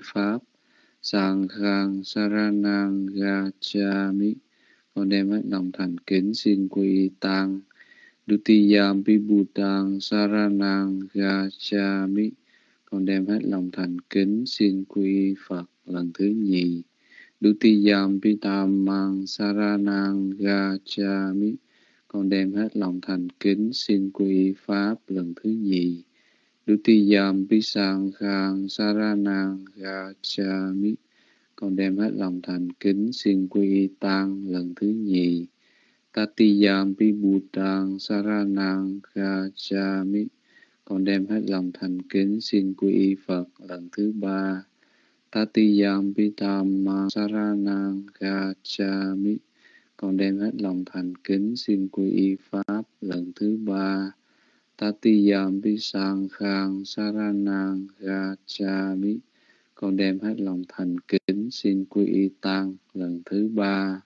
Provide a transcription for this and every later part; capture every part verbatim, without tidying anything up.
pháp. Sanghang saranang gacchami, con đem hết lòng thành kính xin quy y tăng. Dutiyampi Bhutang saranang gacchami, con đem hết lòng thành kính xin quy y Phật lần thứ nhì. Dutiyampi Dhammang saranang gacchami, con đem hết lòng thành kính xin quy y Pháp lần thứ nhì. Dutiyampi Sanghang saranang gacchami, con đem hết lòng thành kính xin quy y Tăng lần thứ nhì. Tatiyampi Bhutang saranang gacchami, con đem hết lòng thành kính xin quy y Phật lần thứ ba. Tatiyampi Dhammang saranang gacchami, con đem hết lòng thành kính xin quy y Pháp lần thứ ba. Tatiyampi Sanghang saranang gacchami, con đem hết lòng thành kính xin quy y Tăng lần thứ ba.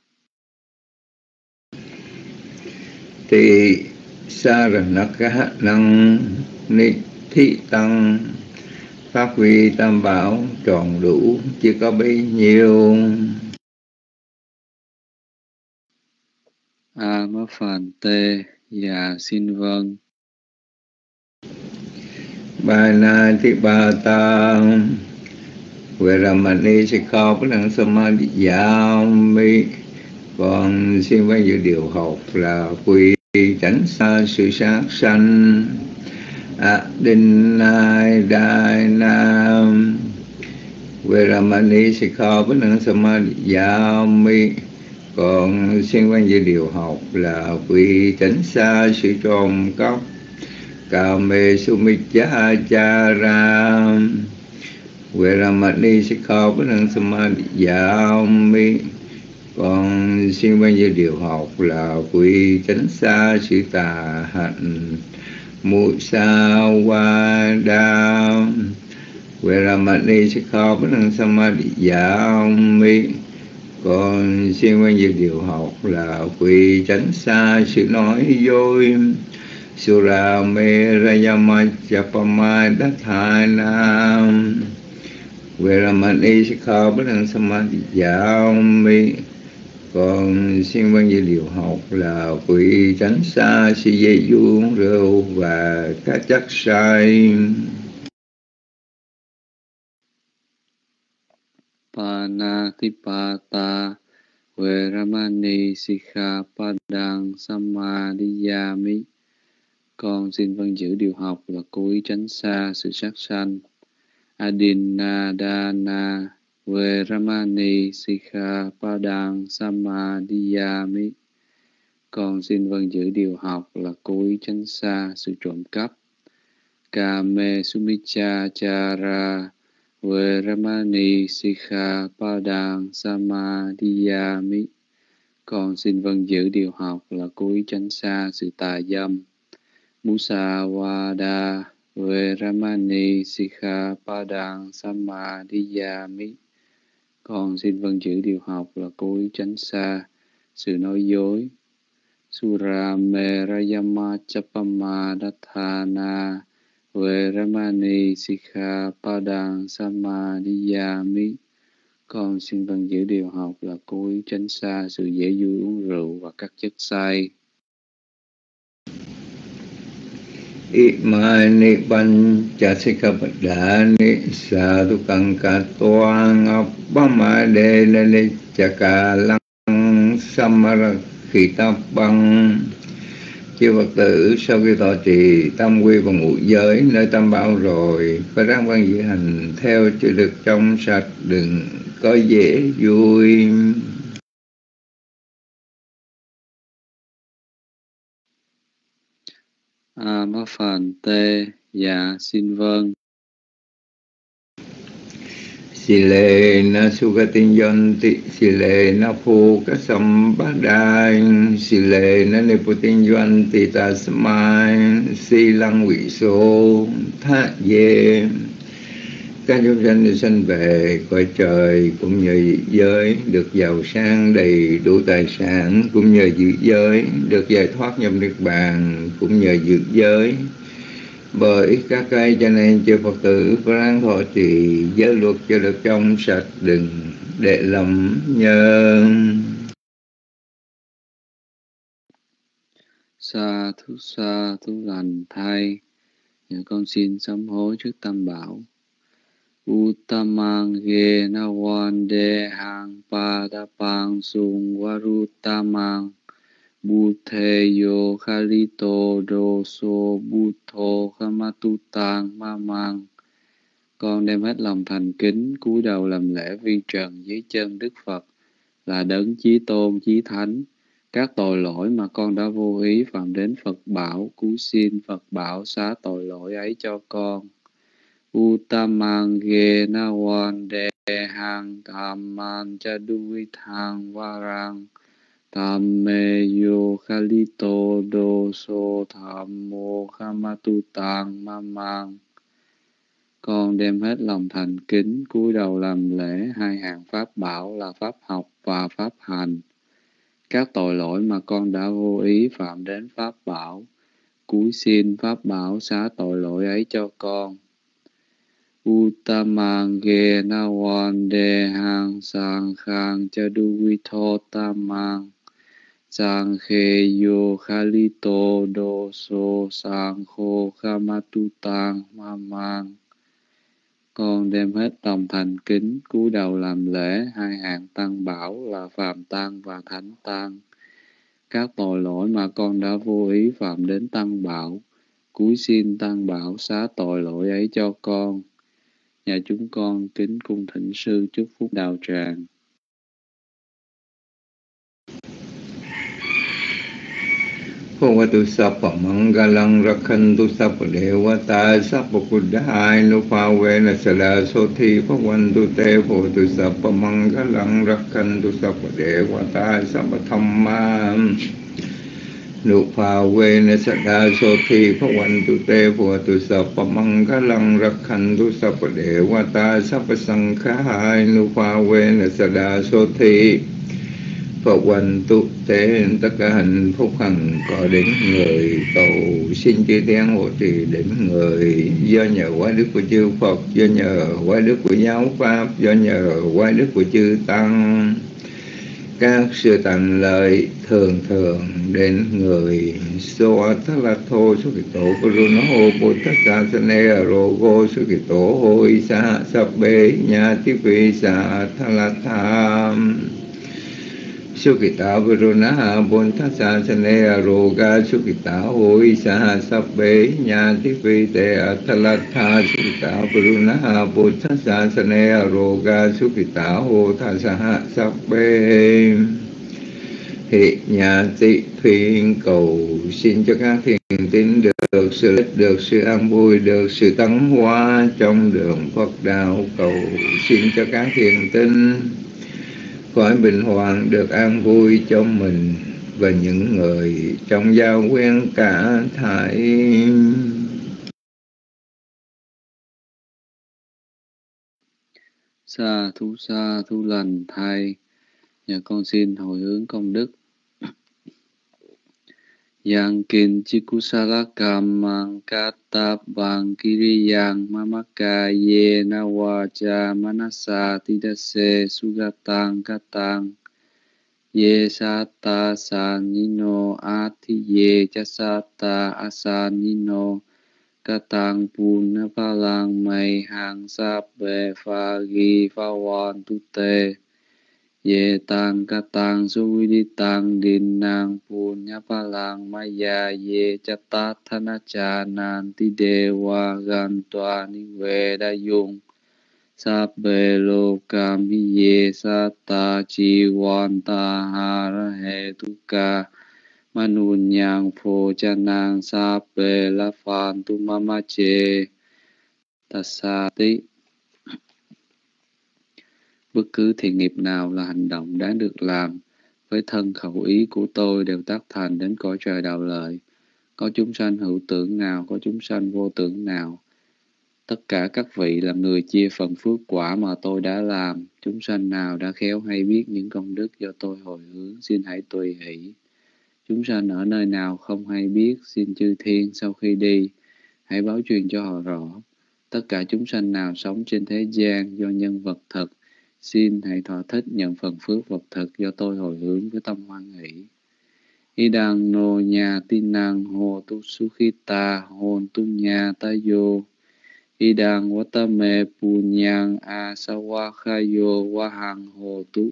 Thì saranaka năng ni thị tăng, pháp quy tam bảo tròn đủ chỉ có bấy nhiêu. A Má Phàn Tê, dạ xin vâng. Ba na thi ba ta Veramani Sikkhapadang Samadhiyami, con xin với dự điều học là quy tránh xa sự sát sanh. Adinai Đai Nam Veramani Sikkhapadang Samadhiyami, con xin với dự điều học là quy tránh xa sự trộm cắp. Kame Sumicchāchārā Veramani Sikkhapadang Samadhiyami, con xin bao nhiêu điều học là quy tránh xa sự tà hạnh. Musāvādā Veramani Sikkhapadang Samadhiyami, con xin bao nhiêu điều học là quy tránh xa sự nói dối. Sura Merayamajapamadatthana Veramani Sikkhapadang Samadhiyami, con xin bao nhiêu điều học là quy tránh xa sự dây uống rượu và các chất say. Panatipata Veramani Sikkhapadang Samadhiyami, con xin vâng giữ điều học là cố ý tránh xa sự sát sanh. Adinadana Veramani Sikkhapadang Samadhiyami, con xin vâng giữ điều học là cố ý tránh xa sự trộm cắp. Kame Sumicchāchārā Veramani Sikkhapadang Samadhiyami, con xin vâng giữ điều học là cố ý tránh xa sự tà dâm. Musāvādā Veramani Sikkhapadang Samadhiyami, con xin vâng giữ điều học là cố ý tránh xa sự nói dối. Sura Merayamajapamadatthana Veramani Sikkhapadang Samadhiyami, con xin vâng giữ điều học là cố ý tránh xa sự dễ vui uống rượu và các chất say. Imani panca sikkhapadani sadukang katoang appamadena niccakalang samarakhitapang. Chư Phật tử, sau khi thọ trì tam quy và ngũ giới nơi tam bảo rồi, phải ráng văn giữ hành theo cho được trong sạch, đừng có dễ vui. A Má Phàn Tê, dạ xin vâng. Silena Sugatinyanti Silena Phukasambhadāya Silena Niputinyanti Tasmai Silang Viso Thát Ye. Các chúng sanh đi sanh về cõi trời cũng nhờ giữ giới được giàu sang đầy đủ tài sản, cũng nhờ giữ giới được giải thoát nhập niết bàn, cũng nhờ giữ giới Bởi các cái cho nên chư Phật tử có ráng thọ trì giới luật cho được trong sạch, đừng để lầm nhân. Sa thú sa thú lành thay, nhà con xin sám hối trước Tam Bảo. Uttamang ge na wan de hang pa da pang sung waruttamang Bute yo khalito do so buto kamatutang ma mang. Con đem hết lòng thành kính cúi đầu làm lễ vi trần dưới chân Đức Phật là đấng chí tôn chí thánh. Các tội lỗi mà con đã vô ý phạm đến Phật bảo, cúi xin Phật bảo xá tội lỗi ấy cho con. Uttamang ge na wan de hang thamman chaduvi thang varang Thamme yo khalito do so thammo kamatutang ma mang. Con đem hết lòng thành kính cúi đầu làm lễ hai hạng pháp bảo là pháp học và pháp hành. Các tội lỗi mà con đã vô ý phạm đến pháp bảo, cúi xin pháp bảo xá tội lỗi ấy cho con. Uttamang ge na wan de hang sang khang chaduvitho tamang Sang khe yo khalito do so sang khô kamatutang ma mang. Con đem hết lòng thành kính cúi đầu làm lễ hai hạng tăng bảo là phàm tăng và thánh tăng. Các tội lỗi mà con đã vô ý phạm đến tăng bảo, cúi xin tăng bảo xá tội lỗi ấy cho con. Nhà chúng con kính cung thỉnh sư chúc phúc đạo tràng. Bhavatu Sappa Mangalang Rakhantu Sappa Devata Sappa Buddhāinu Bhavena Sada Soti Bhavantu Te Bhavatu Sappa Mangalang Rakhantu Sappa Devata Sappa Dhamma Nupavena Sada Soti Bhavantu Te Bhavatu Sappa Mangalang Rakhantu Sappa Devata Sappa Saṅghā Nupavena Sada Soti Phật hoành tu tế tất cả hạnh phúc hằng có đến người, cầu xin chư thiên hộ trì đến người. Do nhờ quá đức của chư Phật, do nhờ quá đức của giáo pháp, do nhờ quá đức của chư tăng, các sự thành lợi thường thường đến người. So thất la thô su kỳ tổ Karuna hô bồ tát sa sane rogo su kỳ tổ hôi sa sắp bế nhà tiếp vị sa thất la tham Sukita Varuna Bonthasa Sane Roga Sukita Hoi Saha Sabbe Nyati Vite Atalatha Sukita Varuna Bonthasa Sane Roga Sukita Ho Thasaha Sabbe. Hiện nhà tị thuyên cầu xin cho các thiền tín được sự ích, được sự an vui, được sự tấn hóa trong đường Phật đạo. Cầu xin cho các thiền tín khỏi bình hoàng, được an vui cho mình và những người trong giao quyến cả thảy. Sa thú sa thú lành thay, nhà con xin hồi hướng công đức. Yang kin chikusala kamang katapang kiriyang mamaka ye na waja manasa tidase sugatang katang ye sata sanino ati ye chasata asanino katang puna palang may hang sape phagi phawan tute Ye tang katang suvi tang din nang punya palang maya ye chata thana cha nan ti dewa gan toa ni ve da yung sabbe lo kam hi ye sata chi wan ta ha ra he tu ka manun yang pho cha nang sabbe la phan tu mama che tasati. Bất cứ thiện nghiệp nào là hành động đáng được làm với thân khẩu ý của tôi đều tác thành đến cõi trời đạo lợi. Có chúng sanh hữu tưởng nào, có chúng sanh vô tưởng nào. Tất cả các vị là người chia phần phước quả mà tôi đã làm. Chúng sanh nào đã khéo hay biết những công đức do tôi hồi hướng, xin hãy tùy hỷ. Chúng sanh ở nơi nào không hay biết, xin chư thiên sau khi đi, Hãy báo truyền cho họ rõ. Tất cả chúng sanh nào sống trên thế gian do nhân vật thực, xin hãy thỏa thích nhận phần phước vật thực do tôi hồi hướng với tâm hoan hỷ. Idang no nhà tin năng hồ tu sukhita hồn tu nhà tayo. Idang watame punyang asawakhayo wahang hồ tu.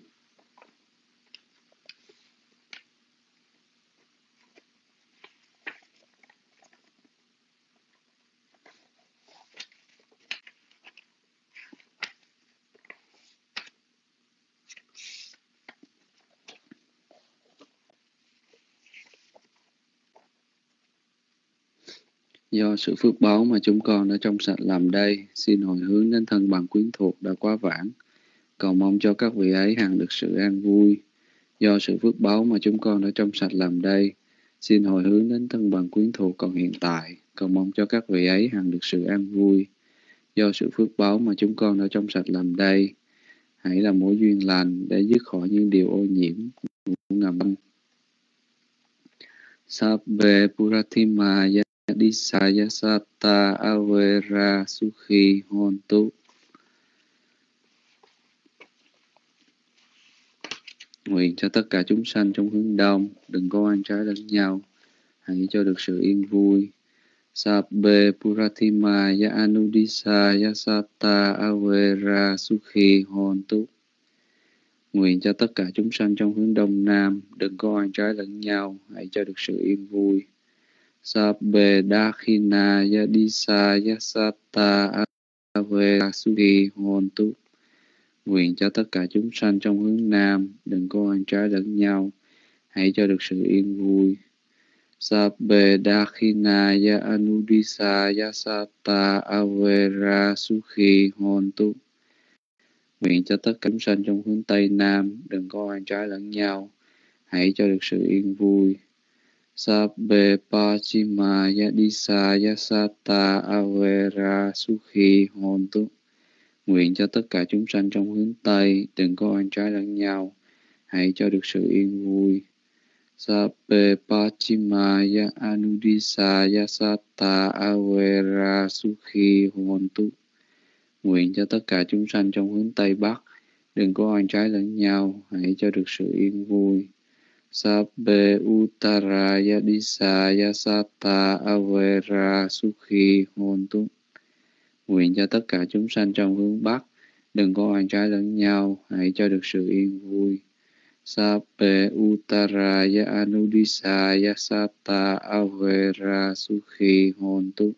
Do sự phước báu mà chúng con đã trong sạch làm đây, xin hồi hướng đến thân bằng quyến thuộc đã quá vãng, cầu mong cho các vị ấy hằng được sự an vui. Do sự phước báu mà chúng con đã trong sạch làm đây, xin hồi hướng đến thân bằng quyến thuộc còn hiện tại, cầu mong cho các vị ấy hằng được sự an vui. Do sự phước báu mà chúng con đã trong sạch làm đây, hãy là mối duyên lành để dứt khỏi những điều ô nhiễm ngầm. Sabbe Puratima Yadisaya Satta Avera Sukhi Hontu. Nguyện cho tất cả chúng sanh trong hướng đông đừng có oan trái lẫn nhau, hãy cho được sự yên vui. Sabbe Puratima Yanudisaya Satta Avera Sukhi Hontu. Nguyện cho tất cả chúng sanh trong hướng đông nam đừng có oan trái lẫn nhau, hãy cho được sự yên vui. Sabbe Dakhina Yadisaya Satta Avera Sukhi Hontu. Nguyện cho tất cả chúng sanh trong hướng nam đừng có oan trái lẫn nhau, hãy cho được sự yên vui. Sabbe Dakhina Yanudisaya Satta Avera Sukhi Hontu. Nguyện cho tất cả chúng sanh trong hướng tây nam đừng có oan trái lẫn nhau, hãy cho được sự yên vui. Sabbe Pachima Yadisaya Satta Avera Sukhi Hontu. Nguyện cho tất cả chúng sanh trong hướng tây đừng có oan trái lẫn nhau, hãy cho được sự yên vui. Sabbe Pachima Yanudisaya Satta Avera Sukhi Hontu. Nguyện cho tất cả chúng sanh trong hướng tây bắc đừng có oan trái lẫn nhau, hãy cho được sự yên vui. Sabbe Uttara Yadisaya Satta Avera Sukhi Hontu. Nguyện cho tất cả chúng sanh trong hướng bắc đừng có oan trái lẫn nhau, hãy cho được sự yên vui. Sabbe Uttara Yanudisaya Satta Avera Sukhi Hontu.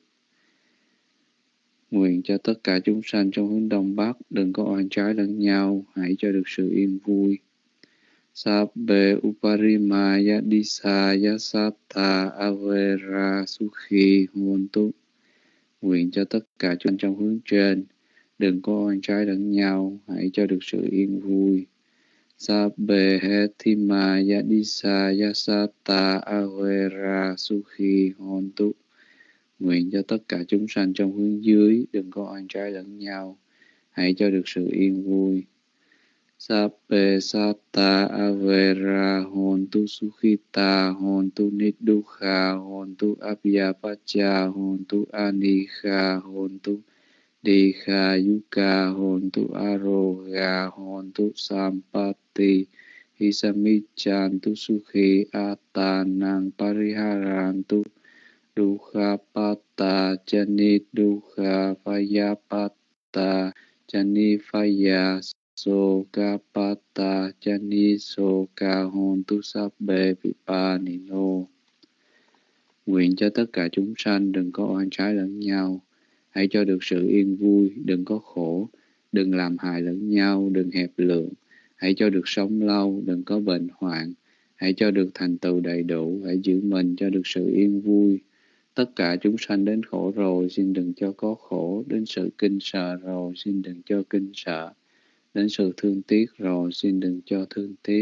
Nguyện cho tất cả chúng sanh trong hướng đông bắc đừng có oan trái lẫn nhau, hãy cho được sự yên vui. Sabbe Uparima Yadisaya Satta Avera Sukhi Hontu. Nguyện cho tất cả chúng sanh trong hướng trên đừng có oan trái lẫn nhau, hãy cho được sự yên vui. Sabbe Hethima Yadisaya Satta Avera Sukhi Hontu. Nguyện cho tất cả chúng sanh trong hướng dưới đừng có oan trái lẫn nhau, hãy cho được sự yên vui. Sabbe Satta Avera Hontu Sukhita Hontu Niddukha Hontu Abhyapacha Hontu Anikha Hontu Dikha Yuka Hontu Aroga Hontu Sampati Hisamichantu Sukhi Atanang Pariharantu Dukha Pata Chani Dukha Vayapata Chani Vaya Soka Pata Chani Soka Hontu Sabbe Vipanino. Nguyện cho tất cả chúng sanh đừng có oan trái lẫn nhau, hãy cho được sự yên vui, đừng có khổ, đừng làm hại lẫn nhau, đừng hẹp lượng, hãy cho được sống lâu, đừng có bệnh hoạn, hãy cho được thành tựu đầy đủ, hãy giữ mình cho được sự yên vui. Tất cả chúng sanh đến khổ rồi, xin đừng cho có khổ, đến sự kinh sợ rồi, xin đừng cho kinh sợ, đến sự thương tiếc rồi, xin đừng cho thương tiếc.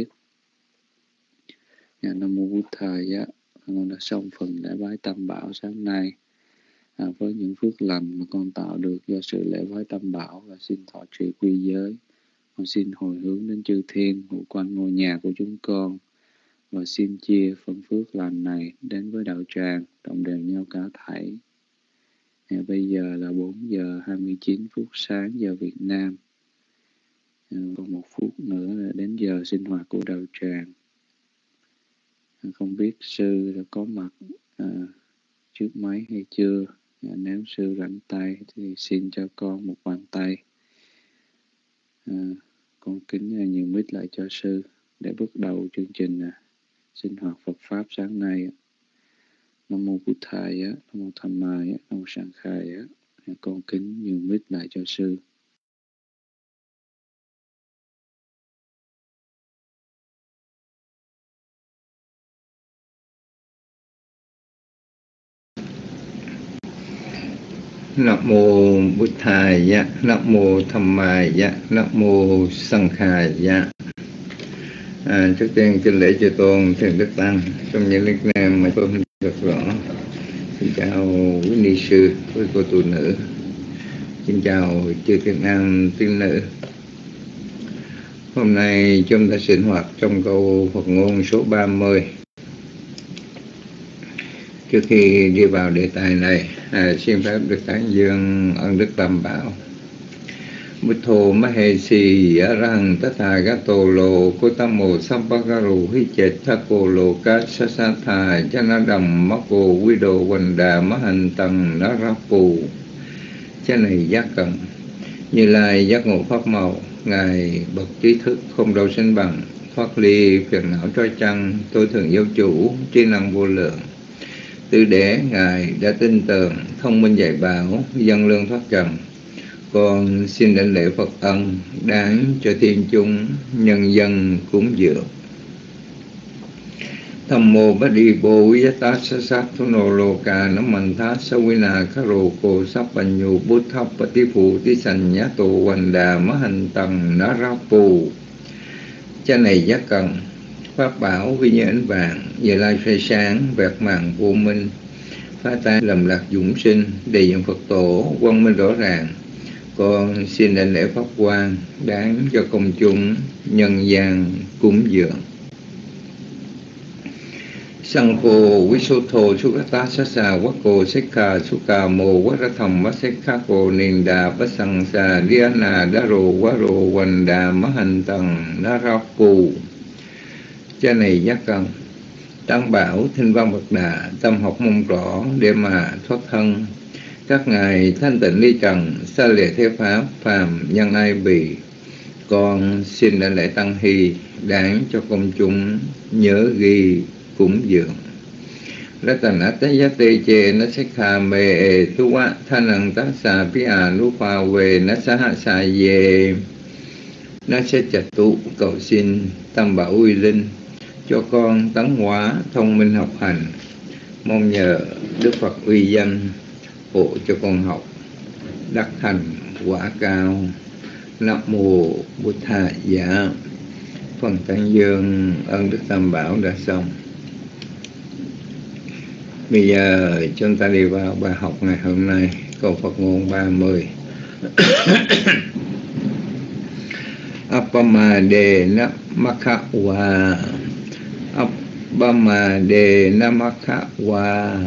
Dạ, Nam Mô Bụt Thầy, con đã xong phần lễ bái Tam Bảo sáng nay. À, với những phước lành mà con tạo được do sự lễ bái Tam Bảo, và xin thọ trì quy giới, con xin hồi hướng đến chư thiên ngụ quanh ngôi nhà của chúng con, và xin chia phần phước lành này đến với đạo tràng, đồng đều nhau cả thảy. À, bây giờ là bốn giờ hai mươi chín phút sáng giờ Việt Nam. À, còn một phút nữa là đến giờ sinh hoạt của đạo tràng. À, không biết sư đã có mặt à, trước máy hay chưa. À, nếu sư rảnh tay thì xin cho con một bàn tay. À, con kính à, nhường mic lại cho sư để bắt đầu chương trình à, sinh hoạt Phật pháp sáng nay. Nam mô Bụt Thầy, Nam mô Tham Mai, Nam mô Sang Khai. Con kính nhường mic lại cho sư. Nam mô Bụt Thầy, Nam mô Tham Mai, Nam mô Sang Khai. À, trước tiên xin lễ chư tôn thượng đức tăng trong những lịch nam mà tôi được rõ. Xin chào quý ni sư, quý cô tu nữ. Xin chào chư thiện nam tín nữ. Hôm nay chúng ta sinh hoạt trong câu Phật ngôn số ba mươi. Trước khi đi vào đề tài này, à, xin phép được tán dương ân đức Tam Bảo. Bụt thô Mahesi Arahant Tathagato Lo Kotamo Sampakaru Hichet Thako Lo Kasasatha Chanadam Mako Wido Wanda Mahantang Narapu. Cha này giác cần, Như Lai giác ngộ pháp màu, Ngài bậc trí thức không đâu sánh bằng, thoát ly phiền não trói chăng, tôi thường giáo chủ, trí năng vô lượng. Từ đế Ngài đã tin tưởng, thông minh dạy bảo, dân lương thoát trần. Con xin đảnh lễ Phật ân, đáng cho thiên chúng, nhân dân cúng dường. Tham mô bát đi bồ vi yata sa sát thu nô lô ca nấm mạnh thá sa vi na khá rô cô sắp bành nhu bút thắp bát tí phụ tí sanh nhá tổ hoành đà má hành tầng ná rá pù. Cha này giác cần, pháp bảo vi như ánh vàng, về lai phê sáng, vẹt màng vô minh, phá tan lầm lạc dũng sinh, đầy dựng Phật tổ, quang minh rõ ràng. Con xin đảnh lễ pháp quan, đáng cho công chúng, nhân gian cúng dường. Sang cô quý số thô su gata sa sa quá cô sekha su ca mô quá ra thầm quá sekha cô niên đà bá sang sa diana đá rô quá rô hoành đà má hành tầng đá ra phù. Cha này giác cần, Tăng bảo thinh văn bậc đà, tâm học mong rõ để mà thoát thân. Các ngài thanh tịnh ly trần, xa lìa thế pháp, phàm nhân ai bì. Con xin đảnh lễ tăng hy, đáng cho công chúng nhớ ghi cúng dường. Ratanatayate che nasekha me e tuwa thanang tassa pia nupa về nasaha sa ye nasechatu. Cầu xin Tam Bảo uy linh cho con tấn hóa thông minh học hành, mong nhờ Đức Phật uy danh hộ cho con học đắc thành quả cao. Nam mô Bụt Thầy. Dạ, phần tán dương ân đức Tam Bảo đã xong. Bây giờ chúng ta đi vào bài học ngày hôm nay, câu Phật ngôn ba mươi. Appamade namakha wa Appamade namakha wa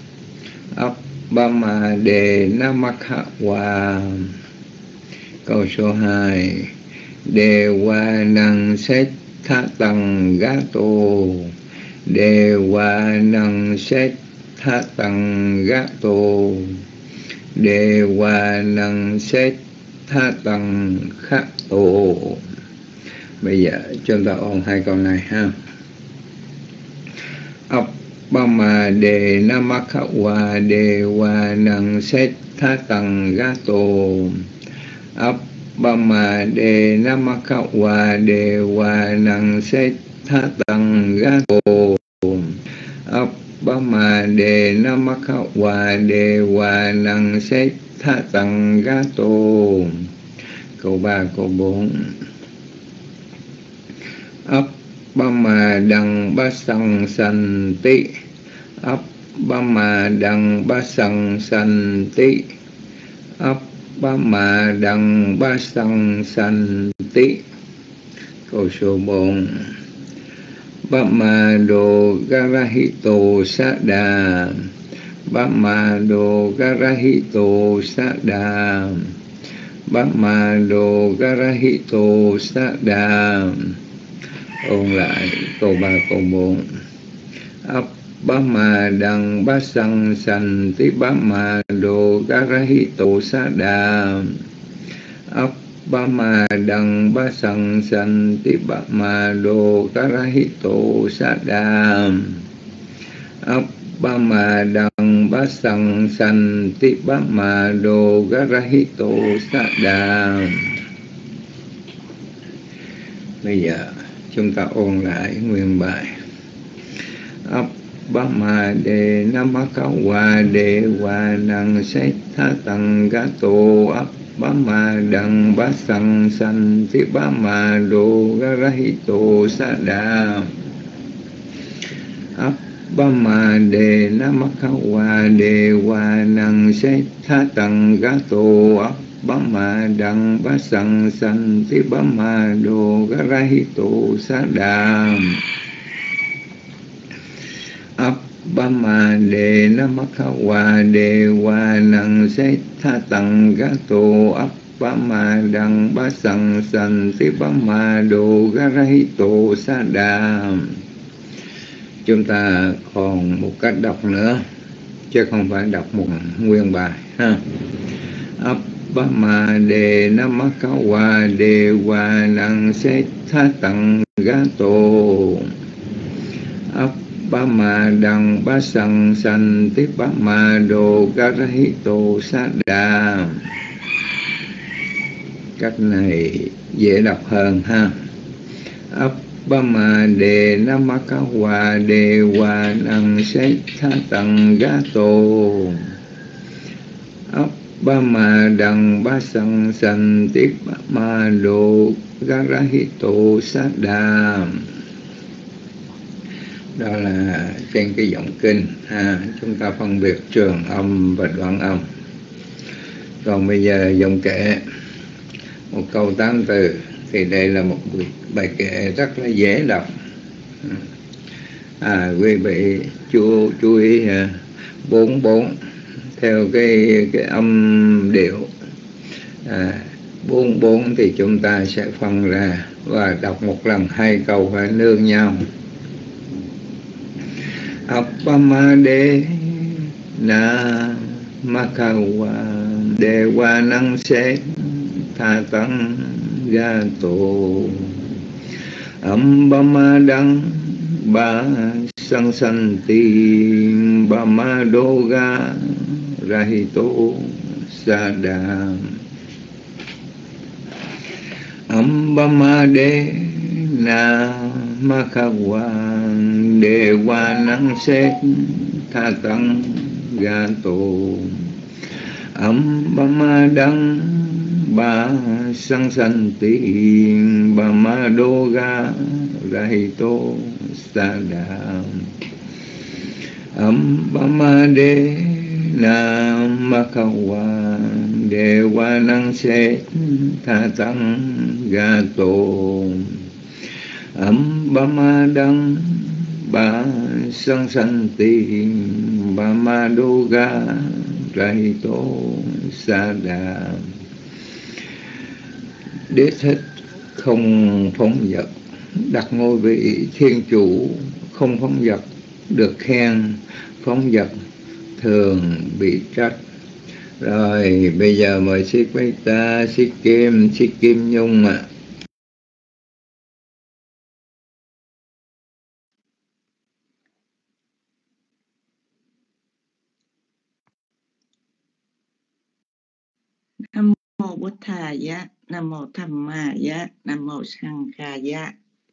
Appamade namakha wa. Câu số hai. Dewa năng set tha tăng gato Dewa năng set tha tăng gato Dewa năng set tha tăng khát tổ. Bây giờ chúng ta ôn hai câu này ha. Appamade namakha wa Dewa năng set tha tăng gato Appamade namakha wa Dewa năng set tha tăng gato Appamade namakha wa Dewa năng set tha tăng gato. Câu ba, câu bốn. Appamadang basang santi Appamadang basang santi Appamadang basang santi. Câu số bốn. Bamado garahito sada Bamado Garahito Sada Bamado Garahito Sada. Ôn lại câu ba câu bốn. Ấp bá ma đăng bá sanh sanh tí bá ma đồ Garahito Sada. Ấp bá ma đăng bá sanh sanh tí bá ma đồ Garahito Sada. Ấp bá ma đăng bá sanh sanh tí bá ma đồ Garahito Sada. Bây giờ chúng ta ôn lại nguyên bài. Ấp bá ma đề namakawa đề wa năng sách tha tăng gá tô. Ấp bá ma đăng bá sanh sanh tí bá ma đồ Garahito Sada. Ấp bá ma đề namakawa đề wa năng sách tha tăng gá tô. Ấp bá ma đăng bá sanh sanh tí bá ma đồ Garahito Sada. Ấp bá ma đề namakawa đề wa năng sách tha tăng gá tô. Ấp bá ma đăng bá sanh sanh tí bá ma đồ Garahito Sada. Chúng ta còn một cách đọc nữa, chứ không phải đọc một nguyên bài ha. Ấp bá ma đề namakawa đề wa năng sách tha tăng gá tô. Ấp bá ma đăng bá sanh sanh tí bá ma đồ Garahito Sada. Cách này dễ đọc hơn ha. Ấp bá ma đề namakawa đề wa năng sách tha tăng gá tô. Ấp bá ma đăng bá sanh sanh tí bá ma đồ Garahito Sada. Đó là trên cái giọng kinh ha. Chúng ta phân biệt trường âm và đoạn âm. Còn bây giờ giọng kệ, một câu tám từ. Thì đây là một bài kệ rất là dễ đọc. À, quý vị chú chú ý ha, bốn bốn theo cái cái âm điệu. À, bốn bốn thì chúng ta sẽ phân ra và đọc một lần hai câu phải nương nhau. Appama de na makawa de wa năng xét tha tăng ga tổ. Ambama đăng ba sang san ti ba ma đô ga rahito sada. Ambama de na makawa đề wa năng xét tha tăng ga tổ. Âm ba ma đăng ba sang san ti ba ma đô ga rahito sada. Âm ba ma đề na makawa đề wa năng xét tha tăng ga tổ. Âm ba ma đăng ba sang san ti ba ma đô ga rahito sada. Đế thích không phóng dật, đặt ngôi vị thiên chủ không phóng dật, được khen. Phóng dật thường bị trách. Rồi bây giờ mời Siết Bấy Ta, Siết Kim, Siết Kim Nhung ạ. À. Nam mô Bụt Thà Giá, Nam mô Tham Ma Giá, Nam mô Sang Kha Giá.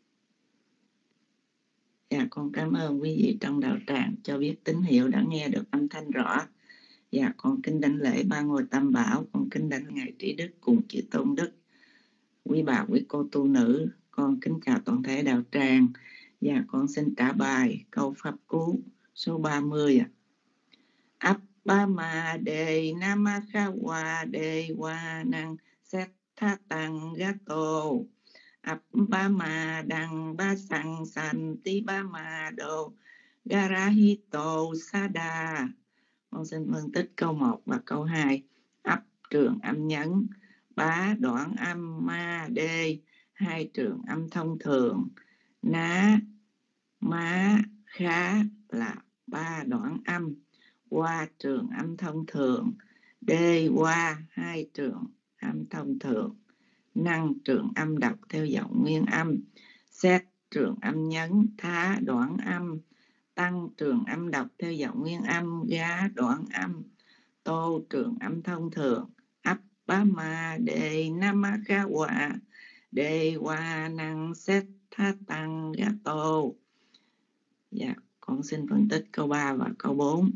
Dạ, con cảm ơn quý vị trong đạo tràng cho biết tín hiệu đã nghe được âm thanh rõ. Dạ, con kính đảnh lễ ba ngôi Tam Bảo, con kính đảnh ngài Trí Đức cùng chư Tôn Đức, quý bà quý cô tu nữ, con kính chào toàn thể đạo tràng. Dạ, con xin trả bài câu pháp cú số ba mươi ạ. Áp ba ma đề namakawa đề wa năng xét tha tăng gá tô. Áp ba ma đăng ba sang san tí ba ma đô garahito sada. Con xin phân tích câu một và câu hai. Ấp trường âm nhấn, bá đoạn âm, ma đê hai trường âm thông thường, ná má khá là ba đoạn âm, qua trường âm thông thường, đê qua hai trường âm thông thường, năng trường âm đọc theo giọng nguyên âm, xét trường âm nhấn, thá đoạn âm, tăng trường âm đọc theo giọng nguyên âm, gá đoạn âm, tô trường âm thông thường, ấp bá ma đề nam ma kha hòa, đề hòa năng xét thá tăng gá tô. Dạ, con xin phân tích câu ba và câu bốn.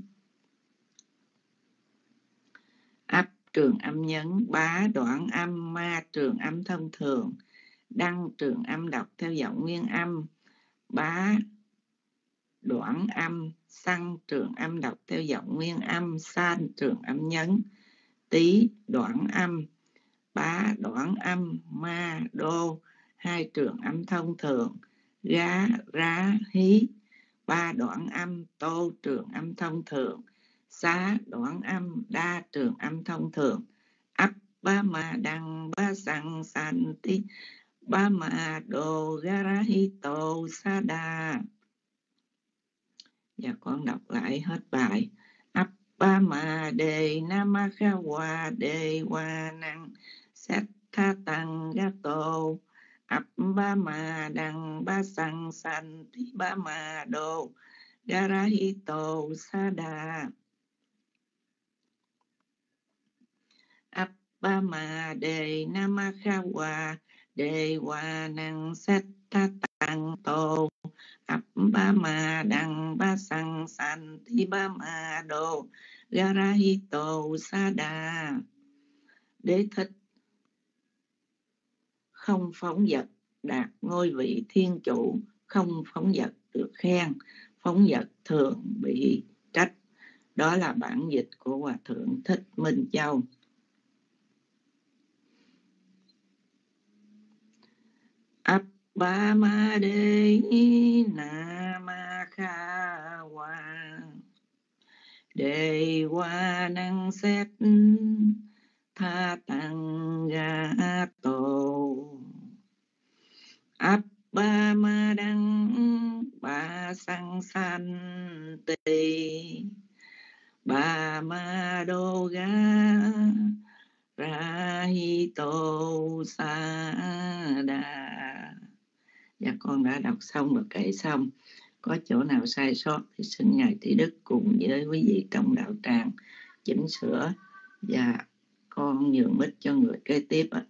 Ấp trường âm nhấn, bá đoạn âm, ma trường âm thông thường, đăng trường âm đọc theo giọng nguyên âm, bá đoạn âm, xăng trường âm đọc theo giọng nguyên âm, san trường âm nhấn, tí đoạn âm, bá đoạn âm, ma đô hai trường âm thông thường, gá rá hí ba đoạn âm, tô trường âm thông thường, xá đoạn âm, đa trường âm thông thường, ấp ba ma đăng, ba sang san tí ba ma đô gá rá hí tô sa đa. Dạ, con đọc lại hết bài. Ấp ba ma đề nam ma kha hòa, đề hòa năng sát tha tăng gá tô, ấp ba ma đăng, ba sang san tí ba ma đô gá rá hí tô sa đa. Ấp ba ma đề nam ma kha hòa, đề hòa năng sát tha tăng tô, ấp ba ma đăng, ba sang san tí ba ma đô gá rá hí tô sa đa. Đế thích không phóng dật đạt ngôi vị thiên chủ, không phóng dật được khen, phóng dật thường bị trách. Đó là bản dịch của Hòa Thượng Thích Minh Châu. Ấp ba ma đê na ma kha hòa, đề hòa năng xét tha tăng ga tô, ấp ba ma đăng, ba sang san tỳ ba ma đô gá ra hi tô sa đà. Dạ, con đã đọc xong và kể xong. Có chỗ nào sai sót thì xin Ngài Trí Đức cùng với quý vị trong đạo tràng chỉnh sửa, và con nhường mic cho người kế tiếp ạ.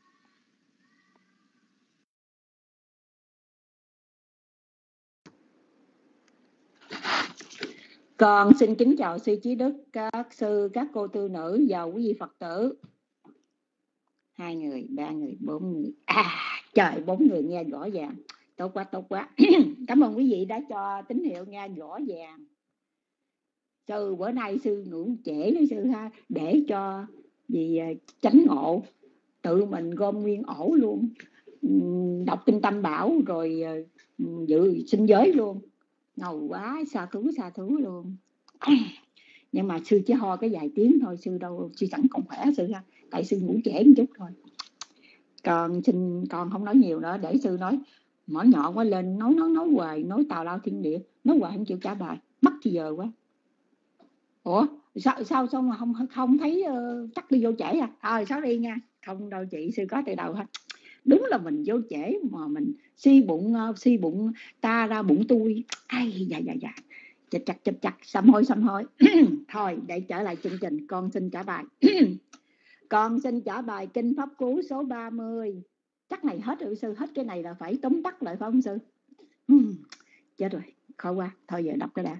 Con xin kính chào sư Trí Đức, các sư, các cô tư nữ và quý vị Phật tử. Hai người, ba người, bốn người. À, trời, bốn người nghe rõ ràng. Tốt quá, tốt quá. Cảm ơn quý vị đã cho tín hiệu nghe rõ ràng. Sư, bữa nay sư ngủ trễ đó sư ha, để cho gì chánh ngộ, tự mình gom nguyên ổ luôn, đọc kinh Tam Bảo rồi dự sinh giới luôn. Ngầu quá, xa thú xa thú luôn. Nhưng mà sư chỉ ho cái vài tiếng thôi, sư đâu, sư chẳng còn khỏe sư ha, tại sư ngủ trễ một chút thôi. Còn xin con không nói nhiều nữa, để sư nói mỏ nhọn quá lên, nói nói nói hoài, nói tào lao thiên địa, nói hoài không chịu trả bài, mất thì giờ quá. Ủa sao sao sao mà không không thấy uh, chắc đi vô trễ à? Thôi sao đi nha, không đâu chị, sư có từ đầu hết. Đúng là mình vô trễ mà mình suy bụng uh, suy bụng ta ra bụng tôi. Ai dạ dạ dạ. Chặt chặt chặt chặt sám hối sám hối. Thôi để trở lại chương trình, con xin trả bài. Con xin trả bài Kinh Pháp Cú số ba mươi. Chắc này hết rồi sư, hết cái này là phải tóm tắt lại phải không sư? uhm, Chết rồi, khó quá. Thôi giờ đọc cái đã.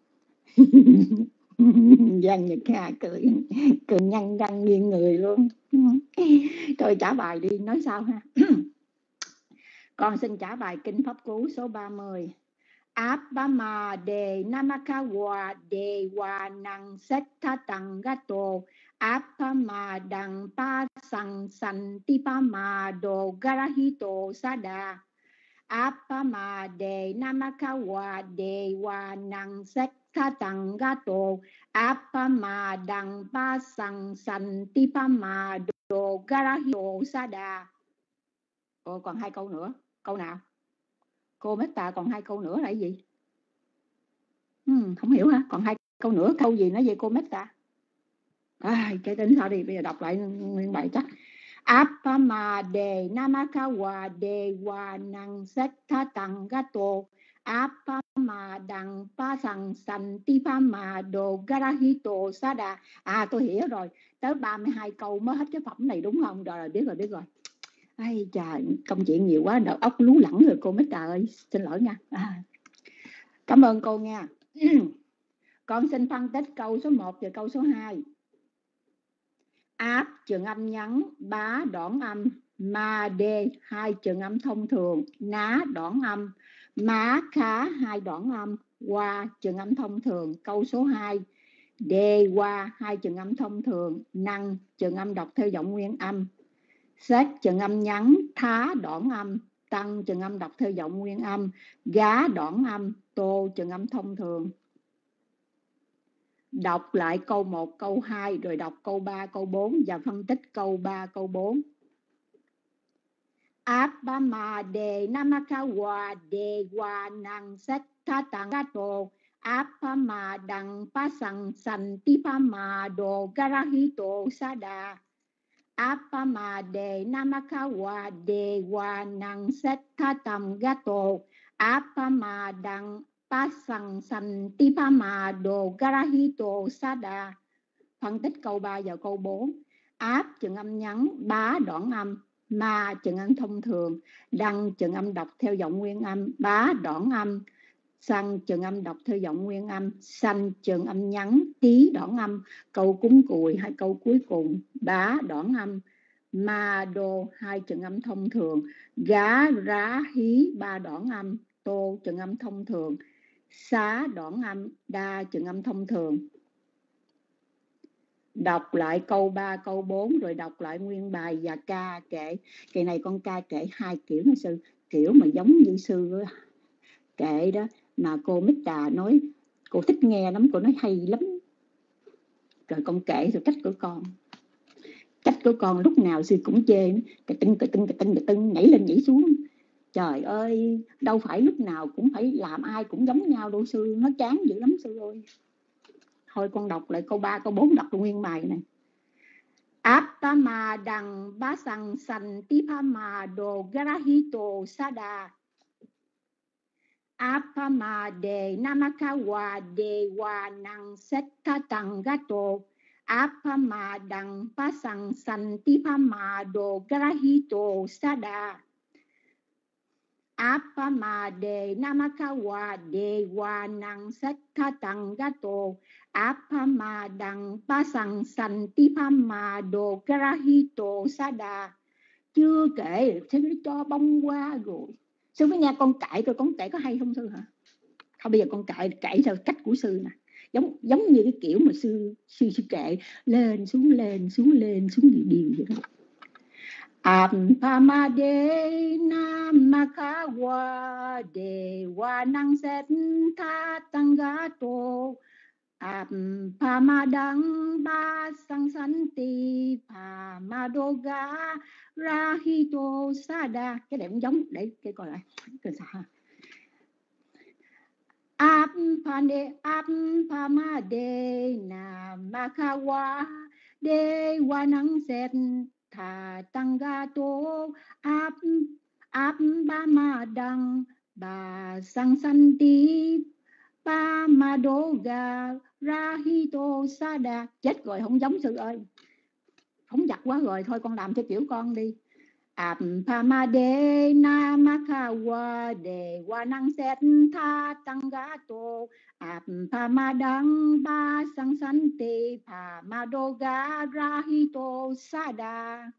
Giang Nhật Hà cười cười nhăn răng nghiêng người luôn. Thôi trả bài đi, nói sao ha. Con xin trả bài Kinh Pháp Cú số ba mươi. Abama de namakawa de wa nang setta tangato apama dang pa sang san tipama do garahito sada. Apama de namakawa de wa nang setta tha tằng gato apama đằng ba sang san tipama do garahio sada. Ồ, còn hai câu nữa. Câu nào? Cô Meta còn hai câu nữa là cái gì? Hmm, không hiểu hả? Còn hai câu nữa, câu gì nói về cô Meta? À, cái tính sao đi, bây giờ đọc lại nguyên bài chắc. Apama de namakawa de wa nang setta tangato apama đằng pa sang san tipama do garahito sada. À, tôi hiểu rồi, tới ba mươi hai câu mới hết cái phẩm này đúng không? Rồi, rồi biết rồi, biết rồi. Ai trời, công chuyện nhiều quá, đầu óc lú lẫn rồi cô Meta ơi, xin lỗi nha. À, cảm ơn cô nha. Con xin phân tích câu số một và câu số hai. Áp trường âm nhấn, bá đoạn âm, ma đê hai trường âm thông thường, ná đoạn âm, má khá hai đoạn âm, qua trường âm thông thường. Câu số hai. Đê qua hai trường âm thông thường, năng trường âm đọc theo giọng nguyên âm, xét trường âm nhấn, thá đoạn âm, tăng trường âm đọc theo giọng nguyên âm, gá đoạn âm, tô trường âm thông thường. Đọc lại câu một, câu hai, rồi đọc câu ba, câu bốn và phân tích câu ba, câu bốn. Apama de namakawa de wa nang setta tangato apama đằng pasang san tipama do garahito sada. Apama de namakawa de wa nang setta tangato apama đằng pasang san tipama do garahito sada. Phân tích câu ba và câu bốn. Áp trường âm nhấn, bá đoạn âm, ma trường âm thông thường, đăng trường âm đọc theo giọng nguyên âm, bá đoạn âm, sang trường âm đọc theo giọng nguyên âm, xanh trường âm nhấn, tí đoạn âm. Câu cúng cùi hai câu cuối cùng, bá đoạn âm, ma đô hai trường âm thông thường, gá rá hí ba đoạn âm, tô trường âm thông thường, xá đoạn âm, đa trường âm thông thường. Đọc lại câu ba, câu bốn rồi đọc lại nguyên bài và ca kệ. Kỳ này con ca kệ hai kiểu nha sư. Kiểu mà giống như sư kệ đó, mà cô Meta nói cô thích nghe lắm, cô nói hay lắm. Rồi con kệ rồi cách của con. Cách của con lúc nào sư cũng chê, cái tưng cái tưng cái tưng cái tưng nhảy lên nhảy xuống. Trời ơi, đâu phải lúc nào cũng phải làm ai cũng giống nhau đâu sư, nó chán dữ lắm sư ơi. Thôi con đọc lại câu ba, câu bốn, đọc nguyên bài này. Apama đằng bá sang san tipama do garahito sada. Apama de namakawa de wa nang setta tangato. Apama đằng bá sang san tipama do garahito sada. Apama de namakawa de wa nang setta tangato. Apama đằng pasang san tipama do garahito sada. Chưa kể sư cho bông qua rồi. Sư với nha, con cãi coi con kể có hay không sư hả? Thôi bây giờ con cãi cãi theo cách của sư nè. Giống giống như cái kiểu mà sư sư sư kệ lên xuống lên xuống lên xuống điều điều vậy đó. Apama de namakawa de wa nang setta tangato. Apama đằng ba sang san tipama do garahito sada. Cái này cũng giống, để cái coi lại cái sao. Apane apama de namakawa de wa nang setta tangato. Ap apama đằng ba sang san tipama do garahito sada. Chết rồi, không giống sư ơi, không giặt quá rồi. Thôi con làm theo kiểu con đi. Apama de namakawa de wa nang setta tangato. Apama đằng ba sang san tipama do garahito sada.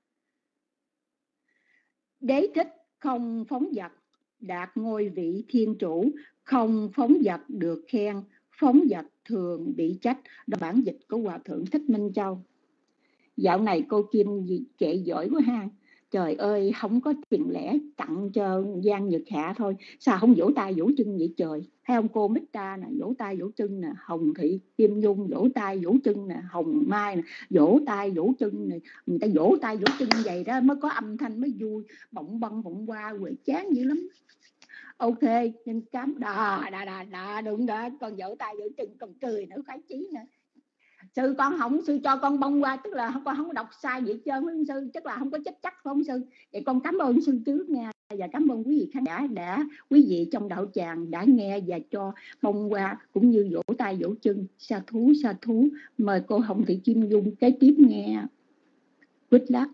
Đế thích không phóng dật, đạt ngôi vị thiên chủ. Không phóng dật được khen, phóng dật thường bị trách. Đó bản dịch của Hòa Thượng Thích Minh Châu. Dạo này cô Kim kệ giỏi quá ha. Trời ơi, không có tiền lẻ tặng cho Giang Nhật Hạ thôi, sao không vỗ tay vỗ chân vậy trời? Thấy không, cô Mít-ta nè, vỗ tay vỗ chân nè, Hồng Thị Kim Nhung vỗ tay vỗ chân nè, Hồng Mai nè, vỗ tay vỗ chân nè, người ta vỗ tay vỗ chân như vậy đó mới có âm thanh mới vui, bỗng băng bỗng qua quệ chán dữ lắm. Ok, nên cám đà đà đà đà đúng đó, con vỗ tay vỗ chân còn cười nữa, khoái chí nữa. Sư con không, sư cho con bông qua, tức là con không đọc sai vậy trơn với sư, chắc là không có chết chắc không sư. Vậy con cảm ơn sư trước nha, và cảm ơn quý vị khán giả đã quý vị trong đạo tràng đã nghe và cho bông qua cũng như vỗ tay vỗ chân. Sa thú sa thú, mời cô Hồng Thị Kim Dung kế tiếp nghe. Good luck.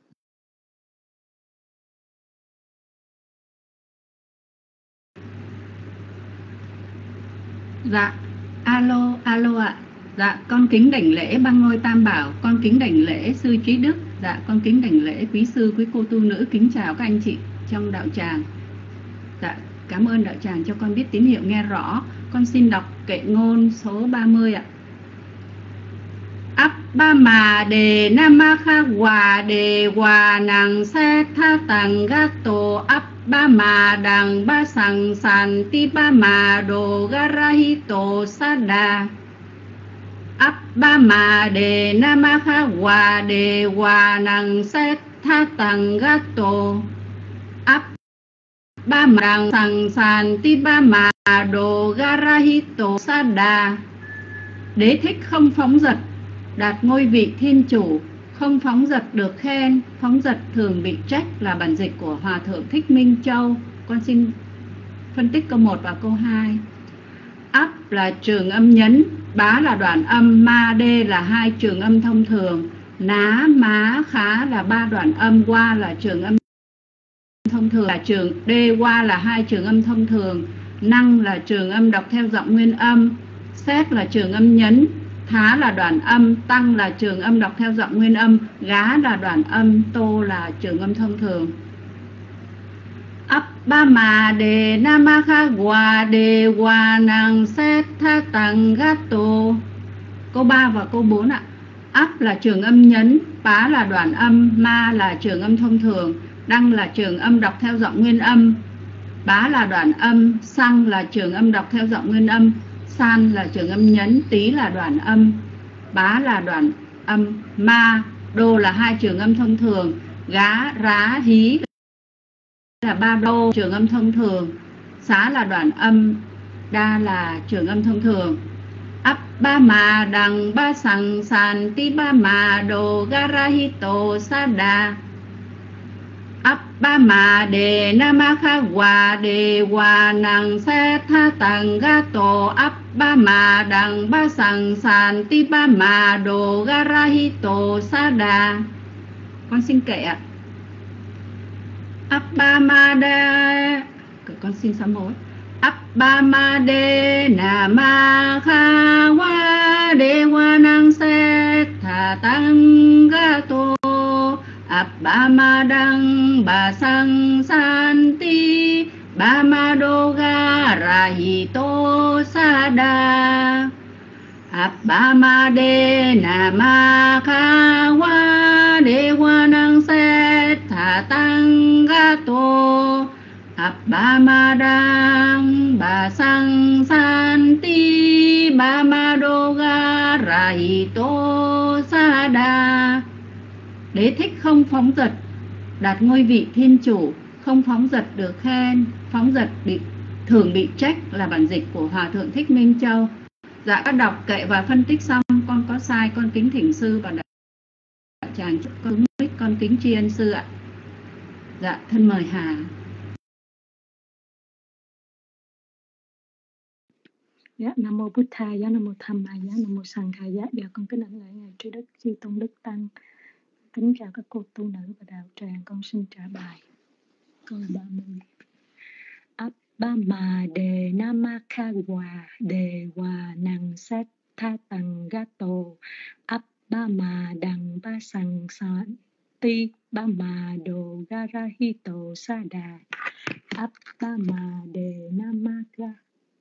Dạ, alo, alo ạ. À. Dạ, con kính đảnh lễ Băng Ngôi Tam Bảo, con kính đảnh lễ sư Trí Đức. Dạ, con kính đảnh lễ quý sư, quý cô tu nữ, kính chào các anh chị trong đạo tràng. Dạ, cảm ơn đạo tràng cho con biết tín hiệu nghe rõ. Con xin đọc kệ ngôn số ba mươi ạ. Appama đề namakha hòa đề hòa năng se tha tầng gato appama đằng ba sằng sàn ti ba mà đồ garahito sada. Appama đề namakha hòa đề hòa năng se tha tầng gato appama đằng sằng sàn ti ba mà đồ garahito sada. Đế thích không phóng dật, đạt ngôi vị thiên chủ, không phóng dật được khen, phóng dật thường bị trách là bản dịch của Hòa Thượng Thích Minh Châu. Con xin phân tích câu một và câu hai. Áp là trường âm nhấn, bá là đoạn âm, ma đê là hai trường âm thông thường, ná, má, khá là ba đoạn âm, qua là trường âm thông thường, là trường đê, qua là hai trường âm thông thường, năng là trường âm đọc theo giọng nguyên âm, xét là trường âm nhấn, thá là đoạn âm, tăng là trường âm đọc theo giọng nguyên âm, gá là đoạn âm, tô là trường âm thông thường. Appama đề namakha hòa đề hòa năng xét tha tầng gato. Câu ba và câu bốn ạ. Áp là trường âm nhấn, pá là đoạn âm, ma là trường âm thông thường, đăng là trường âm đọc theo giọng nguyên âm, bá là đoạn âm, xăng là trường âm đọc theo giọng nguyên âm, san là trường âm nhấn, tí là đoạn âm, bá là đoạn âm, ma, đô là hai trường âm thông thường, gá, rá, hí là ba đô trường âm thông thường, xá là đoạn âm, đa là trường âm thông thường. Áp ba mà đằng ba sằng sàn ti ba mà đồ garahito sada. Áp ba mà đề namakha hòa đề hòa năng se tha tầng gato áp ba mà đằng ba sằng sàn ti ba mà đồ garahito sada. Con xin kệ ạ. Appama đê, con xin sám hối. Appama đê namakha hòa đề hòa năng se tha tầng gato Appama đằng ba sang san ti ba ma đô ga rahito sada. Appama đê namakha hòa đề hòa năng se tha tầng gato Appama đằng ba sang san ti ba ma đô ga rahito sada. Đế thích không phóng dật, đạt ngôi vị thiên chủ, không phóng dật được khen, phóng dật bị thường bị trách là bản dịch của Hòa Thượng Thích Minh Châu. Dạ, con đọc kệ và phân tích xong, con có sai con kính thỉnh sư và đạo tràng con biết con kính tri ân sư ạ. Dạ, thân mời Hà. Dạ, Nam mô Bụt Thầy, dạ, Nam mô Tham Ma, dạ, Nam mô Sang Khai, dạ, dạ, con kính đảnh lễ ngài Trí Đức Chư Tôn Đức Tăng. Kính chào các cô tu nữ và đạo tràng, con xin trả bài. Câu ba mươi. Appama đề namakha hòa đề hòa năng sát tha tầng gato Appama đằng ba sằng sàn ti ba mà đồ garahito sada. Appama đề namakha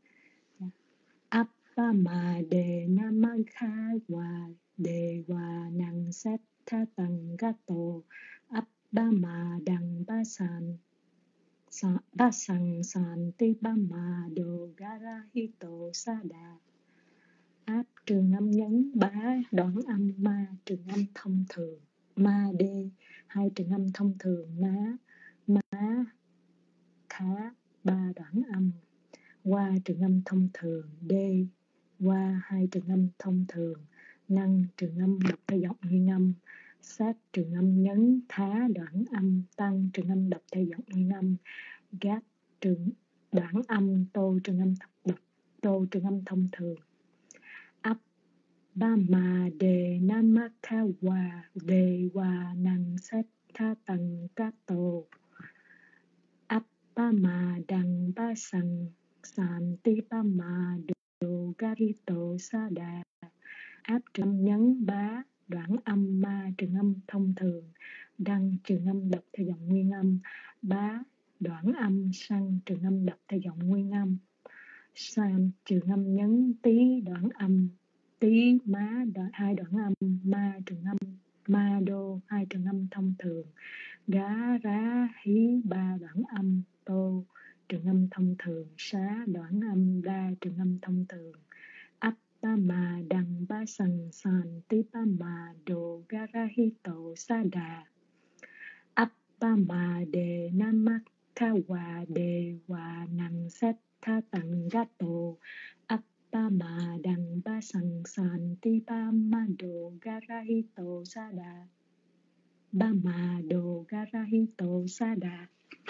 Appama đề namakha hòa đề hòa năng sát tha tầng gato ba ma đằng ba sàn sa, ba sằng sàn ti ba ma đồ gara hito sa đà. Áp trường âm nhấn bá đoạn âm ma trường âm thông thường ma đê hai trường âm thông thường ná má khá ba đoạn âm qua trường âm thông thường đê qua hai trường âm thông thường năng trường âm đọc theo giọng nguyên âm sát trường âm nhấn thá đoạn âm tăng trường âm đọc theo giọng nguyên âm gáp trường đoạn âm tô trường âm đọc tô trường âm thông thường. Ấp ba ma đề namaka wa đề wa năng sát tha tầng các tô. Ấp ba ma đằng ba sằng sàn ti ba ma đồ garito sa đà. Áp trường nhấn bá đoạn âm ma trường âm thông thường đăng trường âm đọc theo giọng nguyên âm bá đoạn âm sang trường âm đọc theo giọng nguyên âm san trường âm nhấn tí đoạn âm tí má đoạn, hai đoạn âm ma trường âm ma đô hai trường âm thông thường gá rá hí ba đoạn âm tô trường âm thông thường xá đoạn âm đa trường âm thông thường. Ấp ba ma đằng ba sằng sàn tí ba ma đồ gara hito sa đà. Ấp ba ma đề namaka wa đề wa năng sát tha tầng gato. Ấp ba ma đằng ba sằng sàn ti ba ma đồ gara hito sa đà. Ba ma đồ gara hito sa đà.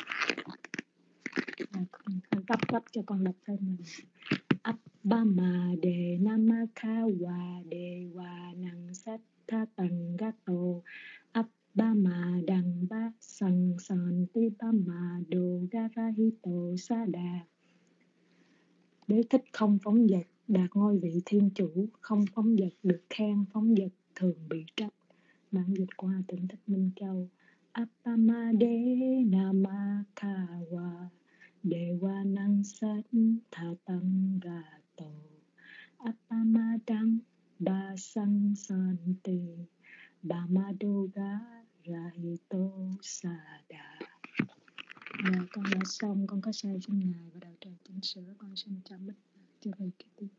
Con cấp cấp cho con đọc thêm mình. Ấp ba ma đề namaka wa đề wa năng sát tha tầng gato. Ấp ba ma đằng ba sằng sàn ti ba ma đồ gara hito sa đà. Đế thích không phóng dật đạt ngôi vị thiên chủ, không phóng dật được khen, phóng dật thường bị trách. Bản dịch qua tỉnh Thích Minh Châu. Appamade namaka wa dewa năng sát tha tăng gato. Appamadang ba sang santi ba madoga rahito sada. Dạ, con đã xong, con có sai xin ngài và đạo tràng chỉnh sửa, con xin chào mít cho thầy kế tiếp.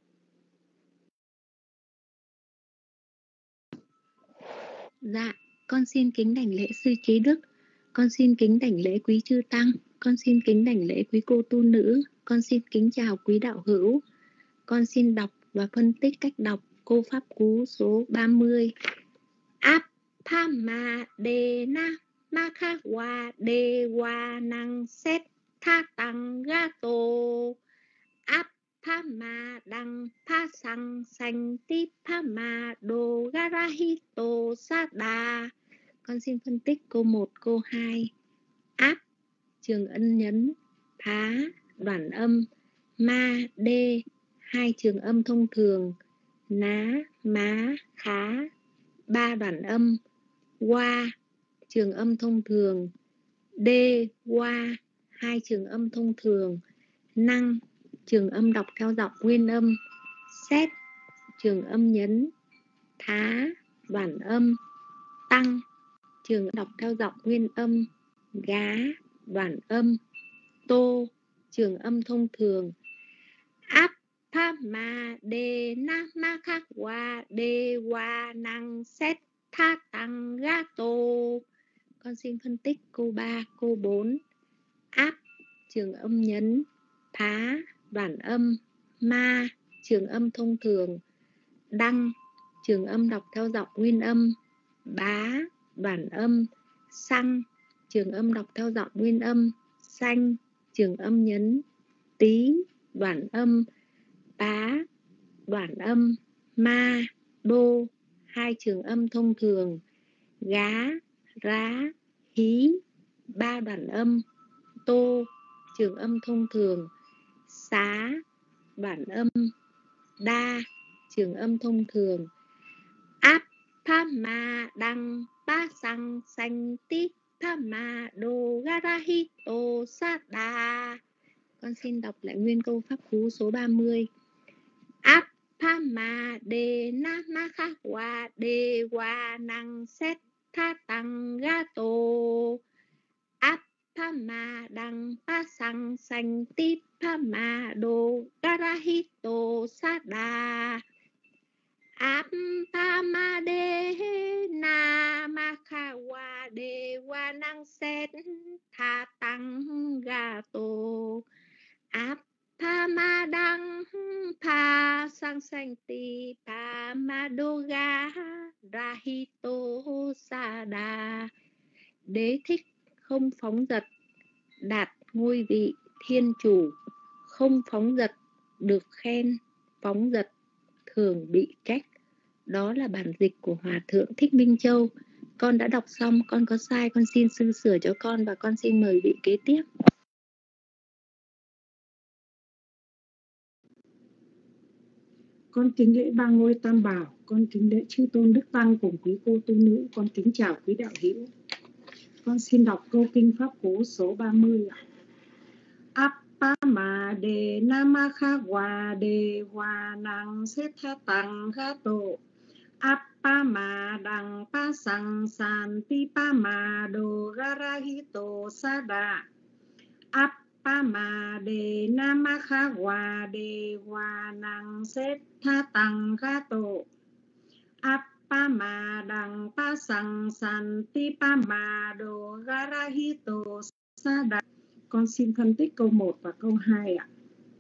Dạ, con xin kính đảnh lễ sư trí đức, con xin kính đảnh lễ quý chư tăng, con xin kính đảnh lễ quý cô tu nữ, con xin kính chào quý đạo hữu. Con xin đọc và phân tích cách đọc cô pháp cú số ba mươi. Appama de na makha wa de wa năng set tha tăng gato. Appama đăng pa sang sanh ti pama do garahito sada. Con xin phân tích câu một, câu hai. Áp trường ân nhấn, phá đoạn âm, ma đê hai trường âm thông thường, ná má khá ba đoạn âm, qua trường âm thông thường, đê qua hai trường âm thông thường, năng trường âm đọc theo giọng nguyên âm, xét trường âm nhấn, thá đoạn âm, tăng trường đọc theo giọng nguyên âm, gá đoạn âm, tô trường âm thông thường. Áp pa ma de na ma khắc wa de wa năng xét tha tăng gato. Con xin phân tích câu ba, câu bốn. Áp trường âm nhấn, phá đoạn âm, ma trường âm thông thường, đăng trường âm đọc theo giọng nguyên âm, bá đoạn âm, xăng trường âm đọc theo giọng nguyên âm, xanh trường âm nhấn, tí đoạn âm, bá đoạn âm, ma đô hai trường âm thông thường, gá rá hí ba đoạn âm, tô trường âm thông thường, xá đoạn âm, đa trường âm thông thường. Áp pa ma đăng ba sang sanh tí pa ma đô garahito sada. Con xin đọc lại nguyên câu pháp cú số ba mươi. Áp pa ma de na ma khắc wa de wa năng xét tha tăng ga tô áp pa ma đăng pa sang sanh ti pa ma đô ga ra hi tô sa đà áp pa ma đê na ma kha wa đê wa năng xét tha tăng ga tô áp pa ma đăng pa sang sanh ti pa ma đô ga ra hi tô sa đà. Đế thích không phóng dật, đạt ngôi vị thiên chủ. Không phóng dật được khen, phóng dật thường bị trách. Đó là bản dịch của Hòa Thượng Thích Minh Châu. Con đã đọc xong, con có sai con xin sư sửa cho con và con xin mời vị kế tiếp. Con kính lễ ba ngôi tam bảo, con kính lễ chư tôn đức tăng cùng quý cô tu nữ, con kính chào quý đạo hữu. Con xin đọc câu kinh pháp cú số ba mươi ạ. Appa ma de namakha wa de wa nang setha tăng gato appa ma đằng pa sang san pi pa ma do garahito sada appa ma de namakha wa de wa nang setha tăng gato appa ma đằng pa sang san pi pa ma do garahito sada. Con xin phân tích câu một và câu hai ạ.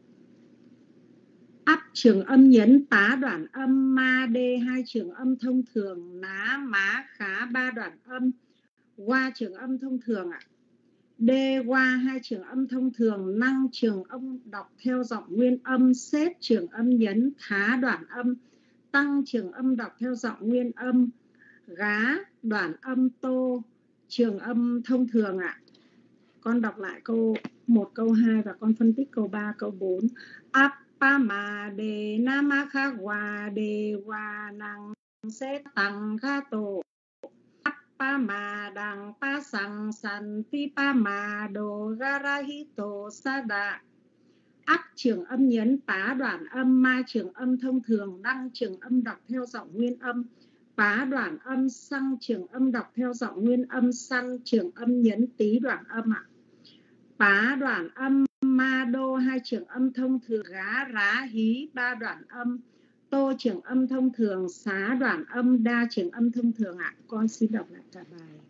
Áp trường âm nhấn, tá đoạn âm, ma đê hai trường âm thông thường, ná má khá ba đoạn âm, qua trường âm thông thường ạ. Đê qua hai trường âm thông thường, năng trường âm đọc theo giọng nguyên âm, xếp trường âm nhấn, thá đoạn âm, tăng trường âm đọc theo giọng nguyên âm, gá đoạn âm tô trường âm thông thường ạ. Con đọc lại câu một, câu hai và con phân tích câu ba, câu bốn. Appa ma de namakha wa de wa nang se tăng kha tổ appa ma đằng pa sang san pi pa ma do garahito sada. Áp trường âm nhấn, pá đoạn âm, ma trường âm thông thường, đăng trường âm đọc theo giọng nguyên âm, pá đoạn âm, sang trường âm đọc theo giọng nguyên âm, sang trường âm nhấn tí đoạn âm ạ. Pá đoạn âm, ma đô hai trường âm thông thường, gá rá hí ba đoạn âm, tô trường âm thông thường, xá đoạn âm, đa trường âm thông thường ạ. Con xin đọc lại cả bài.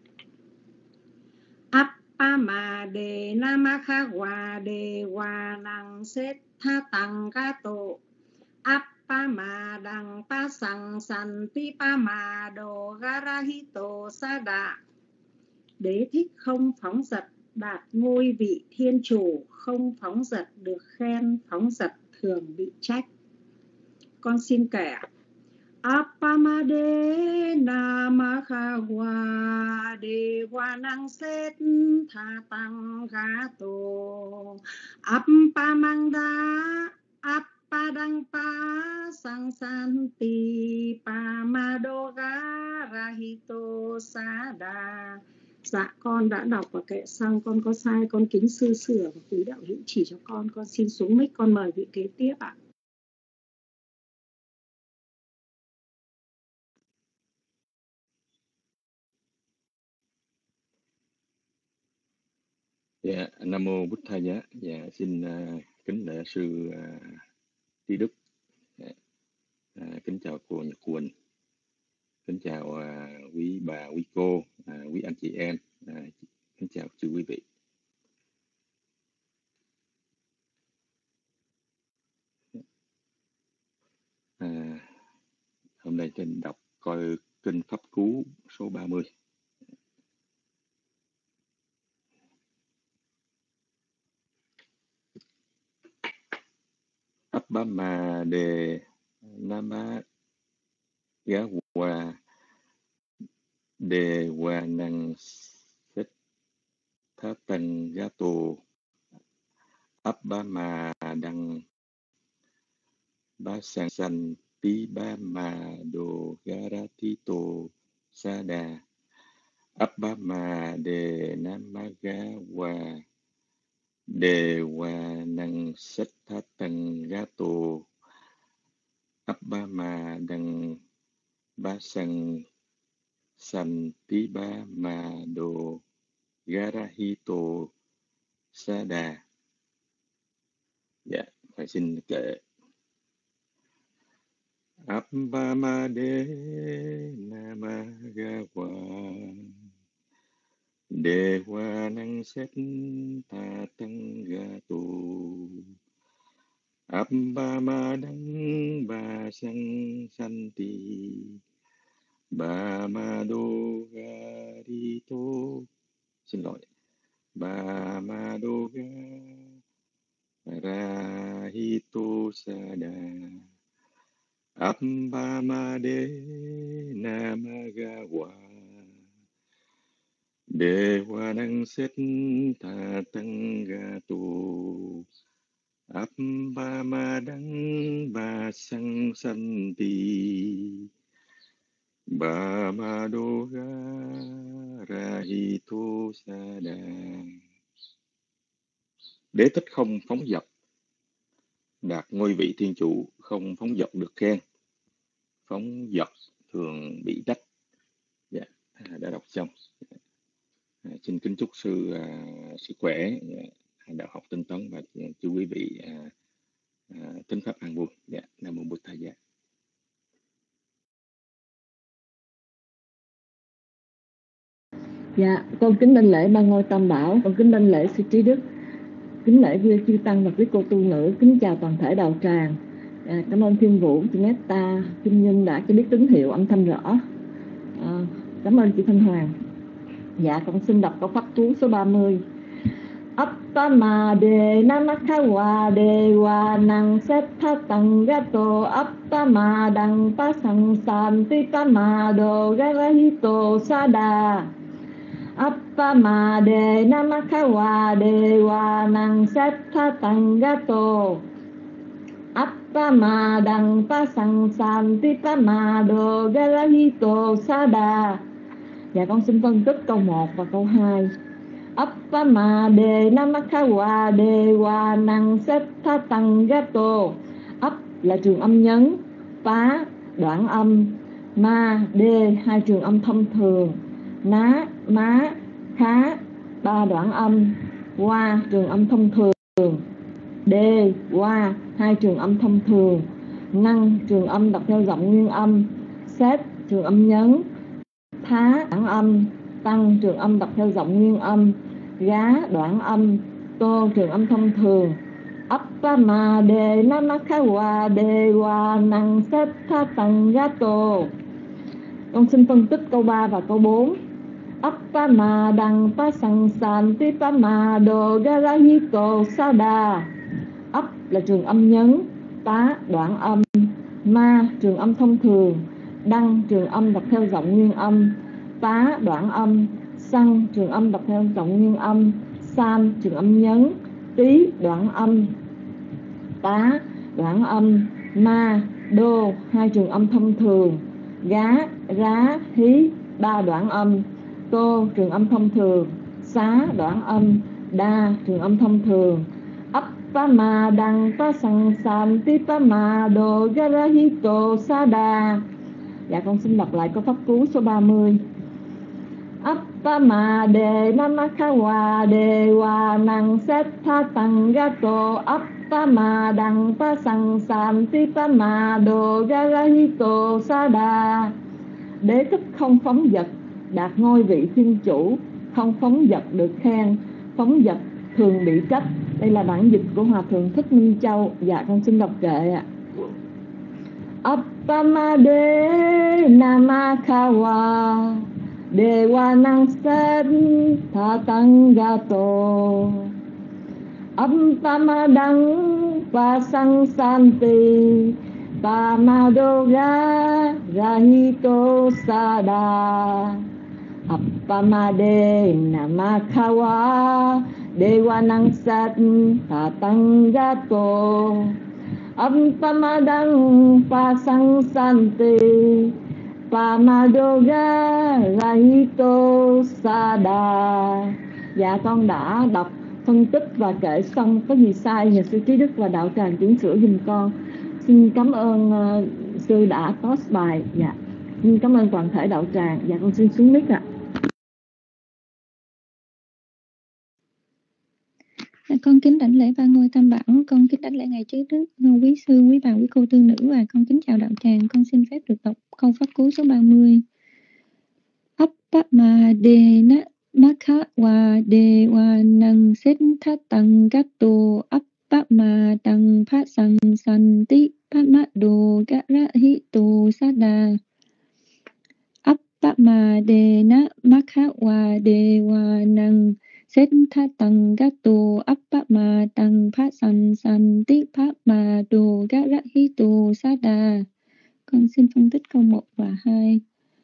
Appa ma de namakha wa de wa nang set tha tăng gato appa ma đằng pa sang san pi pa ma do garahito sada. Đế thích không phóng dật, đạt ngôi vị thiên chủ. Không phóng dật được khen, phóng dật thường bị trách. Con xin kể. Appa ma de namakha wa de wa nang set tha tăng gato appa mang da appa đăng pa sang san pi pa ma do ga rahito sada. Dạ con đã đọc và kệ xong, con có sai con kính sư sửa và quý đạo hữu chỉ cho con. Con xin xuống mic, con mời vị kế tiếp ạ. Dạ, Nam mô Bụt Thầy Giá. Dạ, xin uh, kính lễ sư uh, Trí Đức. Dạ, uh, kính chào cô Nhật Quỳnh. Kính chào uh, quý bà, quý cô, uh, quý anh chị em. Uh, kính chào chư quý vị. Uh, hôm nay trên đọc coi kinh Pháp Cú số ba mươi. Appa ma de nama ga wa de wa nang set tha tăng gato appa ma đăng ba sang san pi ba ma do garatito sada appa ma de namaga wa đề hòa năng sách thá tăng gato appa ma đăng ba sang Santiba Mado Garahito Sada. Dạ, phải xin kệ. Abhamade Namagawa Dewa Nang Set Tatanggato Abhamadang Basang Santi Bamado Garito. Xin lỗi. Bamado Garahito Sada. Abhamade Namagawa Dewa Nang Set Tatanggato Abhamadang Basang Santi Bamado Garahito Sada. Đế thích không phóng dật, đạt ngôi vị thiên chủ, không phóng dật được khen. Phóng dật thường bị trách. Dạ, đã đọc xong. À, xin kính chúc sư à, sức khỏe, à, đạo học tinh tấn và à, chú quý vị à, à, tính pháp an vui. Dạ, Nam mô Bụt Thầy Dạ. Dạ, con kính đảnh lễ ba ngôi tam bảo, con kính đảnh lễ sư trí đức, kính lễ vua chư tăng và quý cô tu nữ, kính chào toàn thể đạo tràng. À, cảm ơn Thiên Vũ, chị Meta, Kim Nhân đã cho biết tín hiệu âm thanh rõ. À, cảm ơn chị Thanh Hoàng. Dạ, con xin đọc câu pháp cú số ba mươi. Appamade Namakawa Dewa Nang Sethatanggato Appamadang Pasang Santi Pamado Garahito Sada. Appamade Namakawa Dewa Nang Sethatanggato Appamadang Pasang Santi Pamado Garahito Sada. Dạ, con xin phân tích câu một và câu hai. Appamade Namakawa Dewa Nang Sethatanggato. Ấp là trường âm nhấn, phá đoạn âm, ma đê hai trường âm thông thường, ná má khá ba đoạn âm, qua trường âm thông thường, đê qua hai trường âm thông thường, năng trường âm đọc theo giọng nguyên âm, xét trường âm nhấn, thá đoạn âm, tăng trường âm đọc theo giọng nguyên âm, gá đoạn âm, tô trường âm thông thường. Appamade Namakawa Dewa Nang Sethatanggato. Con xin phân tích câu ba và câu bốn. Appamadang Pasang Santi Pamado Garahito Sada. Ấp là trường âm nhấn, tá đoạn âm, ma trường âm thông thường, đăng trường âm đọc theo giọng nguyên âm, tá đoạn âm, xăng trường âm đọc theo giọng nguyên âm, san trường âm nhấn, tí đoạn âm, tá đoạn âm, ma đô hai trường âm thông thường, gá rá hí ba đoạn âm, tô trường âm thông thường, xá đoạn âm, đa trường âm thông thường. Appamadang Pasang Santi Pamado Garahito Sada. Dạ, con xin đọc lại câu pháp cú số ba mươi. Appamade Namakawa Dewa Nang Sethatanggato Appamadang Pasang Santi Pamado Garahito Sada. Đế thích không phóng dật, đạt ngôi vị thiên chủ, không phóng dật được khen, phóng dật thường bị trách. Đây là bản dịch của Hòa Thượng Thích Minh Châu. Dạ, con xin đọc kệ ạ. Appamade Namakawa Dewa Nang Sethatanggato Appamadang Pasang Santi Pamado Garahito Sada. Appamade Namakawa Dewa Nang Sethatanggato Appamadang Pasang Santi Pamado Garahito Sada. Dạ, con đã đọc, phân tích và kể xong. Có gì sai nhờ sư trí đức và đạo tràng chỉnh sửa giùm con. Xin cảm ơn uh, sư đã post bài. Dạ. Cảm ơn toàn thể đạo tràng. Dạ con xin xuống mic ạ. Con kính đảnh lễ ba ngôi tam bảo, con kính đảnh lễ ngài trí đức, quý sư, quý bà, quý cô tư nữ, và con kính chào đạo tràng. Con xin phép được đọc câu pháp cú số ba mươi. Appama de na makha wa de wa nang set tha tăng gato appama tăng phát sang san ti pama do gara hi to sada. Appama de na makha wa de wa nang set tha tăng gato appama tăng phát sang san ti pama do gara hi to sada. Con xin phân tích câu một và hai.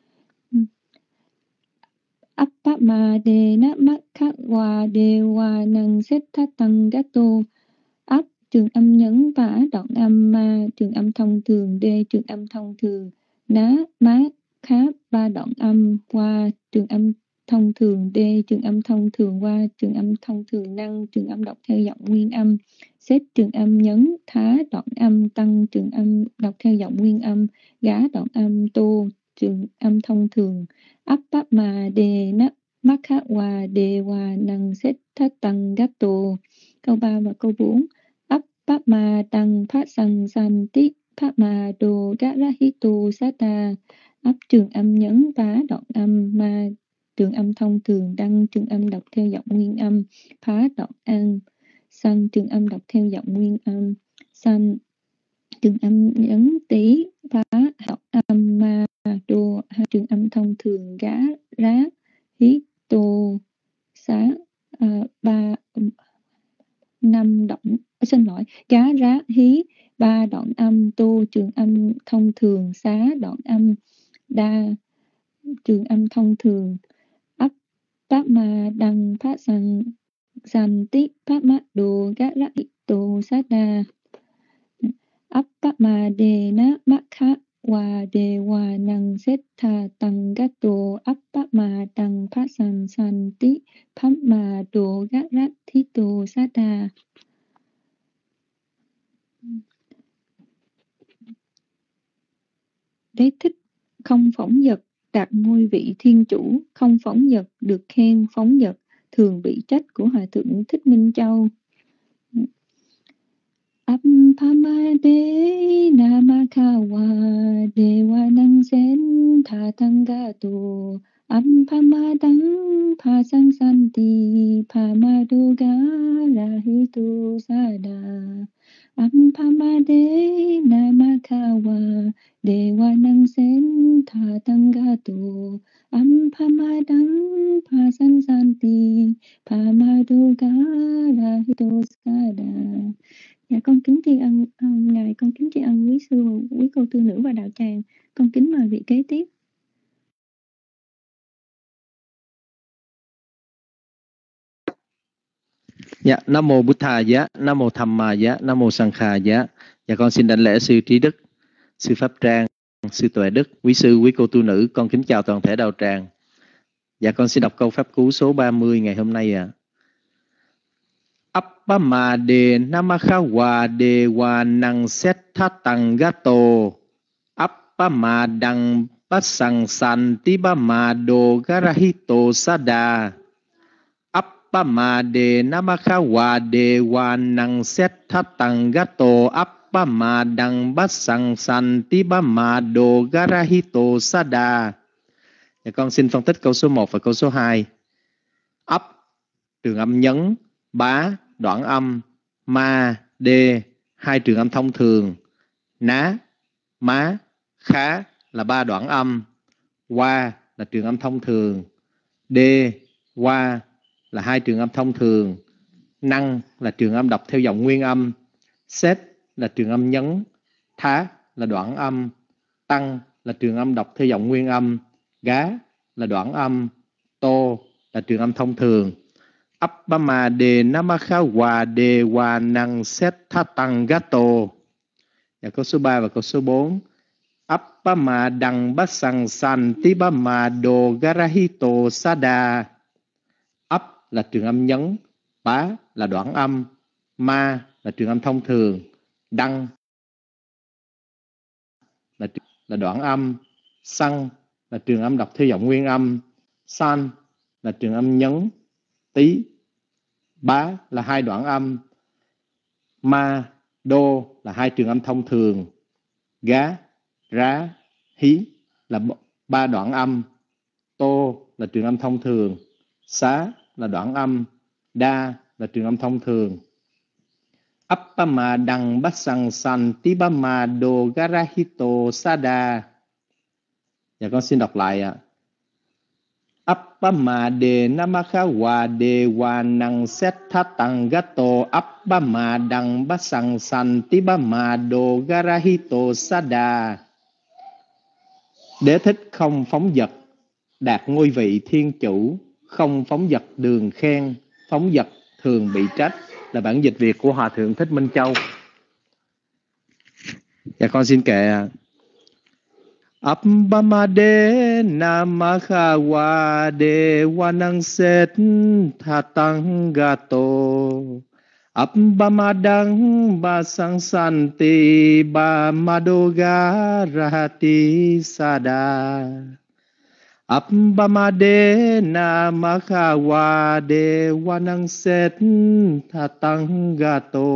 Appama de na makha wa de wa nang set tha tăng gato. Áp trường âm nhấn và đoạn âm ma, trường âm thông thường, đê trường âm thông thường, ná má khá ba đoạn âm, qua trường âm thông thường, đê trường âm thông thường, qua trường âm thông thường, năng trường âm đọc theo giọng nguyên âm, xếp trường âm nhấn, thá đoạn âm, tăng trường âm đọc theo giọng nguyên âm, gá đoạn âm, tô trường âm thông thường. Áp bát mà đề nắp mắc khá hòa đề hòa năng xếp thất tăng gato. Câu ba và câu bốn. Áp bát mà tăng phát sang san tí phát mà đồ gá ra hí tu sát ta. Áp trường âm nhấn phá đoạn âm ma trường âm thông thường, đăng trường âm đọc theo giọng nguyên âm, phá đoạn âm, san trường âm đọc theo giọng nguyên âm, san trường âm nhấn tí phá đoạn âm ma đồ hai trường âm thông thường, gá rá hí tô xá à, ba năm đoạn xin lỗi gá rá hí ba đoạn âm, tô trường âm thông thường, xá đoạn âm, đa trường âm thông thường. Ấp pháp ma đăng phát sang san tí pháp ma đồ gá rá hí tô xá đa. Ấp pháp ma đề ná mắc khá wa de wa năng set tha tăng gato áp pháp ma tăng phát san san tí pháp ma đồ gát rát thí tô sát đa. Đế thích không phóng dật đạt ngôi vị thiên chủ, không phóng dật được khen phóng dật thường bị trách của Hòa thượng Thích Minh Châu. Appama de namakha wa de wa nang sen tha tăng gato appama đăng pha sang san ti pama do ga ra hi tu sa đa. Appama de namakha wa de wa nang sen tha tăng gato appama đăng pha sang san ti pama do ga ra hi tu sa đa. Dạ con kính tri ân uh, ngài, con kính tri ân quý sư, quý cô tư nữ và đạo tràng. Con kính mời vị kế tiếp. Dạ, Nam mô Bụt Thà giá, Nam mô Tham Ma giá, Nam mô Sang Kha giá. Dạ con xin đảnh lễ sư Trí Đức, sư Pháp Trang, sư Tuệ Đức, quý sư, quý cô tu nữ. Con kính chào toàn thể đạo tràng. Dạ con xin đọc câu pháp cú số ba mươi ngày hôm nay ạ. À. Appama de namakha wa de wa nang set tha tăng gato appama đăng bát sang san ti ba ma do garahito sada. Appama de namakha wa de wa nang set tha tăng gato appama đăng bát sang san ti ba ma do garahito sada. Dạ con xin phân tích câu số một và câu số hai. Ấp trường âm nhấn, bá đoạn âm, ma, đê, hai trường âm thông thường, ná, má, khá là ba đoạn âm, qua là trường âm thông thường, đê, qua là hai trường âm thông thường, năng là trường âm đọc theo giọng nguyên âm, set là trường âm nhấn, thá là đoạn âm, tăng là trường âm đọc theo giọng nguyên âm, gá là đoạn âm, tô là trường âm thông thường. Appama de namakha wa de wa nang set tha tăng gato. Và câu số ba và câu số bốn. Appama đăng bát sang san ti ba ma do garahito sada. Ấp là trường âm nhấn, bá là đoạn âm, ma là trường âm thông thường, đăng là, là đoạn âm, Sang là trường âm đọc theo giọng nguyên âm. San là trường âm nhấn. Tí, bá là hai đoạn âm. Ma, đô là hai trường âm thông thường. Gá, rá, hí là ba đoạn âm. Tô là trường âm thông thường. Xá là đoạn âm. Đa là trường âm thông thường. Appama đăng bát sang san tibama do garahito sada. Dạ con xin đọc lại ạ. Appama de namaka wa de wa nang setta tangato appama đăng bát sang san tibama do garahito sada. Đế thích không phóng dật, đạt ngôi vị thiên chủ, không phóng dật đường khen, phóng dật thường bị trách, là bản dịch Việt của Hòa Thượng Thích Minh Châu. Dạ con xin kệ ạ. Appamade namaka wa de wanang set thatangato Appamadang basang santi ba madoga rahati sada Appamade namaka wa de wanang set thatangato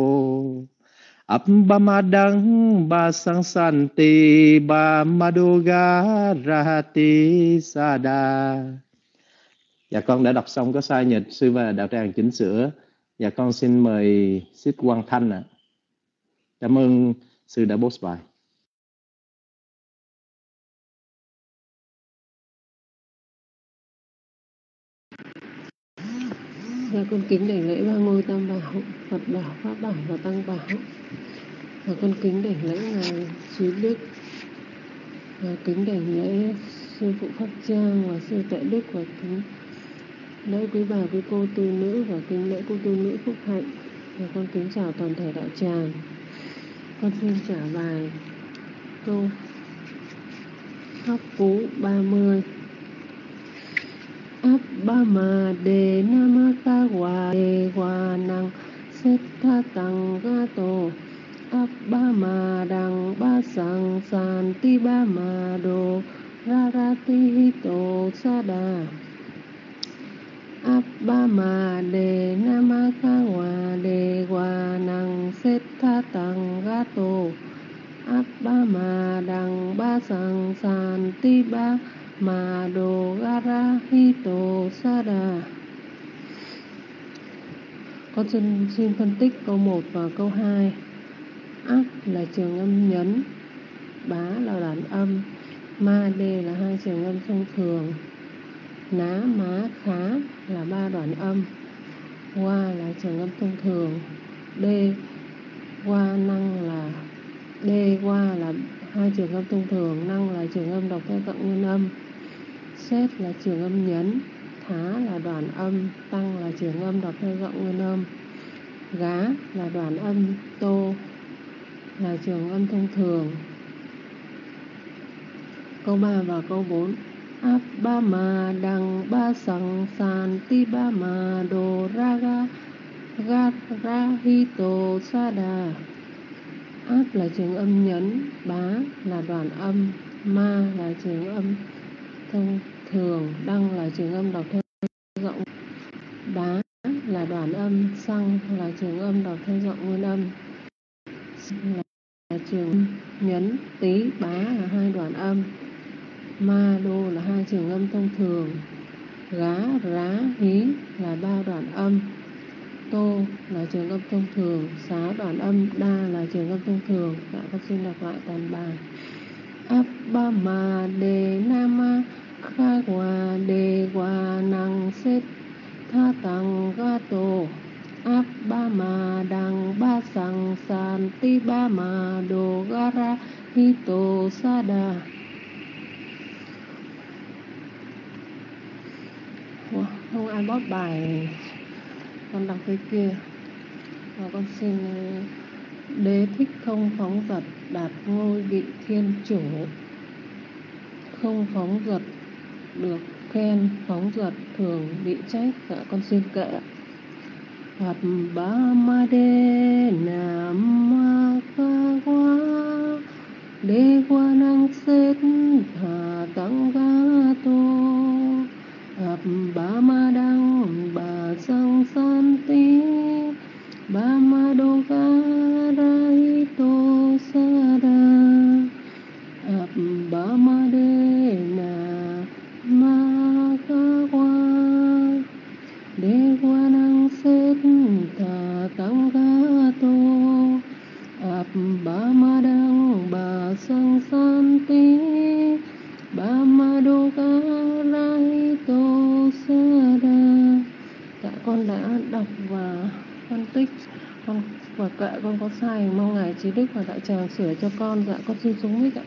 Appamadang basang santi ba madoga rahati sada. Dạ con đã đọc xong có sai nhật sư và đạo tràng chỉnh sửa. Dạ con xin mời Sít Quang Thanh ạ. À. Cảm ơn sư đã post bài. Dạ con kính đảnh lễ ba ngôi tam bảo, Phật bảo, Pháp bảo và Tăng bảo. Và con kính đảnh lễ ngài Trí Đức, và kính đảnh lễ sư phụ Pháp Trang và sư Tuệ Đức, và kính lễ quý bà quý cô tu nữ, và kính lễ cô tu nữ Phúc Hạnh. Và con kính chào toàn thể đạo tràng. Con xin trả bài câu Pháp Cú ba mươi. Appama de namaka wa de wa nang setta tangato Appama đăng ba sang san ti ba ma do rarati hito sada Appama de namaka wa de wa nang setta tangato Appama đăng ba sang san ti ba ma do garahito sada. Con xin, xin phân tích câu một và câu hai. Áp là trường âm nhấn, bá là đoạn âm, ma đê là hai trường âm thông thường, ná má khá là ba đoạn âm, qua là trường âm thông thường, đê qua năng là đê qua là hai trường âm thông thường, năng là trường âm đọc theo cộng nguyên âm, xét là trường âm nhấn, thá là đoạn âm, tăng là trường âm đọc theo giọng nguyên âm, gá là đoạn âm, tô là trường âm thông thường. Câu ba và câu bốn. Appama đăng ba sang san ti ba ma do raga ga ra hito sada. Áp là trường âm nhấn, bá là đoạn âm, ma là trường âm thông thường, đăng là trường âm đọc theo giọng, bá là đoạn âm, xăng là trường âm đọc theo giọng nguyên âm, là, là trường âm nhấn, tí bá là hai đoạn âm, ma đô là hai trường âm thông thường, gá rá hí là ba đoạn âm, tô là trường âm thông thường, xá đoạn âm, đa là trường âm thông thường. Dạ con xin đọc lại toàn bài. Appama de nama kha wa de wa nang set tha tăng gato Appama đăng ba sang san ti ba ma do gara hito sada. Wow, không ai bóp bài, con đọc cái kia. Và con xin đế thích không phóng dật, đạt ngôi vị thiên chủ, không phóng dật được khen, phóng dật thường bị trách. Dạ con xin kệ. Phật ba ma đê nam ma ca qua đê qua năng xét thà Madhogarahito Sada Abbamadena Makawa Dewanang Setta Tanggato Abbamadang Basang Santi Bamadogarahito Sada. Dạ con đã đọc và phân tích, con và kệ con có sai, mong ngài trí đức và đại tràng sửa cho con. Dạ con xin xuống mic ạ.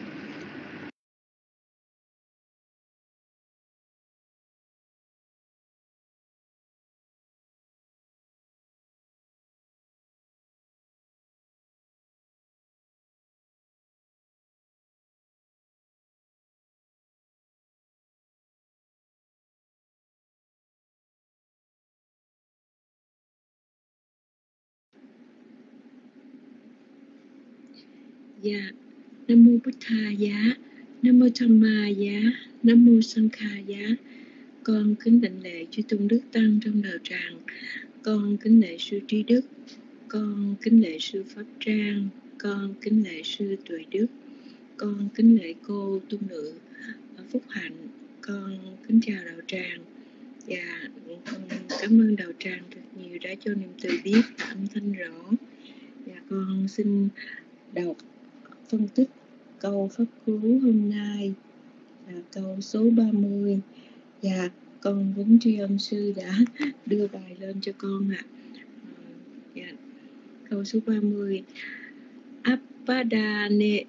Dạ, Nam mô Bụt Thà giá, Nam mô Tham Ma giá, Nam mô Sang Kha giá. Con kính đảnh lễ chư tôn đức tăng trong đạo tràng. Con kính lễ sư Trí Đức. Con kính lễ sư Pháp Trang. Con kính lễ sư Tuệ Đức. Con kính lễ cô tu nữ Phúc Hạnh. Con kính chào đạo tràng. Và con cảm ơn đạo tràng thật nhiều đã cho niềm từ biết âm thanh rõ. Và con xin đọc phân tích câu pháp cú hôm nay là câu số ba mươi. Và con vốn tri ân sư đã đưa bài lên cho con ạ. À. Câu số ba mươi. Appadane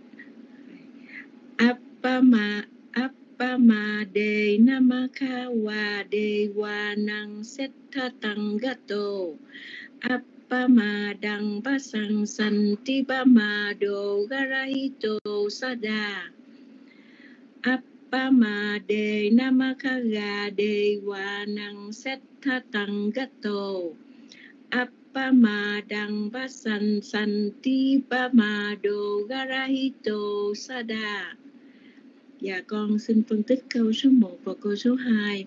Appama Appama de namaka wa de wa nang setta tangato Appama dang basang santi bama do garahito sada Appama de namaka ga de wa nang setta tangato Appama dang basan santi bama do garahito sada. Và con xin phân tích câu số một và câu số hai.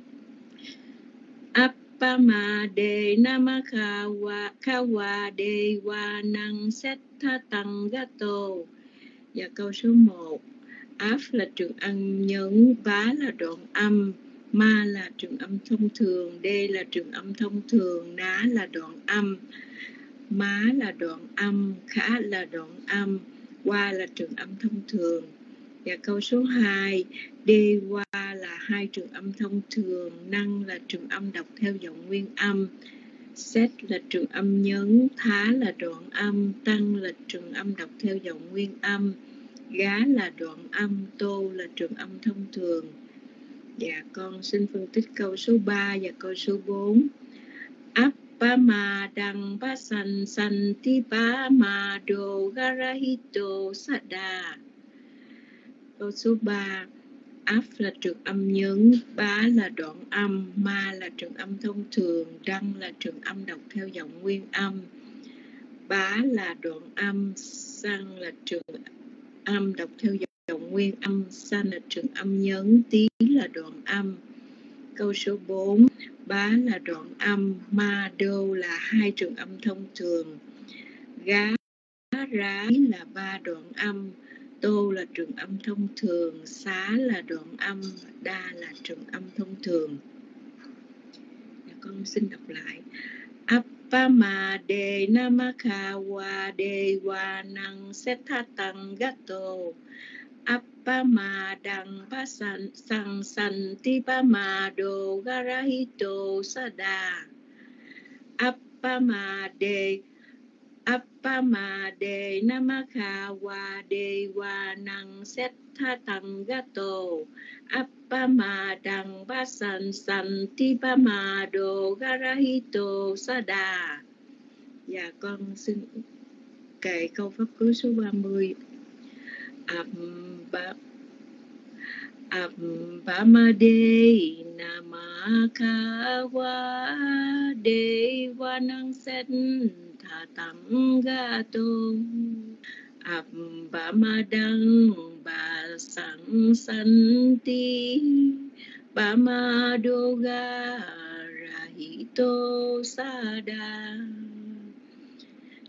Appama de namaka wa kawa de wa nang setta tangato. Và câu số một. Áp là trường âm nhấn, bá là đoạn âm, ma là trường âm thông thường, đê là trường âm thông thường, ná là đoạn âm, má là đoạn âm, khá là đoạn âm, qua là trường âm thông thường. Và câu số hai, đê qua là hai trường âm thông thường, năng là trường âm đọc theo giọng nguyên âm, xét là trường âm nhấn, thá là đoạn âm, tăng là trường âm đọc theo giọng nguyên âm, gá là đoạn âm, tô là trường âm thông thường. Dạ con xin phân tích câu số ba và câu số bốn. Appama đăng bá san san ti bá ma do garahito sada. Câu số ba. Áp là trường âm nhấn, bá là đoạn âm, ma là trường âm thông thường, đăng là trường âm đọc theo giọng nguyên âm, bá là đoạn âm, san là trường âm đọc theo giọng nguyên âm, san là trường âm nhấn, tí là đoạn âm. Câu số bốn. Bá là đoạn âm, ma đô là hai trường âm thông thường, gá rá là ba đoạn âm, tô là trường âm thông thường, xá là đoạn âm, đa là trường âm thông thường. Con xin đọc lại. Appama de namaka wa de wa nang setta tangato Appama dang basan sang santi bama do garahito sada Appama de Appama de namaka wa de wa nang setta tangato Appama dang basan santi bama do garahito sada. Dạ con xin kệ câu pháp cứu số ba mươi. Abba Appama de namaka wa de wa nang setta tangato Appama dang basang santi bama do garahito sada.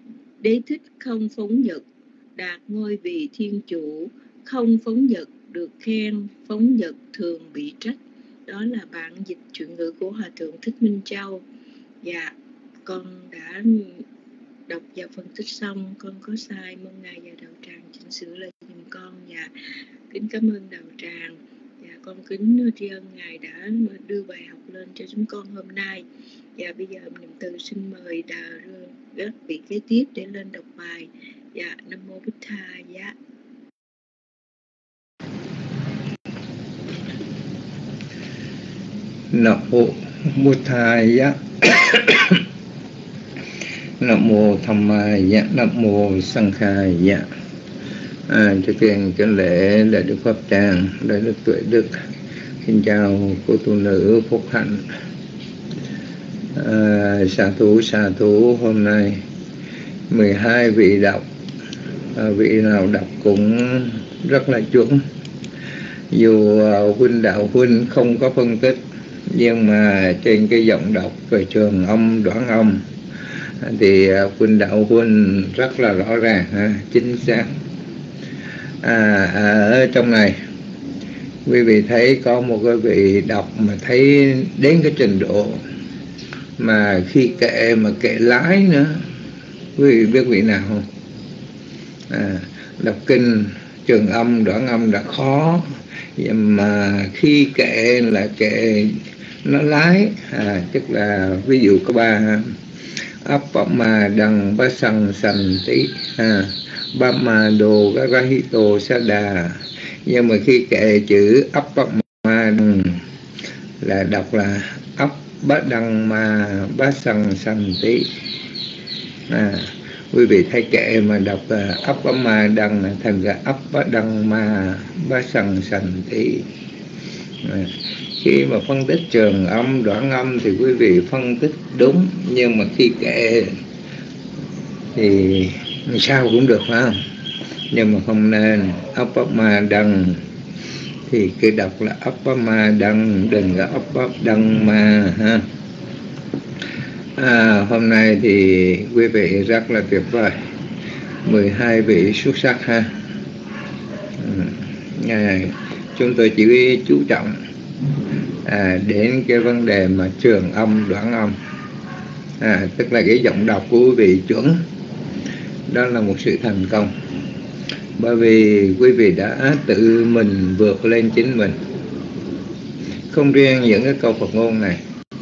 Đế thích không phóng dật, đạt ngôi vị thiên chủ. Không phóng dật được khen, phóng dật thường bị trách. Đó là bản dịch truyện ngữ của Hòa Thượng Thích Minh Châu. Dạ, con đã đọc và phân tích xong. Con có sai, mong Ngài và Đạo Tràng chỉnh sửa lại giùm con. Dạ, kính cảm ơn Đạo Tràng. Dạ, con kính tri ân Ngài đã đưa bài học lên cho chúng con hôm nay. Dạ, bây giờ niệm từ xin mời các vị kế tiếp để lên đọc bài. Dạ, Nam Mô Bích Tha. Dạ. Nam Mô Bụt Thaya. Nam Mô Tham Maya. Nam Mô Sang Khaya. À, thực hiện kính lễ đại đức Pháp Tràng, đại đức Tuệ Đức. Xin chào cô tu nữ Phúc Hạnh. À, xạ thủ xạ thủ hôm nay mười hai vị đọc, à, vị nào đọc cũng rất là chuẩn. Dù uh, huynh đạo huynh không có phân tích, nhưng mà trên cái giọng đọc về trường âm đoạn âm thì uh, huynh đạo huynh rất là rõ ràng, ha, chính xác. À, à, ở trong này quý vị thấy có một cái vị đọc mà thấy đến cái trình độ mà khi kệ mà kệ lái nữa. Quý vị biết vị nào không? À, đọc kinh trường âm đoạn âm đã khó, nhưng mà khi kệ là kệ nó lái, à, tức là ví dụ có ba Appama đằng ba sằng sành tí, à, ba ma đồ garahito sada. Nhưng mà khi kệ chữ Appama là đọc là ấp bá đăng ma bá sằng sành tí. À, quý vị thấy kệ mà đọc là ấp bá ma đăng là thành ra ấp bá đăng ma bá sằng sành tí. À, khi mà phân tích trường âm đoạn âm thì quý vị phân tích đúng, nhưng mà khi kệ thì sao cũng được, phải không? Nhưng mà không nên. Ấp bá ma đăng thì cái đọc là ấp bá ma đăng, đừng có ấp bá đăng ma, ha. À, hôm nay thì quý vị rất là tuyệt vời, mười hai vị xuất sắc, ha. À, chúng tôi chỉ chú trọng à, đến cái vấn đề mà trường âm đoạn âm, à, tức là cái giọng đọc của quý vị chuẩn. Đó là một sự thành công, bởi vì quý vị đã tự mình vượt lên chính mình. Không riêng những cái câu Phật ngôn này,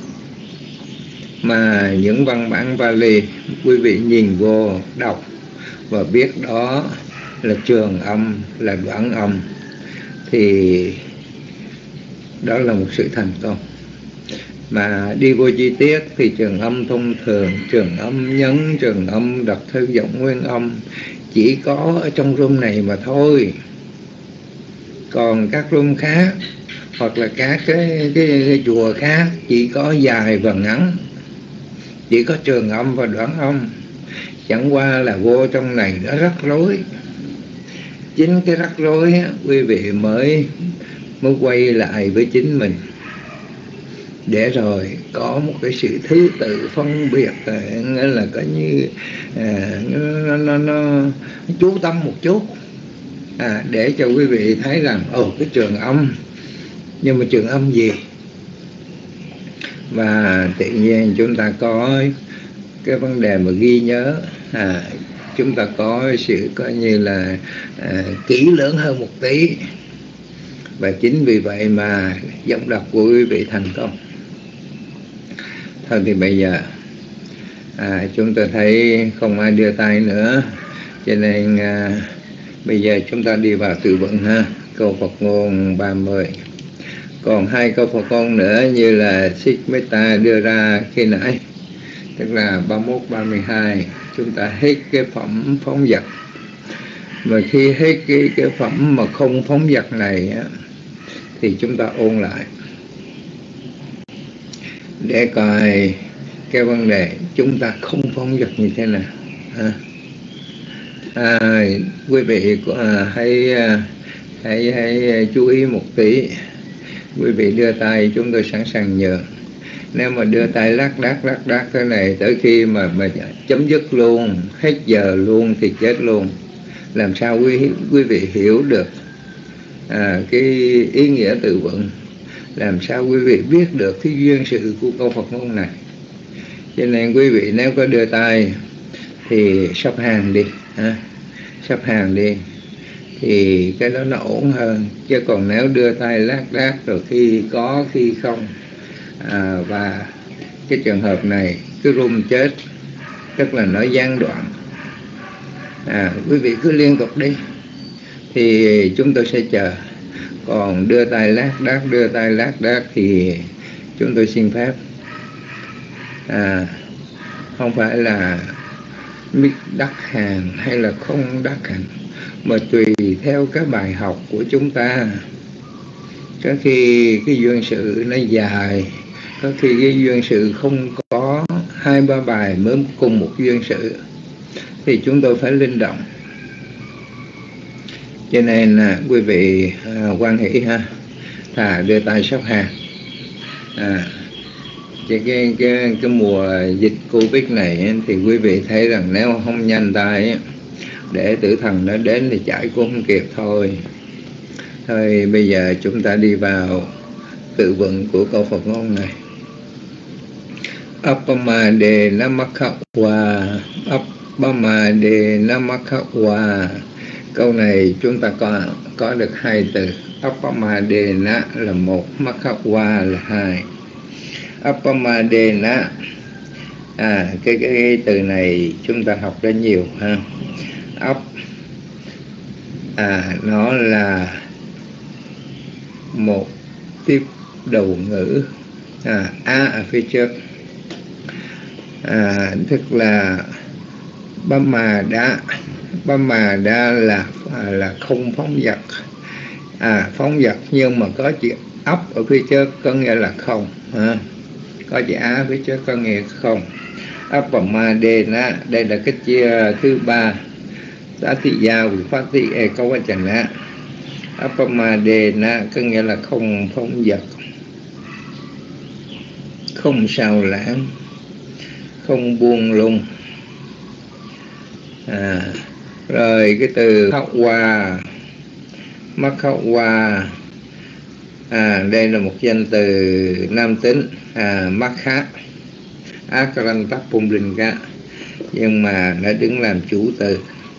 mà những văn bản Pali quý vị nhìn vô đọc và biết đó là trường âm, là đoạn âm, thì đó là một sự thành công. Mà đi vô chi tiết thì trường âm thông thường, trường âm nhấn, trường âm đặt theo giọng nguyên âm chỉ có ở trong room này mà thôi. Còn các room khác hoặc là các cái, cái, cái chùa khác chỉ có dài và ngắn, chỉ có trường âm và đoạn âm. Chẳng qua là vô trong này nó rắc rối. Chính cái rắc rối á, quý vị mới mới quay lại với chính mình, để rồi có một cái sự thứ tự phân biệt, nghĩa là có như à, nó, nó, nó chú tâm một chút, à, để cho quý vị thấy rằng ồ, cái trường âm, nhưng mà trường âm gì? Và tự nhiên chúng ta có cái vấn đề mà ghi nhớ, à, chúng ta có sự coi như là à, kỹ lưỡng hơn một tí. Và chính vì vậy mà giọng đọc của quý vị thành công. Thôi thì bây giờ à, chúng ta thấy không ai đưa tay nữa, cho nên à, bây giờ chúng ta đi vào từ vựng, ha. Câu Phật ngôn ba mươi. Còn hai câu Phật ngôn nữa như là Sích Metta đưa ra khi nãy, tức là ba mươi mốt, ba mươi hai, chúng ta hết cái phẩm phóng dật. Mà khi hết cái, cái phẩm mà không phóng dật này á, thì chúng ta ôn lại để coi cái vấn đề chúng ta không phóng dật như thế nào, ha. À, quý vị à, hãy, hãy, hãy chú ý một tí. Quý vị đưa tay chúng tôi sẵn sàng nhường. Nếu mà đưa tay lác đác lác đác thế này, tới khi mà mà chấm dứt luôn, hết giờ luôn thì chết luôn. Làm sao quý quý vị hiểu được à, cái ý nghĩa từ vựng? Làm sao quý vị biết được cái duyên sự của câu Phật ngôn này? Cho nên quý vị nếu có đưa tay thì sắp hàng đi, ha? Sắp hàng đi thì cái đó nó ổn hơn. Chứ còn nếu đưa tay lác đác rồi khi có khi không, à, và cái trường hợp này cứ run chết, tức là nó gián đoạn. À, quý vị cứ liên tục đi thì chúng tôi sẽ chờ. Còn đưa tay lác đác đưa tay lác đác thì chúng tôi xin phép à, không phải là biết đắc hàng hay là không đắc hàng, mà tùy theo cái bài học của chúng ta. Có khi cái duyên sự nó dài, có khi cái duyên sự không có, hai ba bài mới cùng một duyên sự, thì chúng tôi phải linh động. Cho nên à, quý vị à, quan hỷ ha, thà đưa tay sắp hàng. À, cái, cái, cái, cái mùa dịch Covid này thì quý vị thấy rằng nếu không nhanh tay để tử thần nó đến thì chạy cũng không kịp thôi. Thôi bây giờ chúng ta đi vào tự vựng của câu Phật ngôn này. Appamade namakhawa, Appamade namakhawa. Câu này chúng ta có có được hai từ. Appamadena là một, makhawa là hai. Appamadena, à cái, cái cái từ này chúng ta học rất nhiều ha. Up, à nó là một tiếp đầu ngữ, à a ở phía trước, à tức là băm mà đá. Băm mà đa là à, là không phóng dật, à phóng dật nhưng mà có chữ ấp ở phía trước có nghĩa là không, ha? Có chữ á phía trước có nghĩa không. Ấp và ma đê na, đây là cái chia thứ ba. Tá thị gia vì phát thị e câu quan trọng á. Ấp và ma đê na có nghĩa là không phóng dật, không sao lãng, không buông lung. À rồi cái từ khắc hoa, mắc khắc hoa, à đây là một danh từ nam tính, à mắc khác Akaranta Pumlinga, nhưng mà nó đứng làm chủ từ,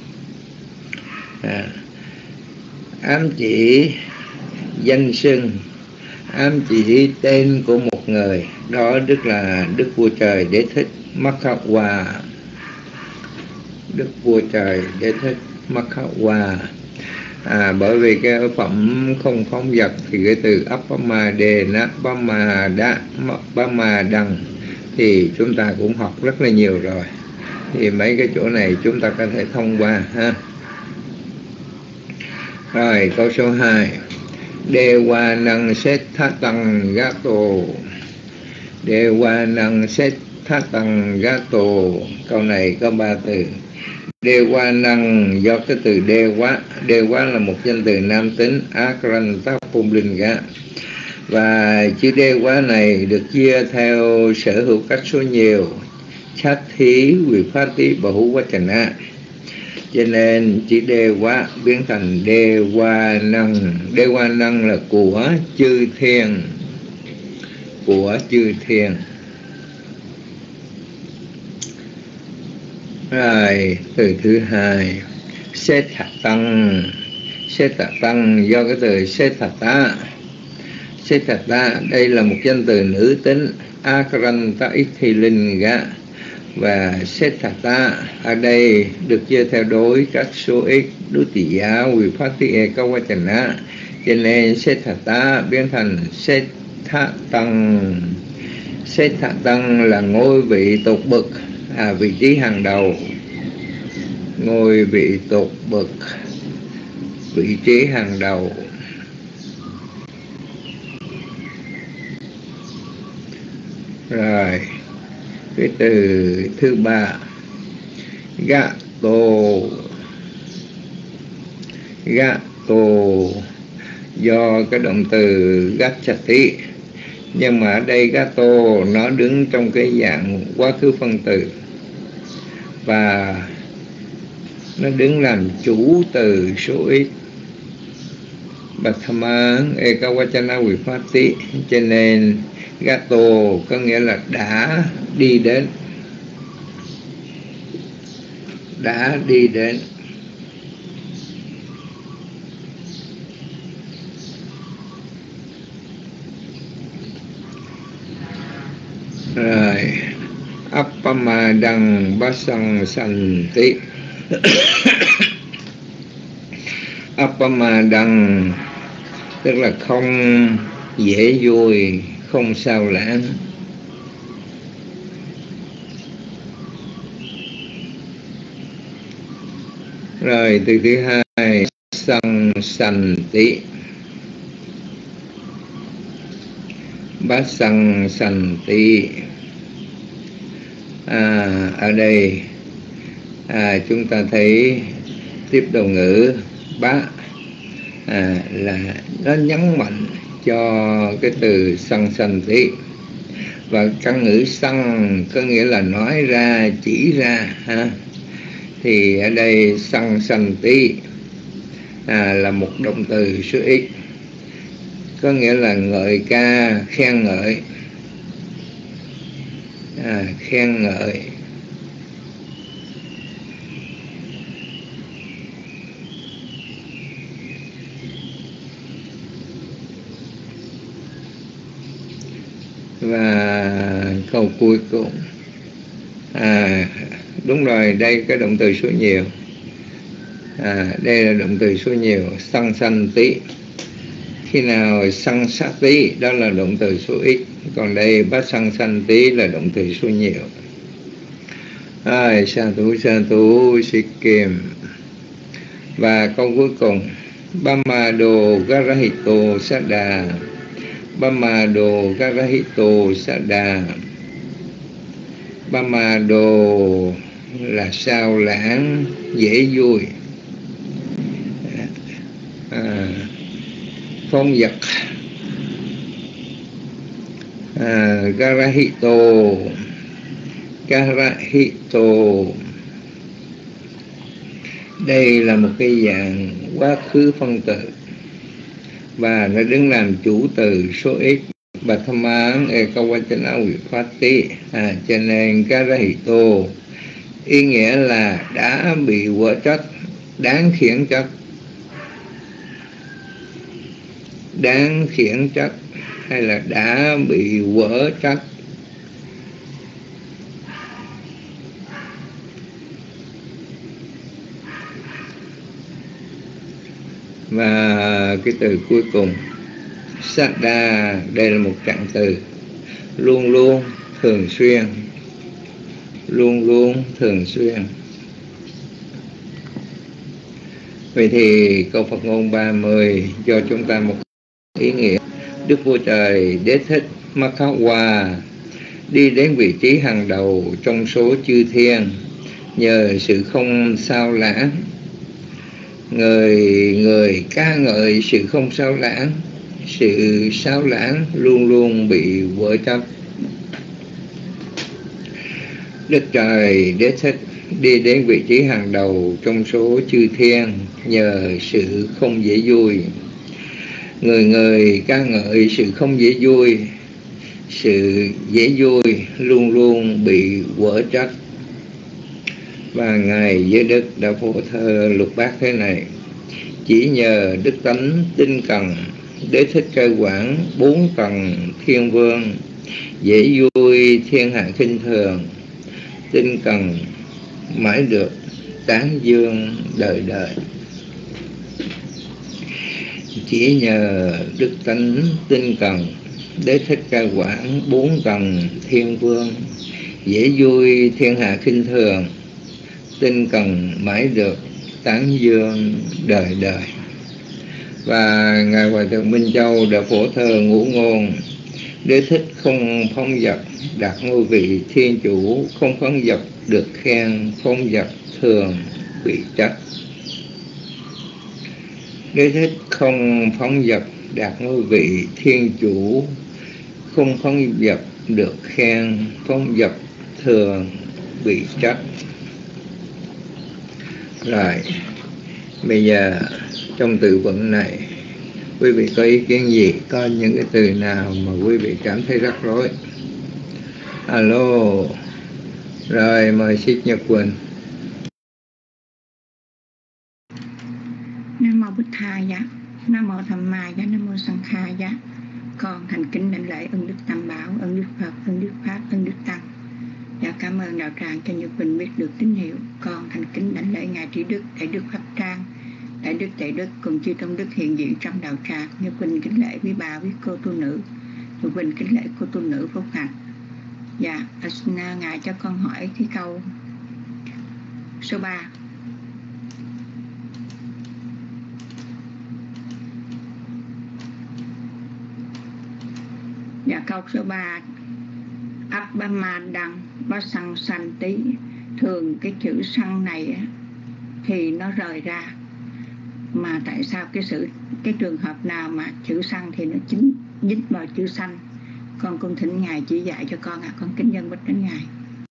à, ám chỉ danh xưng, ám chỉ tên của một người, đó tức là Đức Vua Trời Đế Thích mắc khắc hoa. Đức Vua Trời Đế Thích mắc khắc hoa. À, bởi vì cái phẩm không phóng dật thì cái từ Appama Đề Na Bama Đa Bama Đằng thì chúng ta cũng học rất là nhiều rồi, thì mấy cái chỗ này chúng ta có thể thông qua ha. Rồi câu số hai, Dewa năng set thát tăng gato. Dewa năng set thát tăng gato. Câu này có ba từ. Dewa năng do cái từ Dewa, Dewa là một danh từ nam tính, Akaranta Pumlinga, và chữ Dewa này được chia theo sở hữu cách số nhiều, Chát thí, Vipati, Bahuvachana. Cho nên chữ Dewa biến thành Dewa năng. Dewa năng là của chư thiên, của chư thiên. Rồi từ thứ hai, Set Hạ Tăng. Set Hạ Tăng do cái từ Set Hạ Ta. Set Hạ Ta đây là một danh từ nữ tính, Akaranta Ithilinga, và Set Hạ Ta ở đây được chia theo đối các số ít, Dutiya, Vipati, Ekawachana. Cho nên Set Hạ Ta biến thành Set Hạ Tăng. Set Hạ Tăng là ngôi vị tột bậc, à, vị trí hàng đầu, ngôi vị tột bậc, vị trí hàng đầu. Rồi cái từ thứ ba, Gato. Gato do cái động từ Gachati. Nhưng mà ở đây gato nó đứng trong cái dạng quá khứ phân từ, và nó đứng làm chủ từ số ít. Bhattama ekavachana vipatti, cho nên gato có nghĩa là đã đi đến, đã đi đến. Rồi appamadang basang santi. Appamadang tức là không dễ vui, không sao lãng. Rồi từ thứ hai sang sanh tí. Bát sang sanh tí. À, ở đây à, chúng ta thấy tiếp đầu ngữ bá à, là nó nhấn mạnh cho cái từ sanh sanh tí, và căn ngữ sanh có nghĩa là nói ra, chỉ ra ha. Thì ở đây sanh sanh tí à, là một động từ số ít, có nghĩa là ngợi ca, khen ngợi. À, khen ngợi. Và câu cuối cùng à, đúng rồi, đây cái động từ số nhiều. À, đây là động từ số nhiều, sanh sanh tí. Khi nào sanh sát tí đó là động từ số ít, còn đây bát sanh sanh tí là động từ số nhiều. Ai sa thủ sa thủ sikkim. Và câu cuối cùng Bamado garahito sada. Bamado garahito sada. Bamado là sao lãng, dễ vui. À, phong vật. À, garahito. Garahito đây là một cái dạng quá khứ phân từ, và nó đứng làm chủ từ số ít. Bhattama ekavachana vipatti, à, cho nên garahito ý nghĩa là đã bị quở trách, đáng khiển trách, đáng khiển trách hay là đã bị quở trách. Và cái từ cuối cùng sada, đây là một trạng từ luôn luôn, thường xuyên, luôn luôn, thường xuyên. Vậy thì câu Phật ngôn ba mươi cho chúng ta một ý nghĩa. Đức Vua Trời Đế Thích Makhawa đi đến vị trí hàng đầu trong số chư thiên nhờ sự không sao lãng. Người người ca ngợi sự không sao lãng, sự sao lãng luôn luôn bị vỡ trách. Đức Trời Đế Thích đi đến vị trí hàng đầu trong số chư thiên nhờ sự không dễ vui. Người người ca ngợi sự không dễ vui, sự dễ vui luôn luôn bị vỡ trách. Và Ngài Giới Đức đã phổ thơ lục bát thế này: chỉ nhờ đức tánh tinh cần, Đế Thích cai quản bốn tầng thiên vương, dễ vui thiên hạ khinh thường, tinh cần mãi được tán dương đời đời. Chỉ nhờ đức tánh tinh cần, Đế Thích cai quản bốn tầng thiên vương, dễ vui thiên hạ khinh thường, tinh cần mãi được tán dương đời đời. Và Ngài Hòa Thượng Minh Châu đã phổ thơ ngũ ngôn: Đế Thích không phong dật đạt ngôi vị thiên chủ, không phong dật được khen, phong dật thường bị trách. Đế Thích không phóng dật đạt ngôi vị thiên chủ, không không dập được khen, không dập thường bị trách. Rồi bây giờ trong từ vựng này quý vị có ý kiến gì? Có những cái từ nào mà quý vị cảm thấy rắc rối? Alo. Rồi mời Sít Nhật Quỳnh. Nam mô Bụt Thà giá, Nam mô Tham Ma giá, Nam mô Sang Kha giá. Con thành kính đảnh lễ ơn Đức Tam Bảo, ơn Đức Phật, ơn Đức Pháp, ơn Đức Tăng. Và cảm ơn đạo tràng cho Nhật Quỳnh biết được tín hiệu. Con thành kính đảnh lễ ngài Trí Đức, Đại Đức Pháp Trang, Đại Đức Đại Đức cùng chư Tôn Đức hiện diện trong đạo tràng. Nhật Quỳnh kính lễ quý bà, quý cô tu nữ. Nhật Quỳnh kính lễ cô tu nữ Phúc Hạnh. Dạ, xin ngài cho con hỏi cái câu số ba. Dạ, câu số ba. Abhama đăng bá sanh sanh tí. Thường cái chữ sanh này thì nó rời ra, mà tại sao cái sự cái trường hợp nào mà chữ sanh thì nó chính dính vào chữ sanh? Con cung thỉnh ngài chỉ dạy cho con ạ. À. Con kính dân bích đến ngài.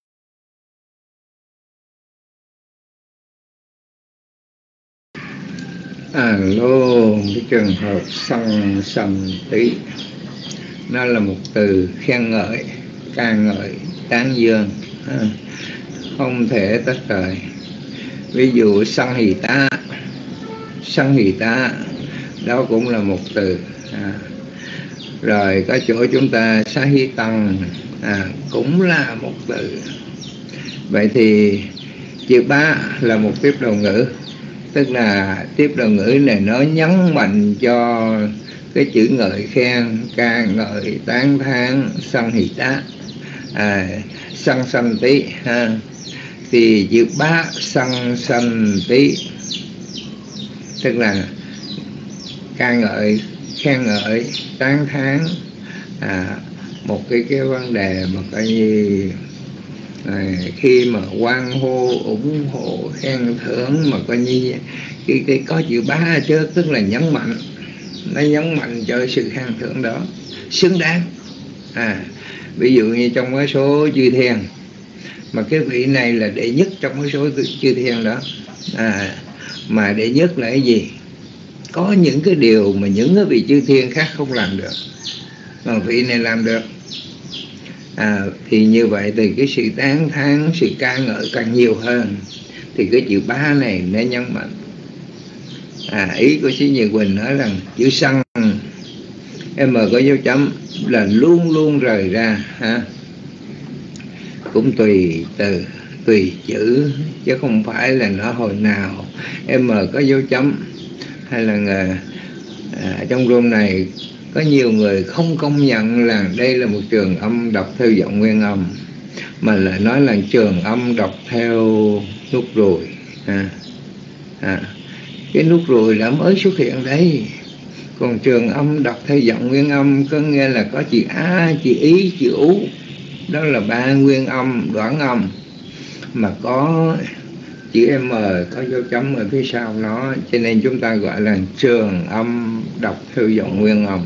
Alo, cái trường hợp sanh sanh tí nó là một từ khen ngợi, ca ngợi, tán dương, không thể tách rời. Ví dụ sanh hỷ tá, sanh hỷ tá đó cũng là một từ. À, rồi có chỗ chúng ta xá hí tăng à, cũng là một từ. Vậy thì chữ bá là một tiếp đầu ngữ, tức là tiếp đầu ngữ này nó nhấn mạnh cho cái chữ ngợi khen, ca ngợi, tán thán, sanh hỷ tá, à, sanh sanh tí ha. Thì chữ bá sanh sanh tí tức là ca ngợi, khen ngợi, tán thán à, một cái cái vấn đề mà coi như à, khi mà hoan hô, ủng hộ, khen thưởng mà coi như cái, cái có chữ bá ở trước, tức là nhấn mạnh, nó nhấn mạnh cho sự khen thưởng đó xứng đáng. À, ví dụ như trong cái số chư thiên mà cái vị này là đệ nhất trong cái số chư thiên đó, à, mà đệ nhất là cái gì? Có những cái điều mà những cái vị chư thiên khác không làm được mà vị này làm được. À, thì như vậy thì cái sự tán thán, sự ca ngợi càng nhiều hơn, thì cái chữ bá này nó nhấn mạnh. À, ý của Sĩ Nhật Quỳnh nói rằng chữ sanh M có dấu chấm là luôn luôn rời ra ha. Cũng tùy từ, tùy chữ, chứ không phải là nó hồi nào M có dấu chấm. Hay là à, trong room này có nhiều người không công nhận là đây là một trường âm đọc theo giọng nguyên âm, mà lại nói là trường âm đọc theo nút ruồi. À, à, cái nút ruồi đã mới xuất hiện đấy. Còn trường âm đọc theo giọng nguyên âm có nghĩa là có chữ A, chữ Ý, chữ Ú. Đó là ba nguyên âm, đoạn âm. Mà có chữ M có dấu chấm ở phía sau nó, cho nên chúng ta gọi là trường âm đọc theo giọng nguyên âm.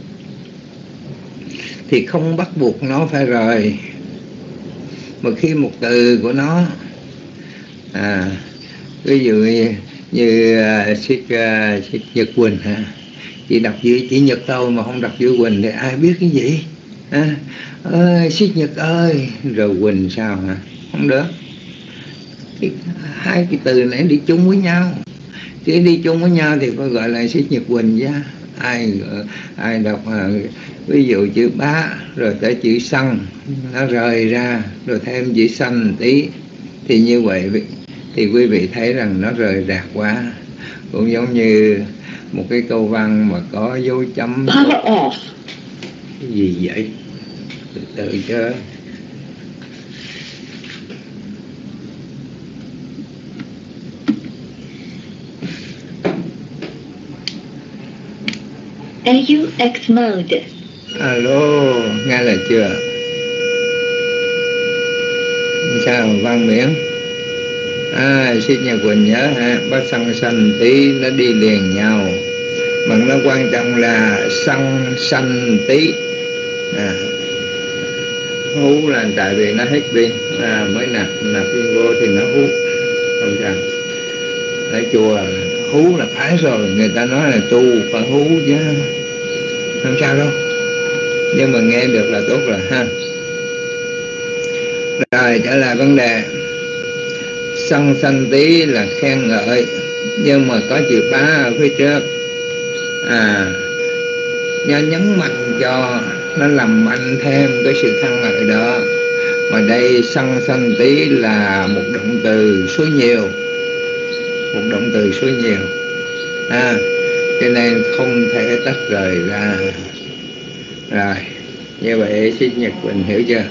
Thì không bắt buộc nó phải rời. Mà khi một từ của nó à, ví dụ như, như uh, Sít uh, Nhật Quỳnh ha, chỉ đọc chữ chỉ Nhật thôi mà không đọc chữ Quỳnh thì ai biết cái gì? À, ơi Sít Nhật ơi, rồi Quỳnh sao hả? Không được. Cái, hai cái từ này đi chung với nhau, chứ đi chung với nhau thì phải gọi là Sít Nhật Quỳnh chứ. Ai ai đọc à, ví dụ chữ bá rồi tới chữ sanh nó rời ra, rồi thêm chữ sanh tí, thì như vậy thì quý vị thấy rằng nó rời rạc quá. Cũng giống như một cái câu văn mà có dấu chấm. Cái gì vậy? Từ từ chứ. a u ích mode. Alo, nghe là chưa? Sao Văn Miễn? À, Sít Nhật Quỳnh nhớ ha, bác sanh sanh tí nó đi liền nhau. Mà nó quan trọng là sanh sanh tí. À, hú là tại vì nó hết pin, à, mới nạp nạp pin vô thì nó hú, không sao. Ở chùa hú là phải rồi, người ta nói là tu phải hú chứ không sao đâu, nhưng mà nghe được là tốt rồi ha. Rồi trở lại vấn đề sân sanh tí là khen ngợi, nhưng mà có chữ bá ở phía trước, à, nó nhấn mạnh cho nó làm mạnh thêm cái sự khen ngợi đó. Mà đây sân sanh tí là một động từ số nhiều, một động từ số nhiều, à, cho nên không thể tách rời ra. Rồi như vậy Sĩ Nhật Quỳnh hiểu chưa?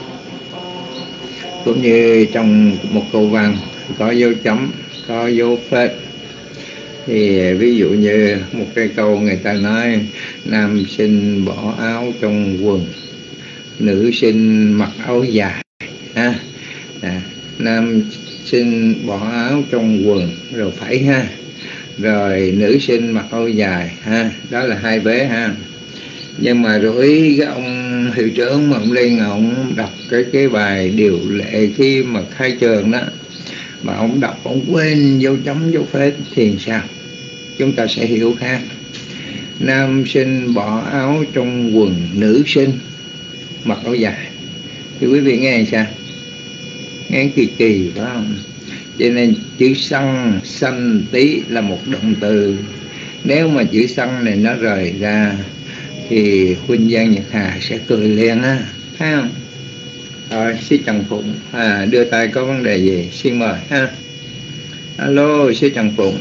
Cũng như trong một câu văn có dấu chấm, có dấu phết, thì ví dụ như một cái câu người ta nói nam sinh bỏ áo trong quần, nữ sinh mặc áo dài, ha, à, nam sinh bỏ áo trong quần rồi phải ha, rồi nữ sinh mặc áo dài ha, đó là hai vế ha. Nhưng mà rồi cái ông hiệu trưởng mà ông lên ông đọc cái cái bài điều lệ khi mà khai trường đó, mà ông đọc ông quên dấu chấm dấu phết thì sao? Chúng ta sẽ hiểu khác. Nam sinh bỏ áo trong quần, nữ sinh mặc áo dài, thì quý vị nghe sao? Nghe kỳ kỳ phải không? Cho nên chữ sân sanh tí là một động từ. Nếu mà chữ sân này nó rời ra thì huynh Giang Nhật Hà sẽ cười liền á, thấy không? Rồi, Sư Trần Phụng à, đưa tay có vấn đề gì? Xin mời ha. Alo, Sư Trần Phụng.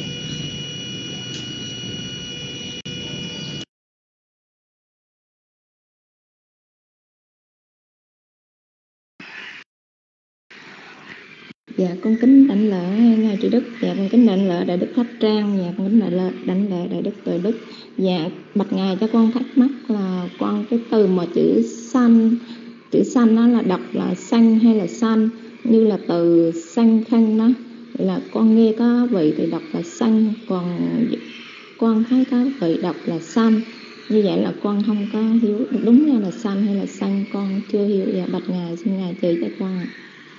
Dạ con kính đảnh lễ ngài Trí Đức. Dạ con kính đảnh lễ đại đức Pháp Trang. Dạ con kính đảnh lễ đảnh lễ đại đức Tuệ Đức. Dạ bạch ngài cho con thắc mắc là con cái từ mà chữ sanh, chữ sanh nó là đọc là xanh hay là xanh, như là từ xanh khăn đó, là con nghe có vị thì đọc là xanh, còn con thấy có vị đọc là xanh. Như vậy là con không có hiểu đúng ra là xanh hay là xanh, con chưa hiểu. Dạ bạch ngài, xin ngài chỉ cho con ạ.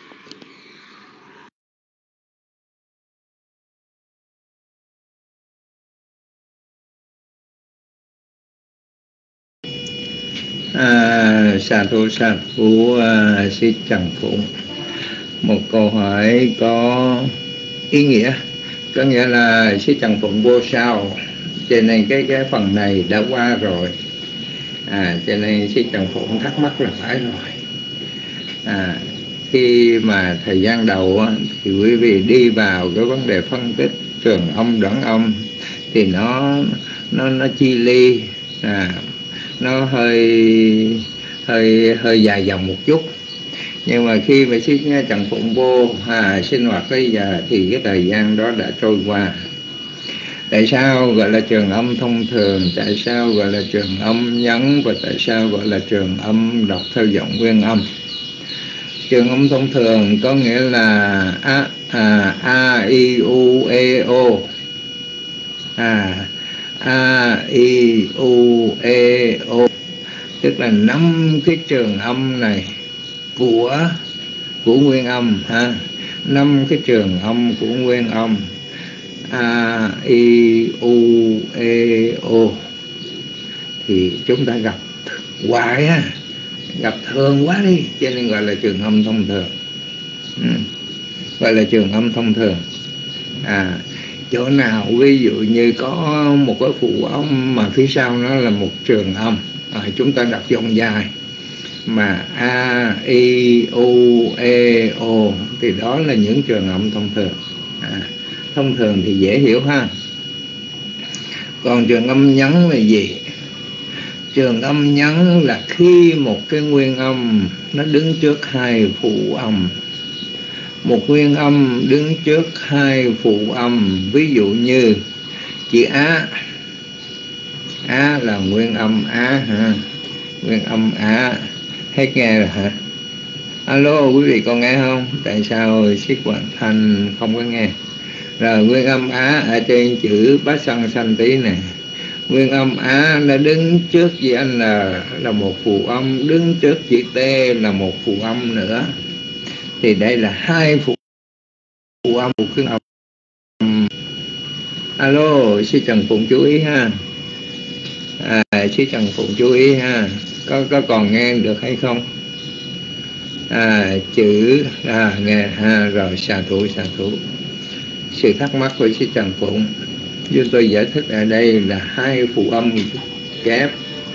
À, sa thú sa thú à, Sư Trần Phụng, một câu hỏi có ý nghĩa, có nghĩa là Sư Trần Phụng vô sao, cho nên cái cái phần này đã qua rồi, à, cho nên Sư Trần Phụng thắc mắc là phải rồi. À, khi mà thời gian đầu á, thì quý vị đi vào cái vấn đề phân tích trường âm đoạn âm thì nó nó nó chi ly, à, nó hơi hơi hơi dài dòng một chút. Nhưng mà khi mà Sư Trần Phụng vô à, sinh hoạt bây giờ thì cái thời gian đó đã trôi qua. Tại sao gọi là trường âm thông thường, tại sao gọi là trường âm nhấn, và tại sao gọi là trường âm đọc theo giọng nguyên âm? Trường âm thông thường có nghĩa là a a a i u e o, à a i u e o, tức là năm cái trường âm này của của nguyên âm ha, năm cái trường âm của nguyên âm a i u e o thì chúng ta gặp hoài á, gặp thường quá đi, cho nên gọi là trường âm thông thường, ừ. gọi là trường âm thông thường. À, chỗ nào ví dụ như có một cái phụ âm mà phía sau nó là một trường âm, à, chúng ta đọc dòng dài mà a i u e o thì đó là những trường âm thông thường. À, thông thường thì dễ hiểu ha. Còn trường âm nhấn là gì? Trường âm nhấn là khi một cái nguyên âm nó đứng trước hai phụ âm. Một nguyên âm đứng trước hai phụ âm, ví dụ như chữ á, á là nguyên âm á ha, nguyên âm á, hết nghe rồi hả? Alo quý vị còn nghe không? Tại sao Siết Hoàng Thanh không có nghe? Rồi nguyên âm á ở trên chữ bát sanh sanh tí này, Nguyên âm Á nó đứng trước chữ N là một phụ âm, đứng trước chữ T là một phụ âm nữa. Thì đây là hai phụ, phụ âm, một cái âm. Alo, sư Trần Phụng chú ý ha. À, sư Trần Phụng chú ý ha. Có có còn nghe được hay không? À, chữ à, nghe ha, rồi xà thủ xà thủ. Sự thắc mắc của sư Trần Phụng, chúng tôi giải thích ở đây là hai phụ âm kép.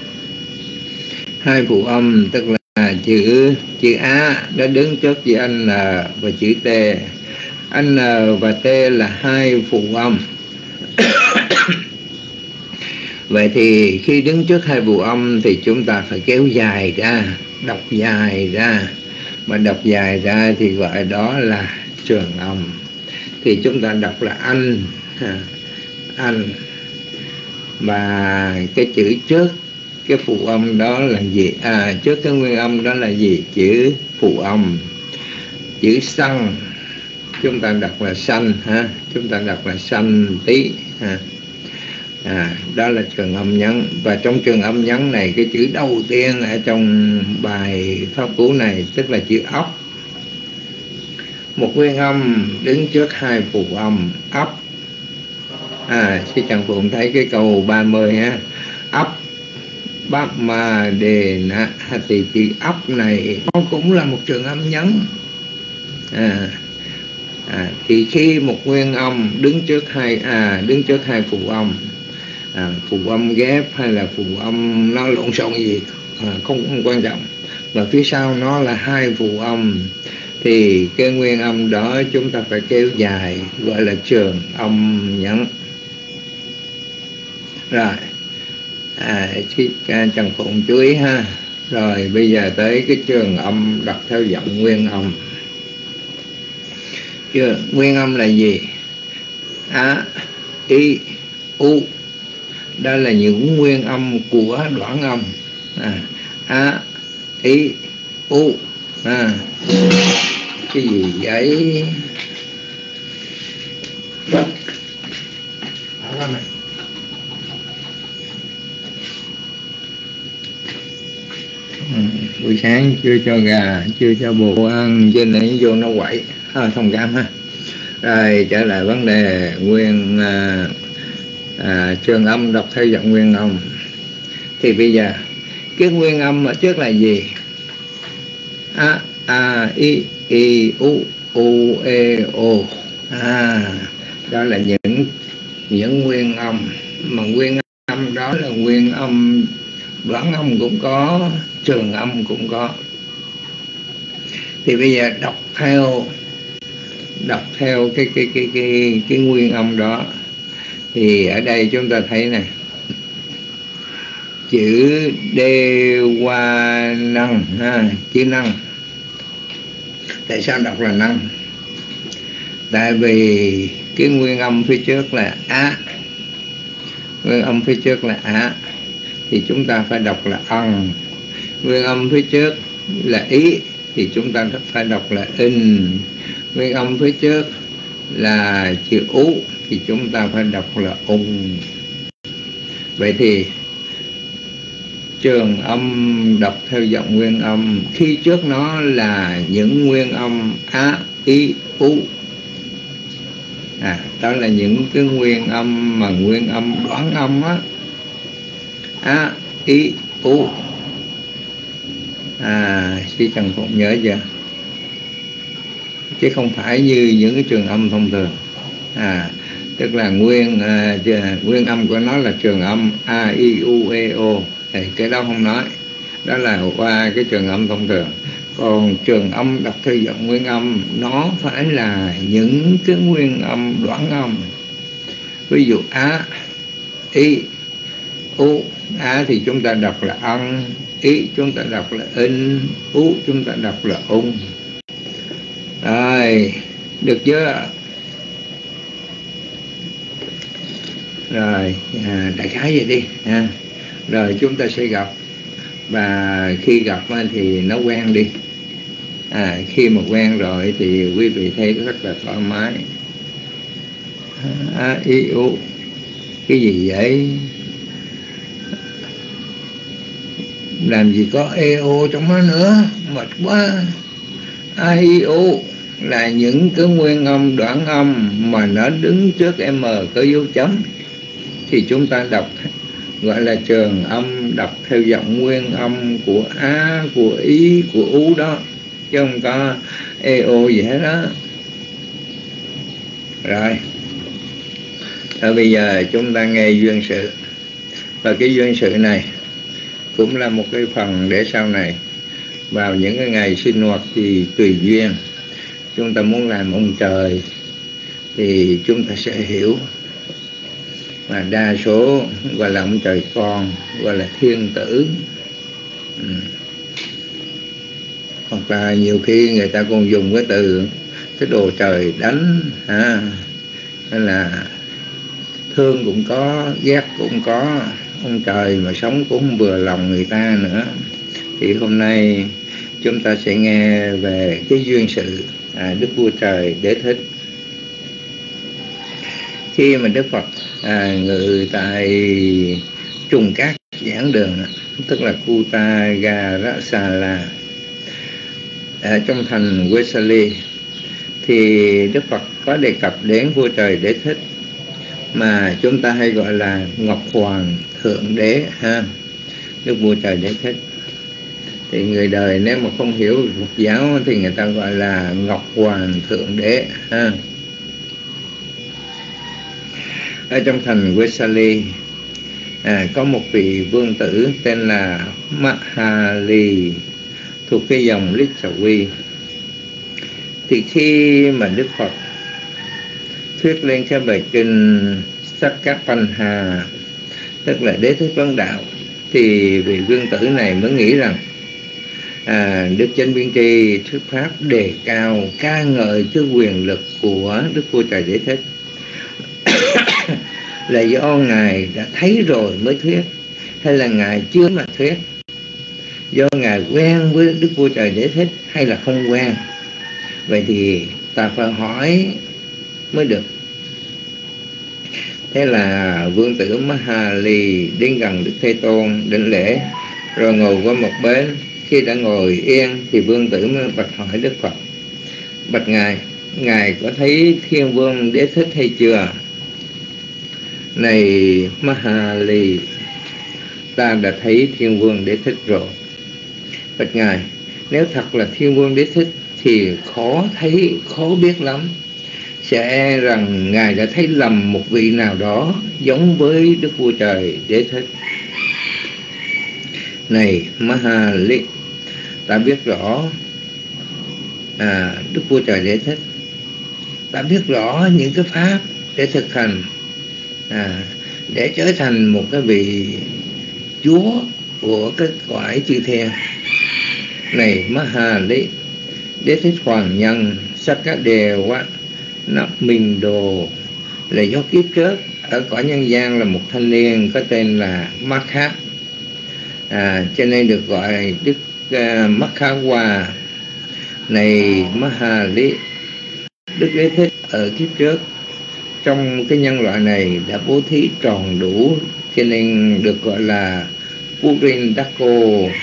Hai phụ âm tức là chữ chữ A đã đứng trước chữ N và chữ T. N và T là hai phụ âm. Vậy thì khi đứng trước hai phụ âm thì chúng ta phải kéo dài ra, đọc dài ra. Mà đọc dài ra thì gọi đó là trường âm. Thì chúng ta đọc là anh, anh. Và cái chữ trước cái phụ âm đó là gì? À, trước cái nguyên âm đó là gì? Chữ phụ âm. Chữ xăng chúng ta đọc là xanh ha, chúng ta đọc là xanh tí ha. À, đó là trường âm nhấn. Và trong trường âm nhấn này, cái chữ đầu tiên ở trong bài pháp cú này tức là chữ ốc. Một nguyên âm đứng trước hai phụ âm ốc. À, sư Trần Phụng thấy cái câu ba mươi ha, ốc bắp ma đề na, thì chữ ốc này nó cũng là một trường âm nhấn. À, à, thì khi một nguyên âm đứng trước hai à đứng trước hai phụ âm, à, phụ âm ghép hay là phụ âm nó lộn xộn gì à, không, không quan trọng, và phía sau nó là hai phụ âm, thì cái nguyên âm đó chúng ta phải kéo dài, gọi là trường âm nhấn. Rồi à, Trần Phụng chú ý ha. Rồi bây giờ tới cái trường âm đọc theo giọng nguyên âm. Chưa, nguyên âm là gì? A, I, U. Đó là những nguyên âm của đoạn âm. À, A, I, U. À, cái gì vậy? Ừ, buổi sáng chưa cho gà, chưa cho bồ ăn, cho nên vô nó quậy. À, thông cảm ha. Rồi trở lại vấn đề nguyên à, à, trường âm đọc theo giọng nguyên âm. Thì bây giờ cái nguyên âm ở trước là gì? A, A, I, I, U, U, E, O. À, đó là những những nguyên âm. Mà nguyên âm đó là nguyên âm đoạn âm cũng có, trường âm cũng có. Thì bây giờ đọc theo đọc theo cái cái cái cái cái nguyên âm đó. Thì ở đây chúng ta thấy này, chữ đê qua năng ha, chữ năng. Tại sao đọc là năng? Tại vì cái nguyên âm phía trước là á, nguyên âm phía trước là á, thì chúng ta phải đọc là ân. Nguyên âm phía trước là ý, thì chúng ta phải đọc là in. Nguyên âm phía trước là chữ ú, thì chúng ta phải đọc là ung. Vậy thì trường âm đọc theo giọng nguyên âm, khi trước nó là những nguyên âm á, ý, ú. À, đó là những cái nguyên âm mà nguyên âm đoạn âm á, á, ý, ú. À, sư Trần Phụng nhớ chưa? Chứ không phải như những cái trường âm thông thường. À, tức là nguyên à, nguyên âm của nó là trường âm A, I, U, E, O. Thì cái đó không nói, đó là qua cái trường âm thông thường. Còn trường âm đọc theo giọng nguyên âm, nó phải là những cái nguyên âm đoạn âm. Ví dụ á, I, U. Á thì chúng ta đọc là ân, ý chúng ta đọc là in, ú chúng ta đọc là ung. Rồi, được chưa? Rồi, à, đại khái vậy đi ha. Rồi chúng ta sẽ gặp, và khi gặp thì nó quen đi. À, khi mà quen rồi thì quý vị thấy rất là thoải mái. A, I, U. Cái gì vậy? làm gì có e o trong đó nữa, mệt quá. A I O là những cái nguyên âm đoạn âm mà nó đứng trước M có dấu chấm, thì chúng ta đọc gọi là trường âm, đọc theo giọng nguyên âm của A, của Ý, của U đó, chứ không có e o gì hết đó. Rồi, rồi bây giờ chúng ta nghe duyên sự, và cái duyên sự này cũng là một cái phần để sau này vào những cái ngày sinh hoạt thì tùy duyên chúng ta muốn làm ông trời thì chúng ta sẽ hiểu, mà đa số gọi là ông trời con, gọi là thiên tử. Ừ. Hoặc là nhiều khi người ta còn dùng cái từ cái đồ trời đánh ha, nên là thương cũng có, ghét cũng có, ông trời mà sống cũng không vừa lòng người ta nữa. Thì hôm nay chúng ta sẽ nghe về cái duyên sự à, Đức Vua Trời Đế Thích. Khi mà Đức Phật à, ngự tại Trùng Cát giảng đường, tức là Kutagarasala ở trong thành Vesali, thì Đức Phật có đề cập đến Vua Trời Đế Thích mà chúng ta hay gọi là Ngọc Hoàng Thượng Đế ha, Đức Vua Trời Đế Thích. Thì người đời nếu mà không hiểu Phật giáo thì người ta gọi là Ngọc Hoàng Thượng Đế ha. Ở trong thành Vesali à, có một vị vương tử tên là Mahali thuộc cái dòng Litsavi. Thì khi mà Đức Phật thuyết lên cái bài kinh Sakkapanha, tức là Đế Thích Vấn Đạo, thì vị vương tử này mới nghĩ rằng à, Đức Chánh Biên Tri thuyết pháp đề cao ca ngợi cái quyền lực của Đức Vua Trời Đế Thích là do Ngài đã thấy rồi mới thuyết, hay là Ngài chưa mà thuyết, do Ngài quen với Đức Vua Trời Đế Thích hay là không quen. Vậy thì ta phải hỏi mới được. Thế là vương tử Mahali đến gần Đức Thế Tôn định lễ, rồi ngồi qua một bên. Khi đã ngồi yên thì vương tử mới bạch hỏi Đức Phật: bạch Ngài, Ngài có thấy Thiên Vương Đế Thích hay chưa? Này Mahali, ta đã thấy Thiên Vương Đế Thích rồi. Bạch Ngài, nếu thật là Thiên Vương Đế Thích thì khó thấy, khó biết lắm. Sẽ rằng Ngài đã thấy lầm một vị nào đó giống với Đức Vua Trời Đế Thích. Này Mahali, ta biết rõ à, Đức Vua Trời Đế Thích, ta biết rõ những cái pháp để thực hành à, để trở thành một cái vị chúa của cái cõi chư thiên. Này Mahali, Đế Thích Hoàng Nhân Sakkadewa Nắp Minh Đồ là do kiếp trước ở cõi nhân gian là một thanh niên có tên là Makha, à, cho nên được gọi Đức uh, Makhawa. Này Mahali, Đức Đế Thích ở kiếp trước trong cái nhân loại này đã bố thí tròn đủ, cho nên được gọi là Purindako.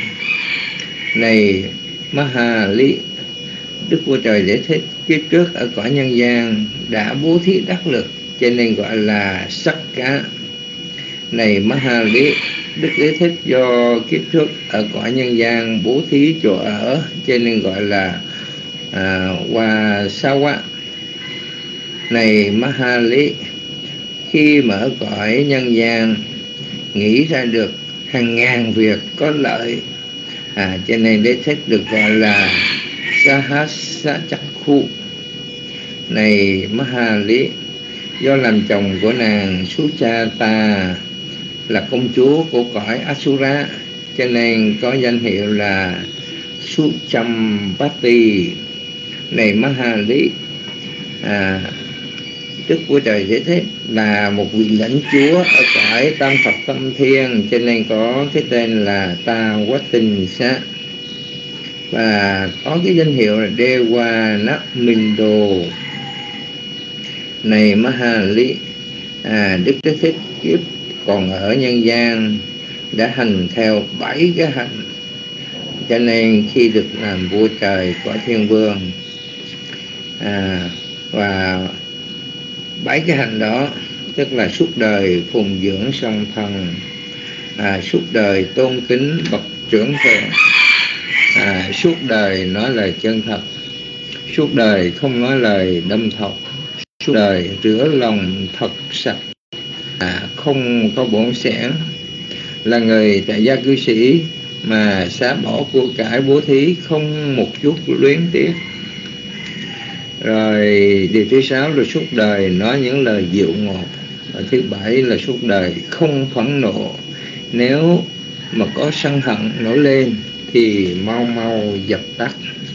Này Mahali, Đức Vua Trời Đế Thích kiếp trước ở cõi nhân gian đã bố thí đắc lực, cho nên gọi là Sakka. Này Mahali, Đức Đế Thích do kiếp trước ở cõi nhân gian bố thí chỗ ở, cho nên gọi là à, Wasawa. Này Mahali, khi mà ở cõi nhân gian nghĩ ra được hàng ngàn việc có lợi, à, cho nên Đế Thích được gọi là Sahasachakku. Này Mahali, do làm chồng của nàng Suchata là công chúa của cõi Asura, cho nên có danh hiệu là Suchampati. Này Mahali, à, Đức Vua Trời Đế Thích là một vị lãnh chúa ở cõi Tam Thập Tâm Thiên, cho nên có cái tên là Ta Quát Tinh Sát, và có cái danh hiệu là Dewa Nắp Minh Đồ. Này Mahali, à, Đức Đế Thích kiếp còn ở nhân gian đã hành theo bảy cái hành, cho nên khi được làm vua trời cõi thiên vương, à, và bảy cái hành đó tức là suốt đời phụng dưỡng song thần, à, suốt đời tôn kính bậc trưởng thượng, à, suốt đời nói lời chân thật, suốt đời không nói lời đâm thọc, suốt đời rửa lòng thật sạch, à, không có bổn xẻn, là người tại gia cư sĩ mà xả bỏ của cải bố thí không một chút luyến tiếc. Rồi điều thứ sáu là suốt đời nói những lời dịu ngọt. Và thứ bảy là suốt đời không phẫn nộ, nếu mà có sân hận nổi lên thì mau mau dập tắt.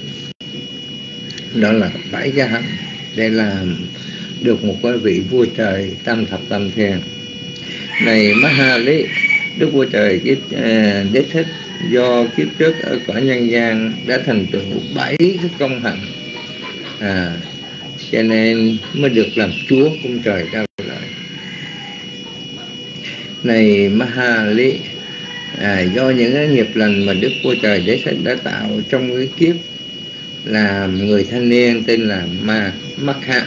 Đó là bảy cái hạnh để làm được một cái vị vua trời tam thập tam thiên. Này Mahali, Đức vua trời kiếp à, Đế Thích do kiếp trước ở cõi nhân gian đã thành tựu bảy cái công hạnh, à, cho nên mới được làm chúa cung trời cao lợi. Này Mahali, à, do những cái nghiệp lành mà Đức vua trời Đế Thích đã tạo trong cái kiếp làm người thanh niên tên là Ma Makha,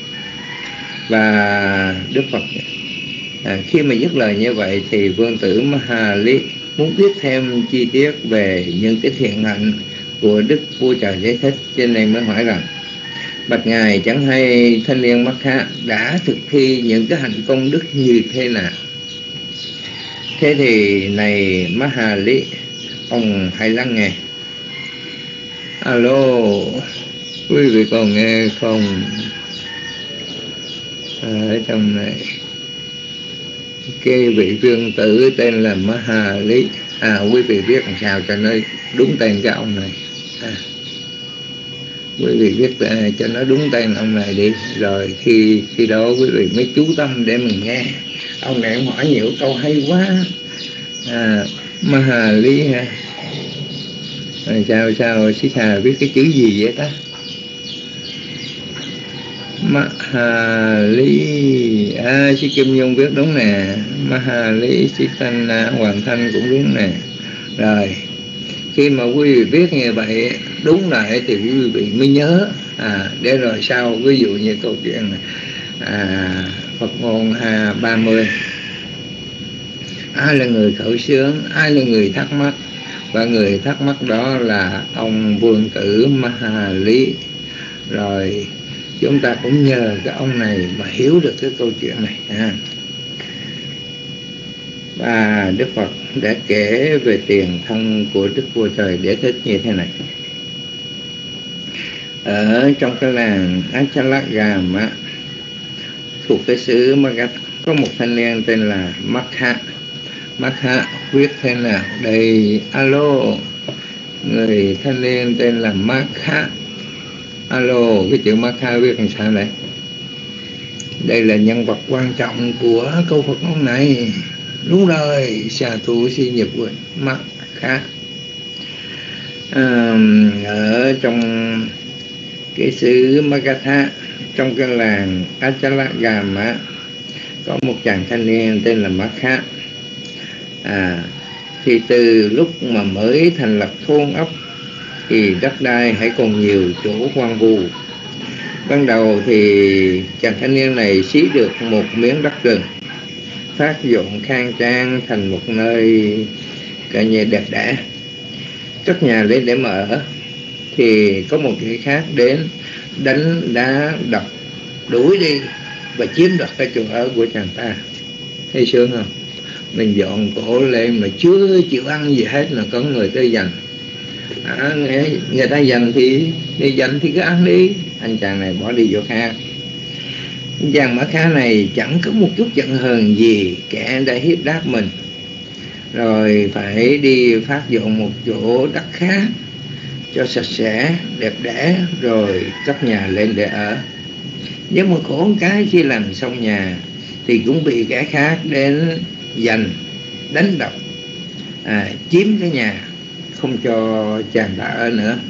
và Đức Phật à, khi mà dứt lời như vậy thì vương tử Mahali muốn biết thêm chi tiết về những cái thiện hạnh của Đức vua trời Đế Thích, cho nên mới hỏi rằng: bạch ngài, chẳng hay thanh niên Makha đã thực thi những cái hạnh công đức như thế nào? Thế thì này Mahali, ông hãy lắng nghe. Alo, quý vị còn nghe không? Ở trong này cái vị vương tử tên là Mahali, à, quý vị viết làm sao cho nó đúng tên cái ông này, à, quý vị viết cho nó đúng tên ông này đi, rồi khi khi đó quý vị mới chú tâm để mình nghe. Ông này hỏi nhiều câu hay quá. À, Mahali ha, à, sao sao Sĩ Thà viết cái chữ gì vậy ta? Mahali, à, Sĩ Kim Nhung viết đúng nè, Mahali, Sĩ Thanh Hoàng Thanh cũng đúng nè. Rồi khi mà quý vị viết như vậy đúng lại thì quý vị mới nhớ, à, để rồi sau ví dụ như câu chuyện này, à, Phật ngôn à, ba mươi, ai là người khởi xướng, ai là người thắc mắc, và người thắc mắc đó là ông vương tử Mahali. Rồi chúng ta cũng nhờ cái ông này mà hiểu được cái câu chuyện này, à. Và Đức Phật đã kể về tiền thân của Đức vua trời Đế Thích như thế này. Ở trong cái làng Achalagama thuộc cái xứ Magadha có một thanh niên tên là Makha. Makha viết thế nào đây? Alo, người thanh niên tên là Makha. Alo, cái chữ Makha viết làm sao đây? Đây là nhân vật quan trọng của câu Phật ngôn này. Đúng rồi, xà thủ si nhập quên Makha. À, ở trong cái xứ Magadha, trong cái làng Achalagama có một chàng thanh niên tên là Makha. À, thì từ lúc mà mới thành lập thôn ấp thì đất đai hãy còn nhiều chỗ hoang vu. Ban đầu thì chàng thanh niên này xí được một miếng đất rừng, phát dọn khang trang thành một nơi cả nhà đẹp đẽ, cất nhà lên để mà ở. Thì có một người khác đến đánh đá đập đuổi đi và chiếm đoạt cái chỗ ở của chàng ta. Thấy sướng không? Mình dọn cổ lên mà chưa chịu ăn gì hết là có người tới giành. À, người, người ta giành thì đi giành thì cứ ăn đi. Anh chàng này bỏ đi chỗ khác. Chàng Makha này chẳng có một chút giận hờn gì kẻ đã hiếp đáp mình, rồi phải đi phát dọn một chỗ đất khác cho sạch sẽ đẹp đẽ rồi cất nhà lên để ở. Nhưng mà khổ cái khi làm xong nhà thì cũng bị kẻ khác đến giành, đánh đập, à, chiếm cái nhà, không cho chàng ta ở nữa.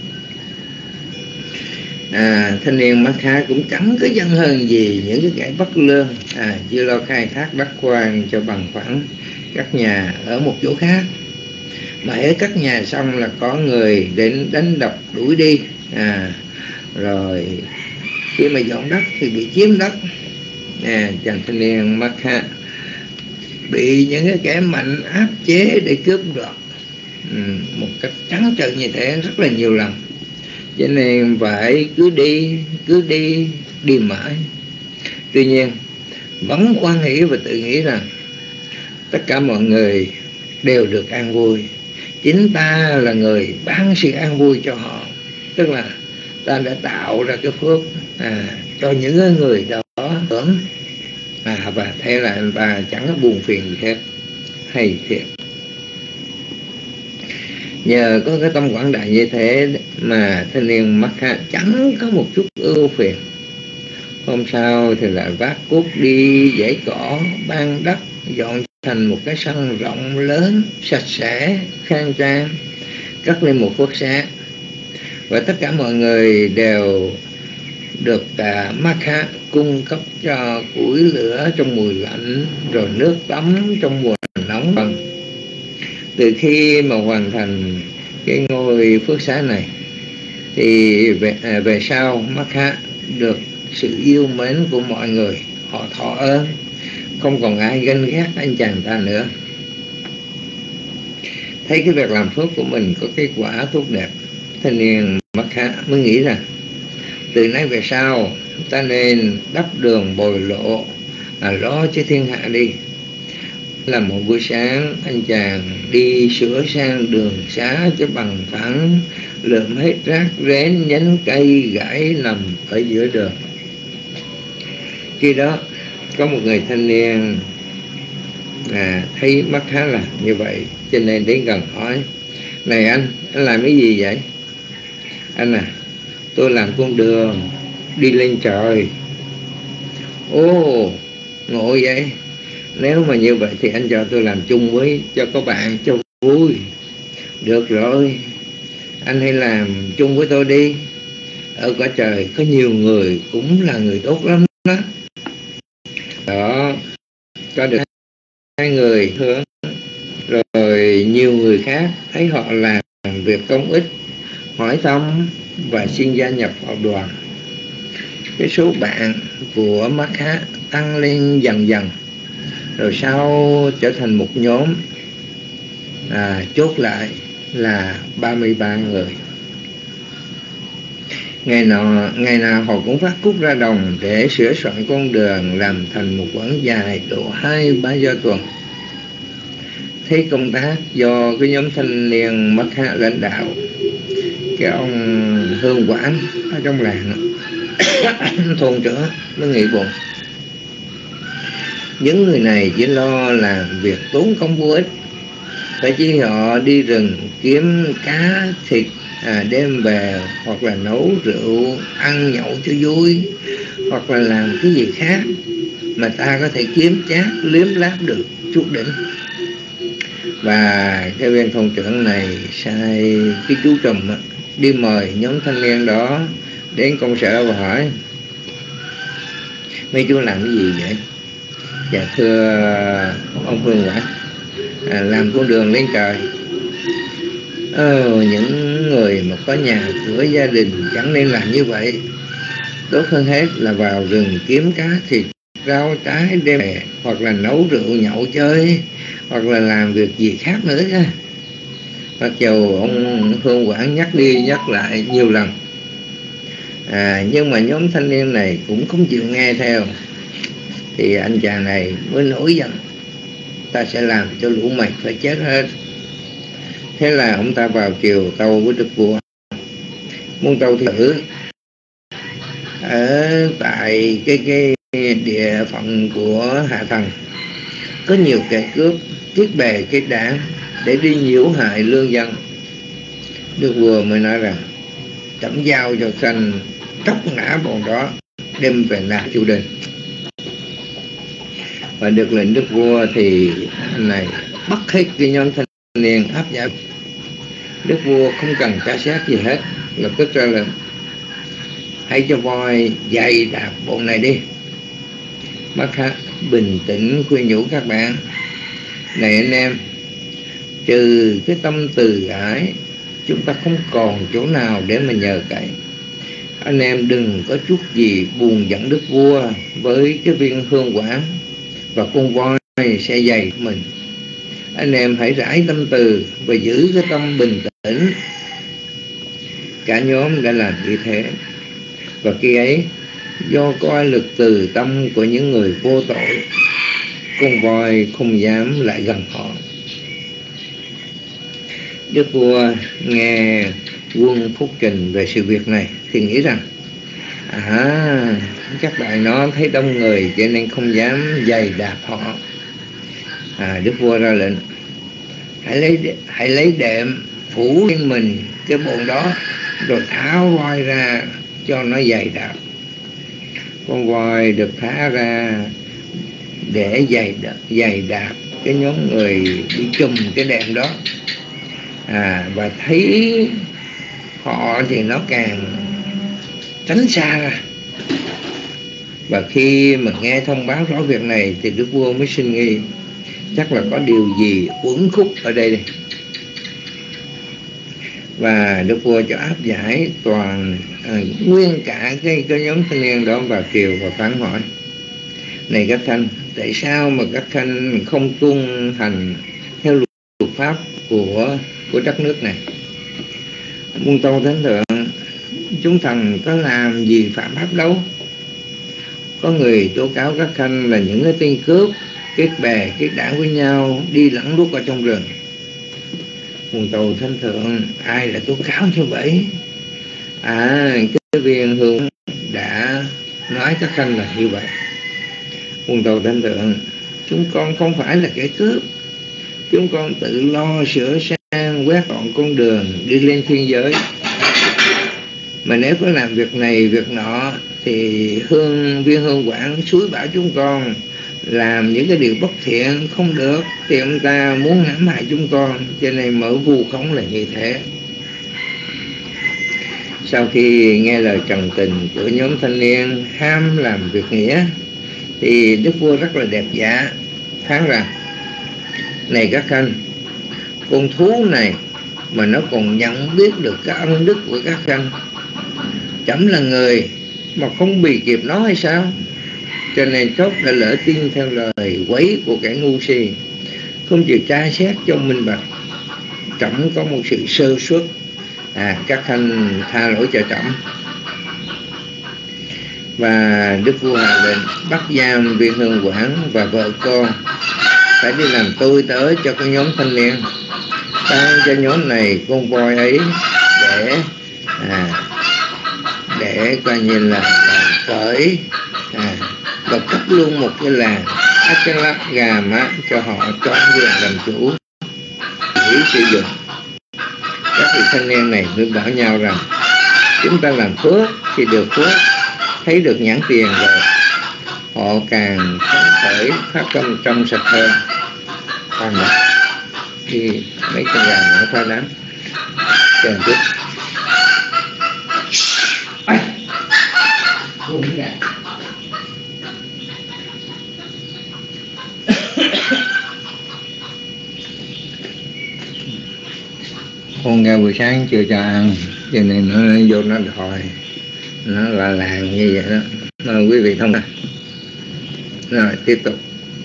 À, thanh niên Makha cũng chẳng có giận hờn gì những cái kẻ bất lương, à, chưa lo khai thác đất quan cho bằng phẳng, cắt nhà ở một chỗ khác, mà hễ cắt nhà xong là có người đến đánh đập đuổi đi. À, rồi khi mà dọn đất thì bị chiếm đất. À, chàng thanh niên Makha bị những cái kẻ mạnh áp chế để cướp đoạt ừ, một cách trắng trợn như thế rất là nhiều lần, cho nên phải cứ đi cứ đi đi mãi. Tuy nhiên vẫn quan nghĩ và tự nghĩ rằng tất cả mọi người đều được an vui, chính ta là người ban sự an vui cho họ, tức là ta đã tạo ra cái phước à, cho những người đó hưởng. À, và thế là anh ta chẳng có buồn phiền gì hết. Hay thiệt, nhờ có cái tâm quảng đại như thế mà thanh niên Makha chẳng có một chút ưu phiền. Hôm sau thì lại vác cuốc đi dãy cỏ, ban đất, dọn thành một cái sân rộng lớn, sạch sẽ, khang trang, cất lên một phước xá. Và tất cả mọi người đều được uh, Makha cung cấp cho củi lửa trong mùa lạnh, rồi nước tắm trong mùa nóng. Từ khi mà hoàn thành cái ngôi phước xá này thì về, à, về sau Makha được sự yêu mến của mọi người, họ thọ ơn, không còn ai ganh ghét anh chàng ta nữa. Thấy cái việc làm phước của mình có kết quả tốt đẹp, thanh niên Makha mới nghĩ rằng từ nay về sau ta nên đắp đường bồi lộ, à, lo cho thiên hạ đi. Là một buổi sáng, anh chàng đi sửa sang đường xá cho bằng phẳng, lượm hết rác rến, nhánh cây gãy nằm ở giữa đường. Khi đó có một người thanh niên à, thấy Makha làm như vậy, cho nên đến gần hỏi: này anh, anh làm cái gì vậy? Anh à, tôi làm con đường đi lên trời. Ồ, ngộ vậy. Nếu mà như vậy thì anh cho tôi làm chung với cho có bạn cho vui. Được rồi, anh hãy làm chung với tôi đi. Ở cõi trời có nhiều người cũng là người tốt lắm đó. Đó, có được hai người hướng, rồi nhiều người khác thấy họ làm việc công ích, hỏi thăm và xin gia nhập vào đoàn. Cái số bạn của Makha tăng lên dần dần, rồi sau trở thành một nhóm à, chốt lại là ba mươi ba người. Ngày nào, ngày nào họ cũng vác cuốc ra đồng để sửa soạn con đường làm thành một quãng dài độ hai ba giờ tuần. Thấy công tác do cái nhóm thanh niên Makha lãnh đạo, cái ông hương quản ở trong làng thôn trưởng mới nghĩ bụng: những người này chỉ lo làm việc tốn công vô ích, phải chỉ họ đi rừng kiếm cá thịt à, đem về, hoặc là nấu rượu ăn nhậu cho vui, hoặc là làm cái gì khác mà ta có thể kiếm chác liếm láp được chút đỉnh. Và cái viên thôn trưởng này sai cái chú Trùm đi mời nhóm thanh niên đó đến công sở và hỏi: mấy chú làm cái gì vậy? Dạ thưa ông Phương Quản, à, làm con đường lên trời. Ờ, những người mà có nhà cửa gia đình chẳng nên làm như vậy. Tốt hơn hết là vào rừng kiếm cá thịt rau trái đem về, hoặc là nấu rượu nhậu chơi, hoặc là làm việc gì khác nữa nha. Mặc dù ông Hương Quảng nhắc đi nhắc lại nhiều lần, à, nhưng mà nhóm thanh niên này cũng không chịu nghe theo. Thì anh chàng này mới nổi giận: ta sẽ làm cho lũ mày phải chết hết. Thế là ông ta vào triều tâu với đức vua, muốn tâu thử ở tại cái cái địa phận của Hạ Thần có nhiều kẻ cướp kiết bè kiết đảng để đi nhiễu hại lương dân. Đức vua mới nói rằng trẫm giao cho khanh tróc nã bọn đó, đem về nạp triều đình. Và được lệnh đức vua thì anh này bắt hết cái nhóm thanh niên áp giải. Đức vua không cần tra xét gì hết, lập tức ra lệnh: hãy cho voi dày đạp bọn này đi. Makha bình tĩnh khuyên nhủ các bạn: Này anh em, trừ cái tâm từ ái, chúng ta không còn chỗ nào để mà nhờ cậy. Anh em đừng có chút gì buồn giận đức vua với cái viên hương quả và con voi sẽ dày mình. Anh em hãy rải tâm từ và giữ cái tâm bình tĩnh. Cả nhóm đã làm như thế, và khi ấy do coi lực từ tâm của những người vô tội, con voi không dám lại gần họ. Đức vua nghe quân phúc trình về sự việc này thì nghĩ rằng à, chắc đại nó thấy đông người cho nên không dám giày đạp họ. à, Đức vua ra lệnh hãy lấy hãy lấy đệm phủ lên mình cái bọn đó, rồi tháo voi ra cho nó giày đạp. Con voi được thả ra để giày đạp, giày đạp cái nhóm người bị chùm cái đệm đó. à, Và thấy họ thì nó càng tránh xa ra. Và khi mà nghe thông báo rõ việc này thì đức vua mới sinh nghi, chắc là có điều gì uẩn khúc ở đây đây. Và đức vua cho áp giải toàn à, nguyên cả cái, cái nhóm thanh niên đó vào triều và phán hỏi: này các khanh, tại sao mà các khanh không tuân hành theo luật pháp của của đất nước này? Muôn tâu thánh thượng, chúng thần có làm gì phạm pháp đâu. Có người tố cáo các khanh là những cái tên cướp, kết bè kết đảng với nhau, đi lẫn lút ở trong rừng. Muôn tâu thánh thượng, ai là tố cáo như vậy? À, cái viên hương đã nói các khanh là như vậy. Muôn tâu thánh thượng, chúng con không phải là kẻ cướp, chúng con tự lo sửa sang quét dọn con đường đi lên thiên giới. Mà nếu có làm việc này việc nọ thì hương viên hương quản suối bảo chúng con làm những cái điều bất thiện không được, thì ông ta muốn hãm hại chúng con, cho nên mở vu khống là như thế. Sau khi nghe lời trần tình của nhóm thanh niên ham làm việc nghĩa thì đức vua rất là đẹp dạ phán rằng: này các khanh, con thú này mà nó còn nhận biết được cái ân đức của các khanh, chấm là người mà không bị kịp nó hay sao? Cho nên chốt đã lỡ tin theo lời quấy của kẻ ngu si, không chịu tra xét cho minh bạch. Trẫm có một sự sơ suất, à các khanh tha lỗi cho trẫm. Và đức vua hạ lệnh bắt giam viên hương quản và vợ con, phải đi làm tôi tớ cho cái nhóm thanh niên, ban cho nhóm này con voi ấy để à, để coi như là, là cởi à, và cấp luôn một cái làng ác cái lắp gà má cho họ chọn quyền làm chủ để sử dụng. Các vị thanh niên này mới bảo nhau rằng chúng ta làm phước thì được phước, thấy được nhãn tiền rồi họ càng phấn khởi phát tâm trong sạch hơn. Còn thì mấy con gà nó khoai lắm chờ chút. Con gà buổi sáng chưa cho ăn cho nên nó vô nó đòi, nó là làng như vậy đó. Mời quý vị thông ra. Rồi tiếp tục.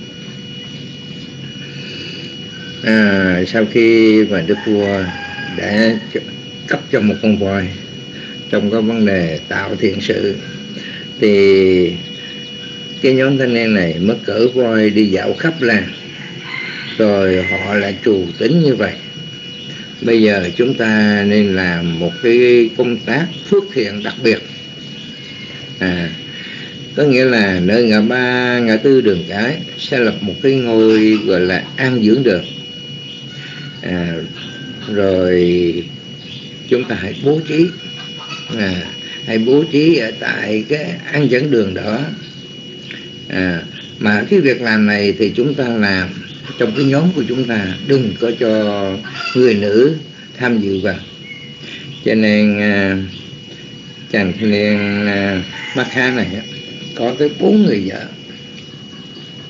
À, sau khi mà đức vua đã cấp cho một con voi trong cái vấn đề tạo thiện sự thì cái nhóm thanh niên này mới cỡ voi đi dạo khắp làng, rồi họ lại trù tính như vậy: bây giờ chúng ta nên làm một cái công tác phước thiện đặc biệt. À, có nghĩa là nơi ngã ba ngã tư đường cái sẽ lập một cái ngôi gọi là an dưỡng đường. À, rồi chúng ta hãy bố trí à, hãy bố trí ở tại cái an dẫn đường đó. À, mà cái việc làm này thì chúng ta làm trong cái nhóm của chúng ta, đừng có cho người nữ tham dự vào. Cho nên à, chàng thanh niên à, Makha này có tới bốn người vợ.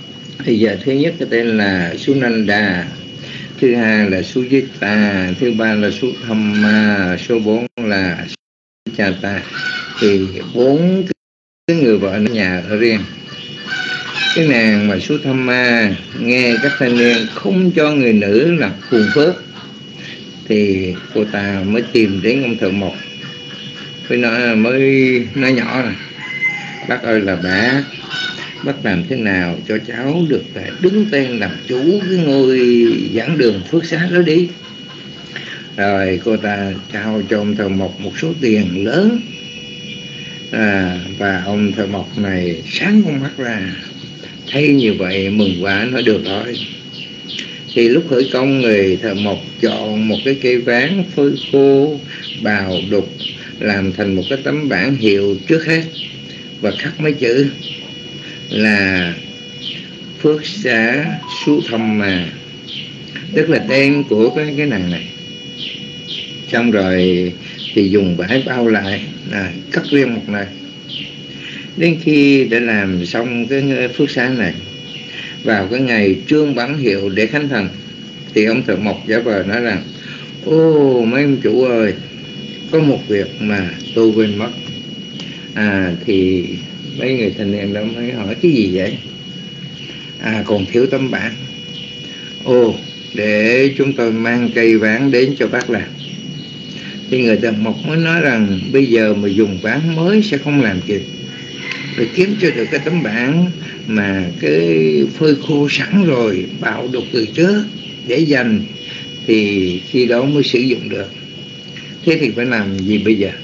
Bây giờ thứ nhất cái tên là Sunanda, thứ hai là Sujita, thứ ba là Suthamma, số bốn là Chata. Thì bốn cái người vợ ở nhà ở riêng. Cái nàng mà Suthamma nghe các thanh niên không cho người nữ là phù phước, thì cô ta mới tìm đến ông thợ mộc, mới nói, mới nói nhỏ là: bác ơi là bác, bác làm thế nào cho cháu được đứng tên làm chủ cái ngôi giảng đường Phước Xá đó đi. Rồi cô ta trao cho ông thợ mộc một số tiền lớn, à, và ông thợ mộc này sáng con mắt ra, thấy như vậy mừng quá, nói được rồi. Thì lúc khởi công, người thợ mộc chọn một cái cây ván phơi khô, bào đục, làm thành một cái tấm bảng hiệu trước hết, và khắc mấy chữ là Phước Xá Suthamma, tức là tên của cái, cái nàng này. Xong rồi thì dùng vải bao lại, à, cất riêng một nơi. Đến khi đã làm xong cái Phước Xá này, vào cái ngày trương bản hiệu để khánh thành, thì ông thợ mộc giả vờ nói rằng: ô mấy ông chủ ơi, có một việc mà tôi quên mất. À thì mấy người thanh niên đó mới hỏi: cái gì vậy? À còn thiếu tấm bảng. Ồ, để chúng tôi mang cây ván đến cho bác làm. Thì người thợ mộc mới nói rằng bây giờ mà dùng ván mới sẽ không làm kịp, để kiếm cho được cái tấm bảng mà cái phơi khô sẵn rồi, bạo đục từ trước để dành, thì khi đó mới sử dụng được. Thế thì phải làm gì bây giờ?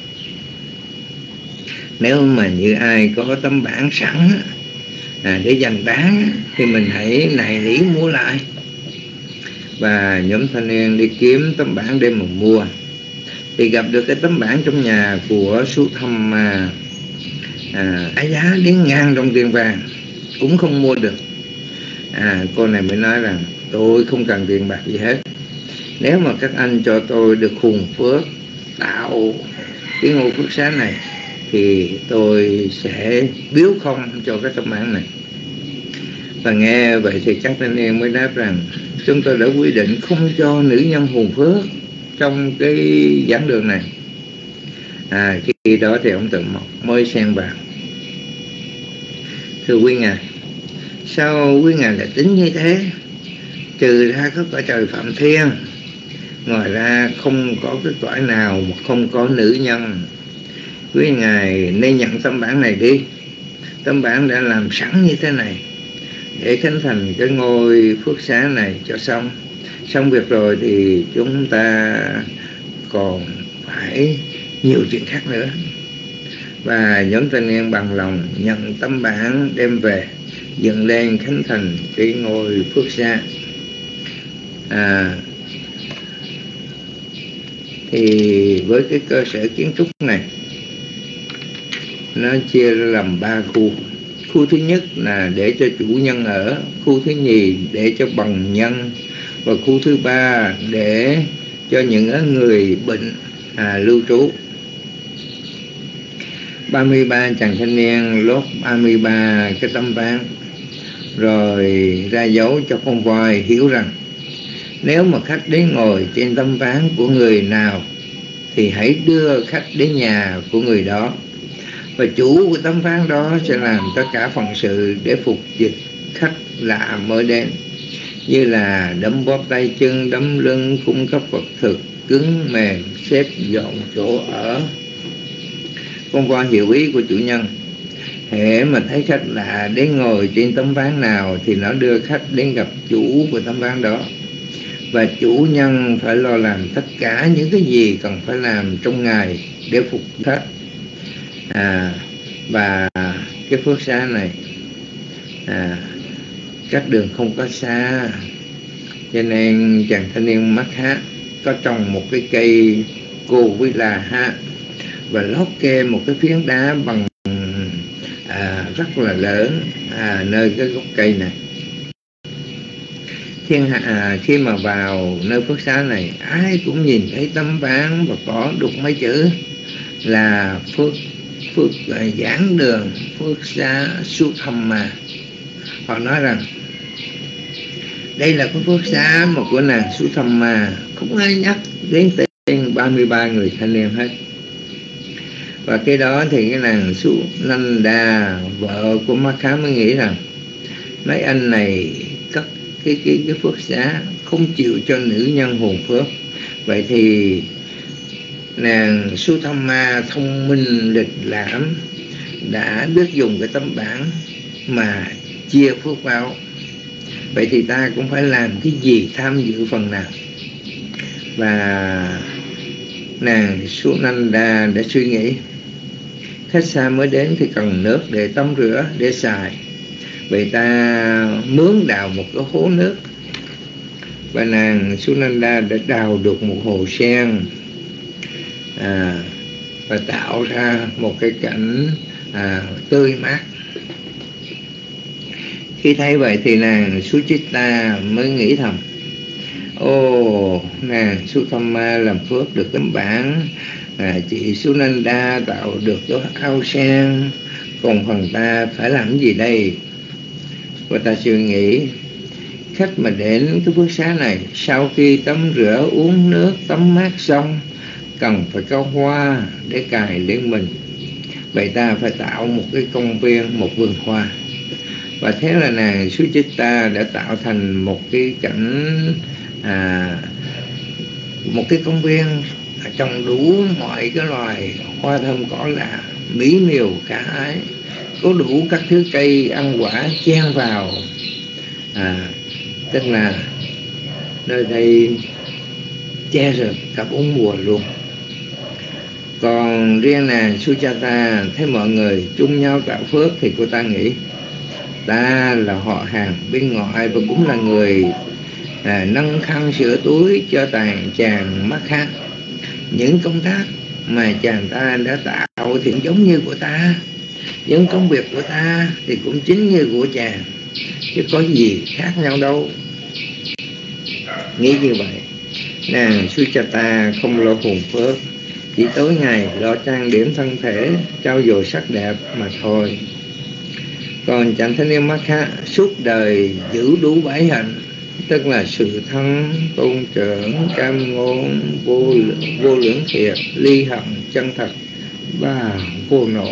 Nếu mà như ai có tấm bảng sẵn à, để dành bán, thì mình hãy nài nỉ mua lại. Và nhóm thanh niên đi kiếm tấm bảng để mà mua, thì gặp được cái tấm bảng trong nhà của Suthamma, à, giá đến ngàn đồng tiền vàng cũng không mua được. À, cô này mới nói rằng: tôi không cần tiền bạc gì hết, nếu mà các anh cho tôi được hùng phước tạo cái ngôi Phước Xá này, thì tôi sẽ biếu không cho cái tấm bảng này. Và nghe vậy thì các thanh niên mới đáp rằng: chúng tôi đã quy định không cho nữ nhân hùng phước trong cái giảng đường này. À, khi đó thì ông Tự Mộc mới xen vào: thưa quý ngài, sao quý ngài lại tính như thế? Trừ ra có cõi trời Phạm Thiên, ngoài ra không có cái cõi nào mà không có nữ nhân. Quý ngài nên nhận tấm bản này đi. Tấm bản đã làm sẵn như thế này để khánh thành cái ngôi Phước Xá này cho xong. Xong việc rồi thì chúng ta còn phải nhiều chuyện khác nữa. Và nhóm thanh niên bằng lòng nhận tấm bản đem về dựng lên khánh thành cái ngôi Phước Xá. À, thì với cái cơ sở kiến trúc này, nó chia ra làm ba khu. Khu thứ nhất là để cho chủ nhân ở, khu thứ nhì để cho bằng nhân, và khu thứ ba để cho những người bệnh à, lưu trú. ba mươi ba chàng thanh niên lót ba mươi ba cái tấm ván, rồi ra dấu cho con voi hiểu rằng nếu mà khách đến ngồi trên tấm ván của người nào thì hãy đưa khách đến nhà của người đó, và chủ của tấm ván đó sẽ làm tất cả phận sự để phục dịch khách lạ mới đến, như là đấm bóp tay chân, đấm lưng, cung cấp vật thực cứng mềm, xếp dọn chỗ ở. Con voi hiểu ý của chủ nhân, hễ mà thấy khách lạ đến ngồi trên tấm ván nào thì nó đưa khách đến gặp chủ của tấm ván đó, và chủ nhân phải lo làm tất cả những cái gì cần phải làm trong ngày để phục khách. À, và cái Phước Xá này à, các đường không có xa, cho nên chàng thanh niên mắt hát có trồng một cái cây cô với là hát, và lót kê một cái phiến đá bằng à, rất là lớn à, nơi cái gốc cây này. Thiên hạ à, khi mà vào nơi Phước Xá này, ai cũng nhìn thấy tấm ván và có đục mấy chữ là Phước Phước giảng đường Phước Xá Suthamma. Họ nói rằng đây là cái phước xá mà của nàng Suthamma, không ai nhắc đến tên ba mươi ba người thanh niên hết. Và cái đó thì cái nàng Sunanda, vợ của Makha, mới nghĩ rằng mấy anh này cất cái cái cái phước xá, không chịu cho nữ nhân hồn phước. Vậy thì nàng Suthamma thông minh lịch lãm đã biết dùng cái tấm bảng mà chia phước báo. Vậy thì ta cũng phải làm cái gì tham dự phần nào. Và nàng Sunanda đã suy nghĩ, khách xa mới đến thì cần nước để tắm rửa, để xài. Vậy ta mướn đào một cái hố nước. Và nàng Sunanda đã đào được một hồ sen, à, và tạo ra một cái cảnh à, tươi mát. Khi thấy vậy thì nàng Suchita mới nghĩ thầm, ô, nàng Suthamma làm phước được tấm bảng, à, chị Sunanda tạo được cái ao sen, còn phần ta phải làm gì đây? Và ta suy nghĩ, khách mà đến cái phước xá này, sau khi tắm rửa, uống nước, tắm mát xong, cần phải có hoa để cài lên mình. Vậy ta phải tạo một cái công viên, một vườn hoa. Và thế là nàng Suchita đã tạo thành một cái cảnh, à, một cái công viên trồng đủ mọi cái loài hoa thơm cỏ lạ, mỹ miều khả ái, có đủ các thứ cây ăn quả chen vào. À, tức là nơi đây che rực cả bốn mùa luôn. Còn riêng nàng Suchata thấy mọi người chung nhau tạo phước thì cô ta nghĩ, ta là họ hàng bên ngoại và cũng là người à, nâng khăn sửa túi cho tàn chàng Makha. Những công tác mà chàng ta đã tạo thì giống như của ta, những công việc của ta thì cũng chính như của chàng, chứ có gì khác nhau đâu. Nghĩ như vậy, nàng Suchata không lo hồn phước, chỉ tối ngày lo trang điểm thân thể, trau dồi sắc đẹp mà thôi. Còn chàng thanh niên Makha suốt đời giữ đủ bảy hạnh, tức là sự thân, tôn trưởng, cam ngôn, vô, vô lưỡng thiệt, ly hận, chân thật và vô nộ.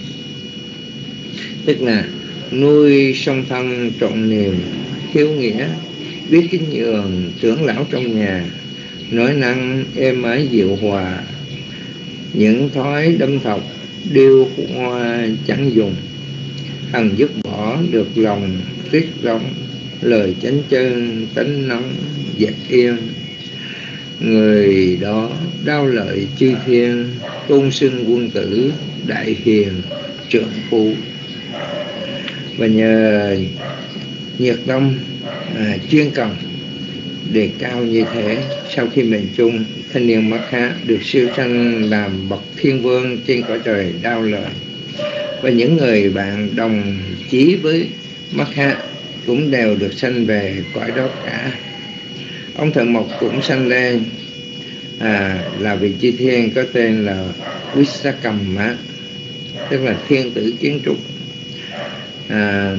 Tức là nuôi song thân trọn niềm, hiếu nghĩa, biết kính nhường trưởng lão trong nhà, nói năng êm ái dịu hòa, những thói đâm thọc, điêu hoa chẳng dùng, hằng dứt bỏ được lòng tuyết rộng, lời chánh chân tánh nóng dẹp yên. Người đó đao lợi chư thiên, tôn xưng quân tử, đại hiền trượng phu. Và nhờ nhiệt tâm à, chuyên cần đề cao như thế, sau khi mệnh chung, thanh niên Makha được siêu sanh làm bậc thiên vương trên cõi trời đao lợi. Và những người bạn đồng chí với Makha cũng đều được sanh về cõi đó cả. Ông thợ mộc cũng sanh lên à, là vị chư thiên có tên là Visakamma, tức là thiên tử kiến trúc. À,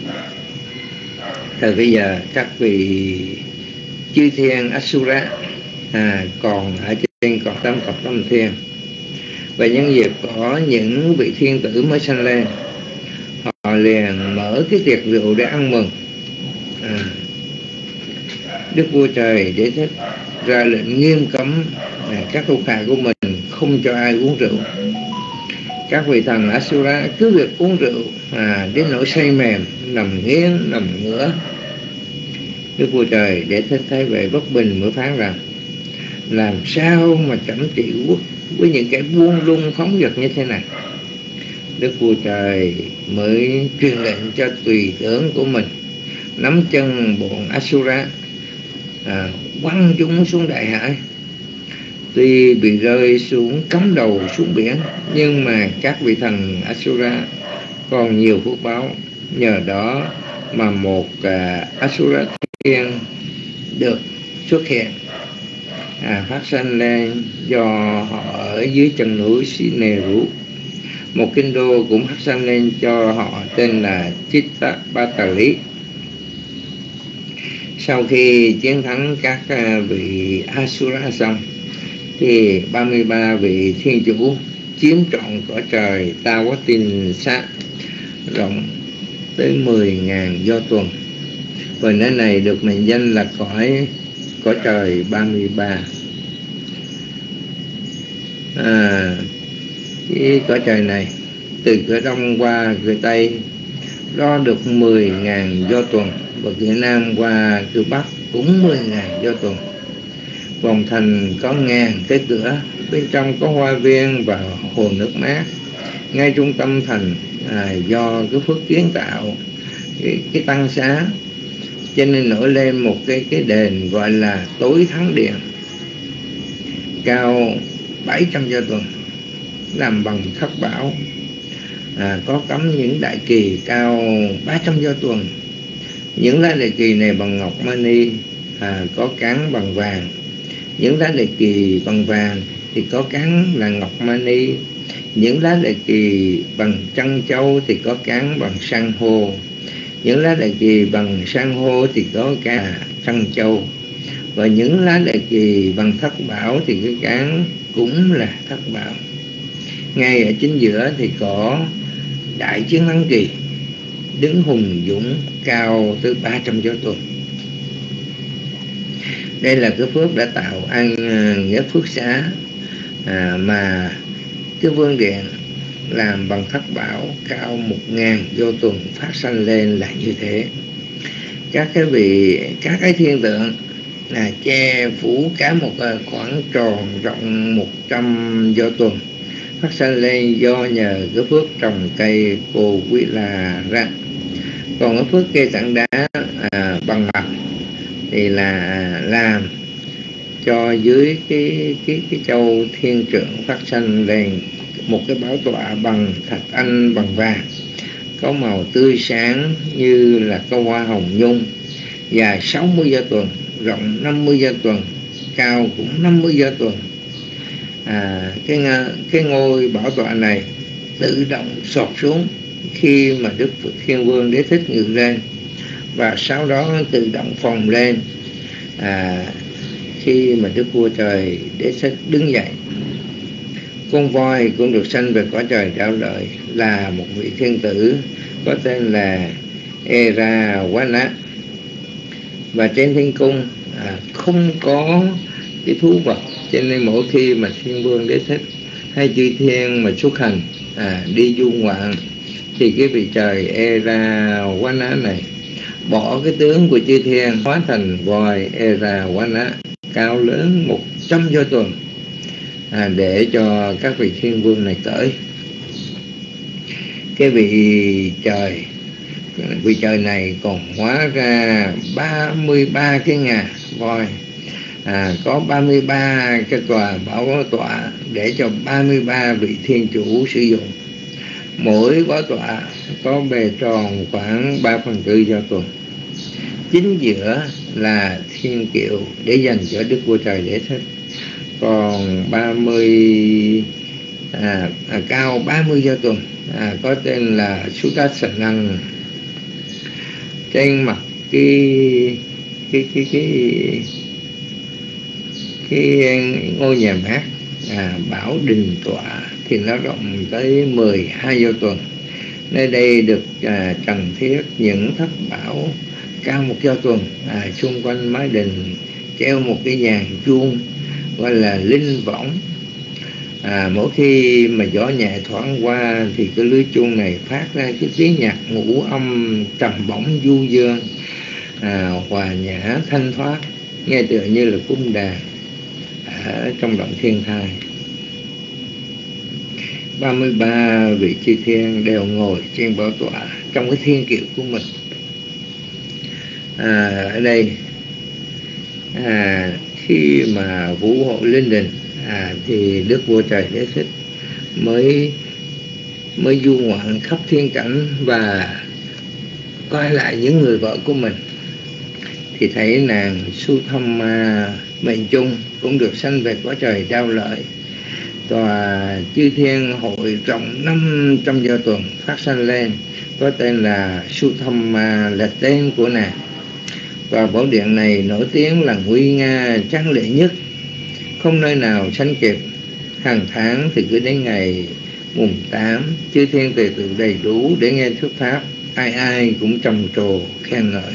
thời bây giờ các vị chư thiên Asura à, còn ở trên cõi tam cõi tâm thiên. Và nhân dịp có những vị thiên tử mới sanh lên, họ liền mở cái tiệc rượu để ăn mừng. À, Đức vua trời Đế Thích ra lệnh nghiêm cấm à, các thuộc hạ của mình không cho ai uống rượu. Các vị thần Asura cứ việc uống rượu à, đến nỗi say mềm, nằm nghiêng, nằm ngửa. Đức vua trời Đế Thích thấy vậy bất bình mới phán rằng, làm sao mà chẳng trị quốc với những kẻ buông lung phóng dật như thế này. Đức vua trời mới truyền lệnh cho tùy tướng của mình nắm chân bọn Asura à, quăng chúng xuống đại hải. Tuy bị rơi xuống cắm đầu xuống biển, nhưng mà các vị thần Asura còn nhiều phước báo. Nhờ đó mà một à, Asura thiên được xuất hiện à, phát sanh lên do họ ở dưới chân núi Sineru. Một kinh đô cũng phát sanh lên cho họ tên là Chittapatali. Sau khi chiến thắng các vị Asura xong thì ba mươi ba vị thiên chủ chiếm trọn cõi trời Tawatin Sát rộng tới mười ngàn do tuần, và nơi này được mệnh danh là cõi cõi trời ba mươi ba. À, cái cõi trời này từ cửa đông qua cửa tây đo được mười ngàn do tuần, và cửa nam qua cửa bắc cũng mười ngàn do tuần. Vòng thành có ngàn cái cửa, bên trong có hoa viên và hồ nước mát. Ngay trung tâm thành à, do cái phước kiến tạo cái, cái tăng xá, cho nên nổi lên một cái cái đền gọi là Tối Thắng Điện, cao bảy trăm do tuần, làm bằng thất bảo. À, có cắm những đại kỳ cao ba trăm do tuần. Những lá đại kỳ này bằng ngọc mani, à, có cán bằng vàng. Những lá đại kỳ bằng vàng thì có cán là ngọc mani. Những lá đại kỳ bằng trân châu thì có cán bằng san hô. Những lá đại kỳ bằng san hô thì có cán trân châu. Và những lá đại kỳ bằng thất bảo thì cái cán cũng là thất bảo. Ngay ở chính giữa thì có đại chiến thắng kỳ, đứng hùng dũng, cao tới ba trăm do tuần. Đây là cái phước đã tạo an nghĩa phước xá à, mà cái vương điện làm bằng thất bảo cao một ngàn do tuần phát sanh lên là như thế. Các cái vị các cái thiên tượng là che phủ cả một khoảng tròn rộng một trăm do tuần phát sanh lên do nhờ cái phước trồng cây cô quý là ra. Còn cái phước cây tảng đá à, bằng mặt thì là làm cho dưới cái cái cái châu thiên trượng phát sanh lên một cái bảo tọa bằng thạch anh bằng vàng, có màu tươi sáng như là có hoa hồng nhung, dài sáu mươi do tuần, rộng năm mươi do tuần, cao cũng năm mươi do tuần. À, cái cái ngôi bảo tọa này tự động sọt xuống khi mà Đức Phật Thiên Vương Đế Thích ngự lên, và sau đó tự động phồng lên à, khi mà Đức Vua Trời Đế Thích đứng dậy. Con voi cũng được sanh về cõi trời đạo lợi, là một vị thiên tử có tên là Erawana. Và trên thiên cung à, không có cái thú vật, cho nên mỗi khi mà Thiên Vương Đế Thích hay chư thiên mà xuất hành à, đi du ngoạn thì cái vị trời Erawana này bỏ cái tướng của chư thiên hóa thành voi Erawana cao lớn một trăm do tuần à, để cho các vị thiên vương này cởi. Cái vị trời vị trời này còn hóa ra ba mươi ba cái nhà voi, à, có ba mươi ba cái tòa bảo tọa để cho ba mươi ba vị thiên chủ sử dụng. Mỗi bảo tọa có bề tròn khoảng ba phần tư do tuần. Chính giữa là thiên kiệu để dành cho Đức Vua Trời Đế Thích. Còn ba mươi à, à, cao ba mươi do tuần à, có tên là Sudasanang. Trên mặt cái cái cái cái cái, cái ngôi nhà mát à, Bảo Đình Tọa thì nó rộng tới mười hai do tuần. Nơi đây được à, trần thiết những thất bảo cao một do tuần, à, xung quanh mái đình treo một cái dàn chuông gọi là linh võng. À, mỗi khi mà gió nhẹ thoảng qua thì cái lưới chuông này phát ra cái tiếng nhạc ngũ âm trầm bổng du dương, à, hòa nhã thanh thoát, nghe tựa như là cung đàn ở trong động thiên thai. ba mươi ba vị chư thiên đều ngồi trên bảo tọa trong cái thiên kiệu của mình. À, ở đây à, khi mà vũ hộ linh đình à, thì Đức Vua Trời Đế Thích mới mới du ngoạn khắp thiên cảnh và coi lại những người vợ của mình, thì thấy nàng Suthamma mệnh chung cũng được sanh về cõi trời Đao Lợi. Tòa chư thiên hội rộng năm trăm do tuần phát sanh lên, có tên là Suthamma là tên của nàng. Tòa bảo điện này nổi tiếng là nguy nga tráng lệ nhất, không nơi nào sánh kịp. Hàng tháng thì cứ đến ngày mùng tám, chư thiên tề tựu đầy đủ để nghe thuyết pháp, ai ai cũng trầm trồ khen ngợi.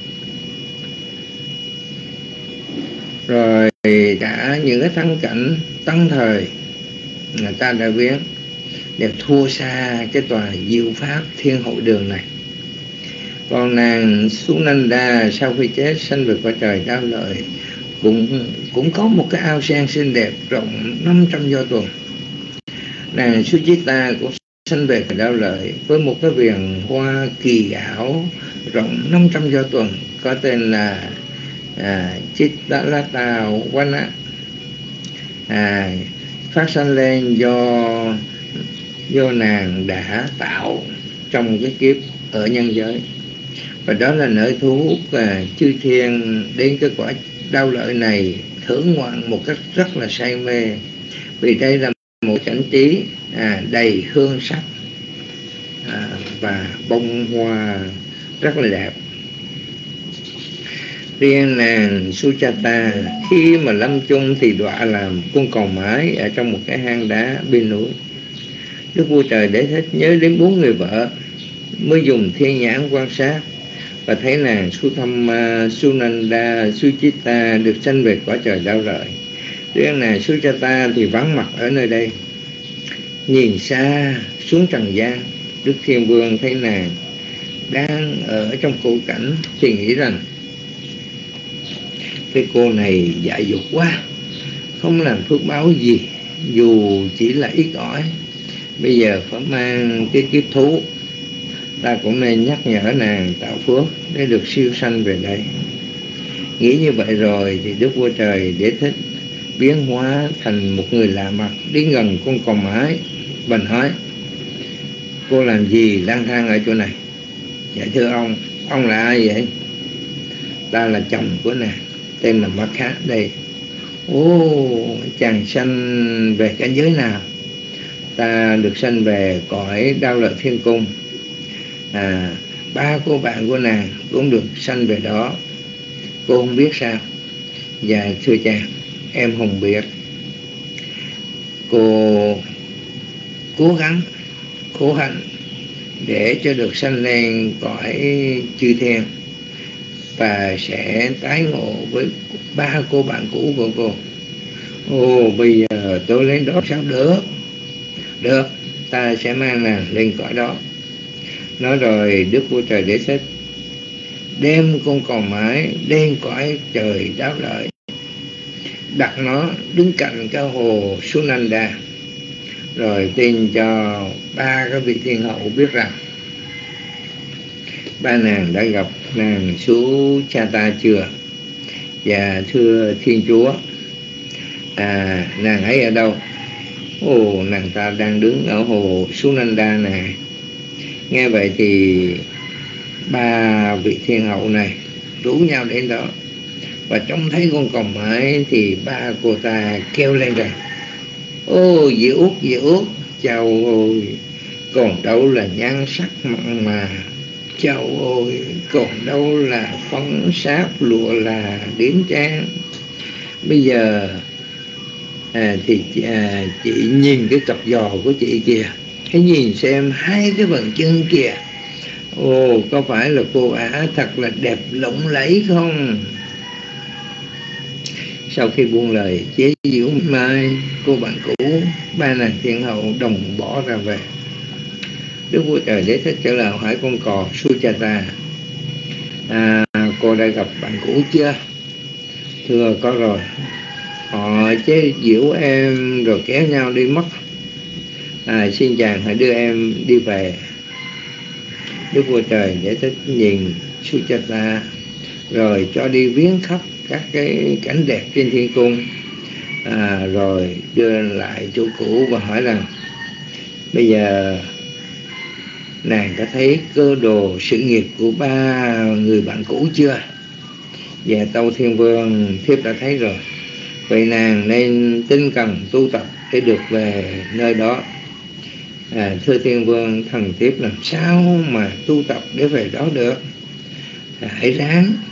Rồi cả những cái thắng cảnh tăng thời người ta đã biết đều thua xa cái tòa diệu pháp thiên hội đường này. Còn nàng Sunanda sau khi chết sanh về cõi trời Đao Lợi cũng cũng có một cái ao sen xinh đẹp rộng năm trăm do tuần. Nàng Suchita cũng sanh về cõi Đao Lợi với một cái viền hoa kỳ ảo rộng năm trăm do tuần có tên là à, Chittalata Wana, à, phát sanh lên do do nàng đã tạo trong cái kiếp ở nhân giới, và đó là nơi thu hút à, chư thiên đến cái quả Đao Lợi này thưởng ngoạn một cách rất là say mê, vì đây là một cảnh trí à, đầy hương sắc à, và bông hoa rất là đẹp. Riêng nàng Suchata khi mà lâm chung thì đọa làm con cò mái ở trong một cái hang đá bên núi. Đức Vua Trời Đế Thích nhớ đến bốn người vợ, mới dùng thiên nhãn quan sát và thấy nàng Suthamma, Sunanda, Suchita được sanh về cõi trời Đao Lợi. Riêng nàng Suchata thì vắng mặt ở nơi đây. Nhìn xa xuống trần gian, Đức Thiên Vương thấy nàng đang ở trong khổ cảnh thì nghĩ rằng cái cô này dại dột quá, không làm phước báo gì, dù chỉ là ít ỏi. Bây giờ phải mang cái kiếp thú, ta cũng nên nhắc nhở nàng tạo phước để được siêu sanh về đây. Nghĩ như vậy rồi thì Đức Vua Trời Đế Thích biến hóa thành một người lạ mặt đến gần con cò mái và nói: cô làm gì lang thang ở chỗ này? Dạ thưa ông, ông là ai vậy? Ta là chồng của nàng, tên là Makha đây. Ồ, chàng sanh về cảnh giới nào? Ta được sanh về cõi Đao Lợi Thiên Cung. À, ba cô bạn của nàng cũng được sanh về đó. Cô không biết sao? Dạ thưa chàng, em không biết. Cô cố gắng khổ hạnh để cho được sanh lên cõi chư thiên và sẽ tái ngộ với ba cô bạn cũ của cô. Ồ, bây giờ tôi lên đó sao được? Được, ta sẽ mang nàng lên cõi đó. Nói rồi Đức Vua Trời Đế Thích đem con cò mái lên cõi trời Đao Lợi, đặt nó đứng cạnh cái hồ Sunanda, rồi tin cho ba cái vị thiên hậu biết rằng ba nàng đã gặp nàng Suchata chưa. Và thưa Thiên Chúa, à, nàng ấy ở đâu? Ồ, nàng ta đang đứng ở hồ Sunanda này. Nghe vậy thì ba vị thiên hậu này rủ nhau đến đó, và trông thấy con cò mái thì ba cô ta kêu lên rằng: ô diệu út, diệu út, chào ôi, còn đâu là nhan sắc mặn mà, chào ôi, còn đâu là phấn sáp lụa là điển trang. Bây giờ à, thì à, chị nhìn cái cặp giò của chị kìa, hãy nhìn xem hai cái bàn chân kìa. Ồ, có phải là cô ả thật là đẹp lộng lẫy không? Sau khi buông lời chế giễu mai cô bạn cũ, ba nàng thiên hậu đồng bỏ ra về. Đức Vua Trời Đế Thích trở lại hỏi con cò Suchata: à, cô đã gặp bạn cũ chưa? Thưa có rồi, họ chế giễu em rồi kéo nhau đi mất. À, xin chàng hãy đưa em đi về. Đức Vua Trời Đế Thích nhìn Suchata rồi cho đi viếng khắp các cái cảnh đẹp trên thiên cung, à, rồi đưa lại chỗ cũ và hỏi rằng: bây giờ nàng có thấy cơ đồ sự nghiệp của ba người bạn cũ chưa? Dạ tâu Thiên Vương, thiếp đã thấy rồi. Vậy nàng nên tinh cần tu tập để được về nơi đó. À, thưa Thiên Vương, thần thiếp làm sao mà tu tập để về đó được? À, hãy ráng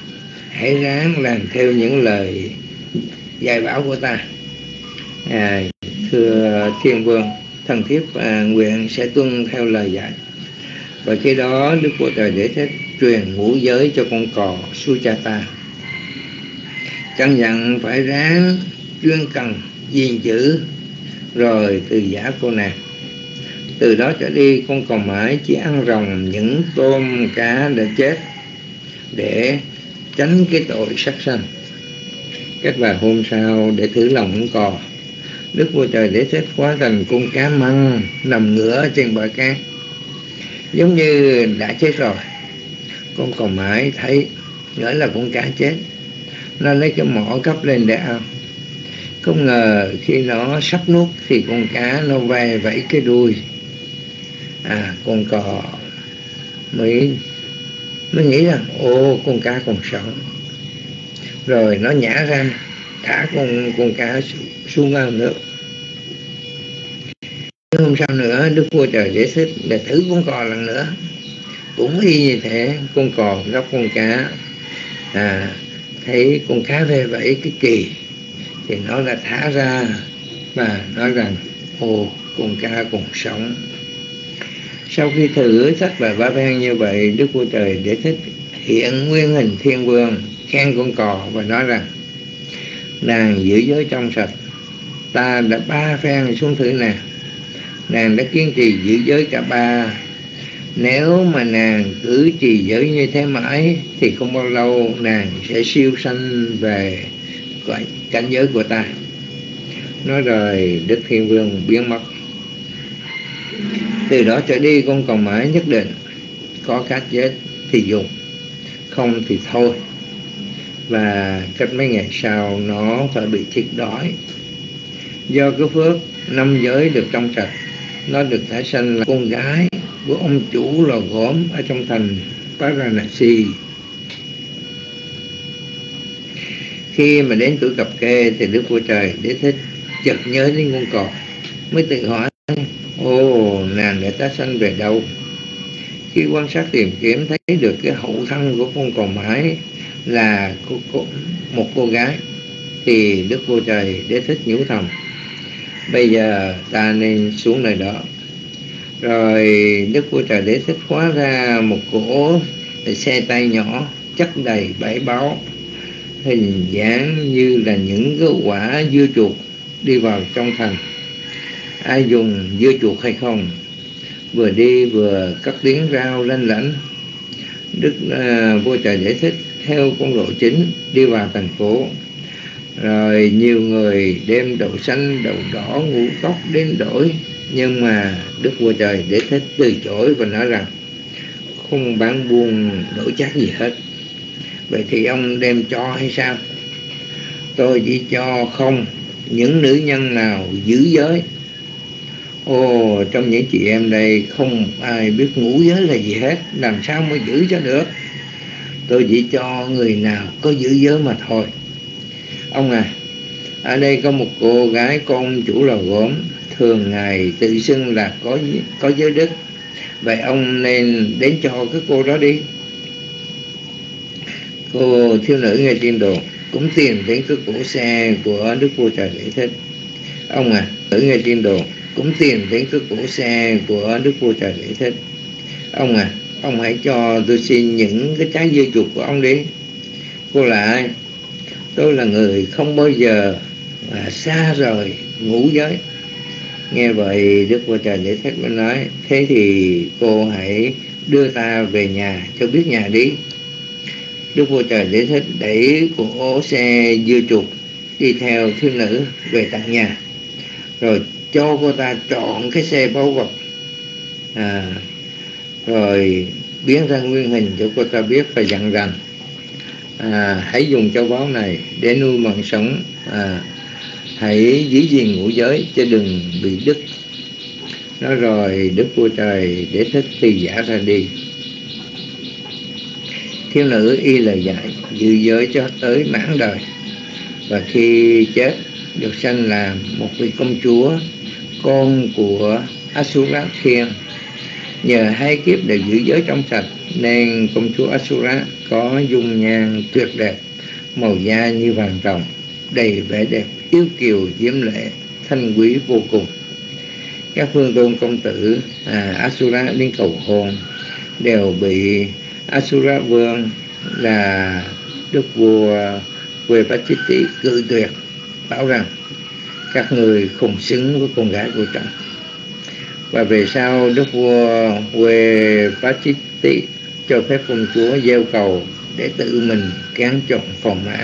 hãy ráng làm theo những lời dạy bảo của ta. À, thưa Thiên Vương, thần thiếp à, nguyện sẽ tuân theo lời dạy. Và khi đó Đức Vua Trời Đế Thích truyền ngũ giới cho con cò Suchata, căn dặn phải ráng chuyên cần gìn giữ rồi từ giả cô nàng. Từ đó trở đi con còn mãi chỉ ăn rồng những tôm cá đã chết để tránh cái tội sát sanh. Các bà hôm sau để thử lòng con cò, Đức Vua Trời Đế Thích hóa thành con cá măng nằm ngửa trên bờ cát, giống như đã chết rồi. Con còn mãi thấy ngỡ là con cá chết, nó lấy cái mỏ gấp lên để ăn. Không ngờ khi nó sắp nuốt thì con cá nó ve vẫy cái đuôi. À, con cò mới mới nghĩ rằng ô, con cá còn sống. Rồi nó nhả ra thả con con cá xuống ao nước. Hôm sau nữa Đức Vua Trời Đế Thích để thử con cò lần nữa, cũng y như thế. Con cò gấp con cá, à, thấy con cá ve vẫy cái kỳ thì nó đã thả ra và nói rằng ồ, con cá còn sống. Sau khi thử thách và ba phen như vậy, Đức Vua Trời Đế Thích hiện nguyên hình Thiên Vương, khen con cò và nói rằng nàng giữ giới trong sạch, ta đã ba phen xuống thử nàng, nàng đã kiên trì giữ giới cả ba. Nếu mà nàng cứ trì giới như thế mãi thì không bao lâu nàng sẽ siêu sanh về cảnh giới của ta. Nói rồi Đức Thiên Vương biến mất. Từ đó trở đi con còn mãi nhất định có cá chết thì dùng, không thì thôi. Và cách mấy ngày sau nó phải bị chết đói. Do cái phước năm giới được trong sạch, nó được tái sanh là con gái của ông chủ lò gốm ở trong thành Varanasi. Khi mà đến tuổi cập kê thì Đức Vua Trời Đế Thích chợt nhớ đến con cò, mới tự hỏi ồ, nàng đã tái sanh về đâu. Khi quan sát tìm kiếm thấy được cái hậu thân của con cò mái là cô, cô, một cô gái, thì Đức Vua Trời Đế Thích nhủ thầm, bây giờ ta nên xuống nơi đó. Rồi Đức Vua Trời Đế Thích hóa ra một cỗ xe tay nhỏ chất đầy bảy báu, hình dáng như là những cái quả dưa chuột đi vào trong thành. Ai dùng dưa chuột hay không? Vừa đi vừa cất tiếng rao lanh lảnh. Đức uh, Vua Trời Đế Thích theo con lộ chính đi vào thành phố. Rồi nhiều người đem đậu xanh, đậu đỏ, ngũ cốc đến đổi, nhưng mà Đức Vua Trời Đế Thích từ chối và nói rằng không bán buôn đổi chác gì hết. Vậy thì ông đem cho hay sao? Tôi chỉ cho không những nữ nhân nào giữ giới. Ồ, trong những chị em đây không ai biết ngũ giới là gì hết, làm sao mới giữ cho được? Tôi chỉ cho người nào có giữ giới mà thôi. Ông à, ở đây có một cô gái con chủ lò gốm, thường ngày tự xưng là có có giới đức. Vậy ông nên đến cho cái cô đó đi. Cô thiếu nữ nghe tin đồn cũng tìm đến cái cỗ xe của Đức Vua Trời Đế Thích. Ông à, nữ nghe tin đồn cũng tìm đến cái cỗ xe của Đức Vua Trời Đế Thích. Ông à, ông hãy cho tôi xin những cái trái dưa chuột của ông đi. Cô là ai? Tôi là người không bao giờ à, xa rời ngũ giới. Nghe vậy Đức Vua Trời Đế Thích mới nói, thế thì cô hãy đưa ta về nhà cho biết nhà đi. Đức Vua Trời Đế Thích đẩy cỗ xe dưa chuột đi theo thiếu nữ về tận nhà, rồi cho cô ta chọn cái xe báu vật, à, rồi biến ra nguyên hình cho cô ta biết và dặn rằng à, hãy dùng châu báu này để nuôi mạng sống, à, hãy giữ gìn ngũ giới chứ đừng bị đứt. Nói rồi Đức Vua Trời Đế Thích thì giả ra đi. Thiếu nữ y lời dạy giữ giới cho tới mãn đời, và khi chết được sanh làm một vị công chúa, con của Asura Thiên. Nhờ hai kiếp đều giữ giới trong sạch nên công chúa Asura có dung nhan tuyệt đẹp, màu da như vàng ròng, đầy vẻ đẹp yêu kiều diễm lệ, thanh quý vô cùng. Các phương tôn công tử à, Asura đến cầu hôn đều bị Asura vương là đức vua Vepachiti cự tuyệt, bảo rằng các người không xứng với con gái của trẫm. Và về sau đức vua Vepachiti cho phép công chúa gieo cầu để tự mình kén chọn phòng mã.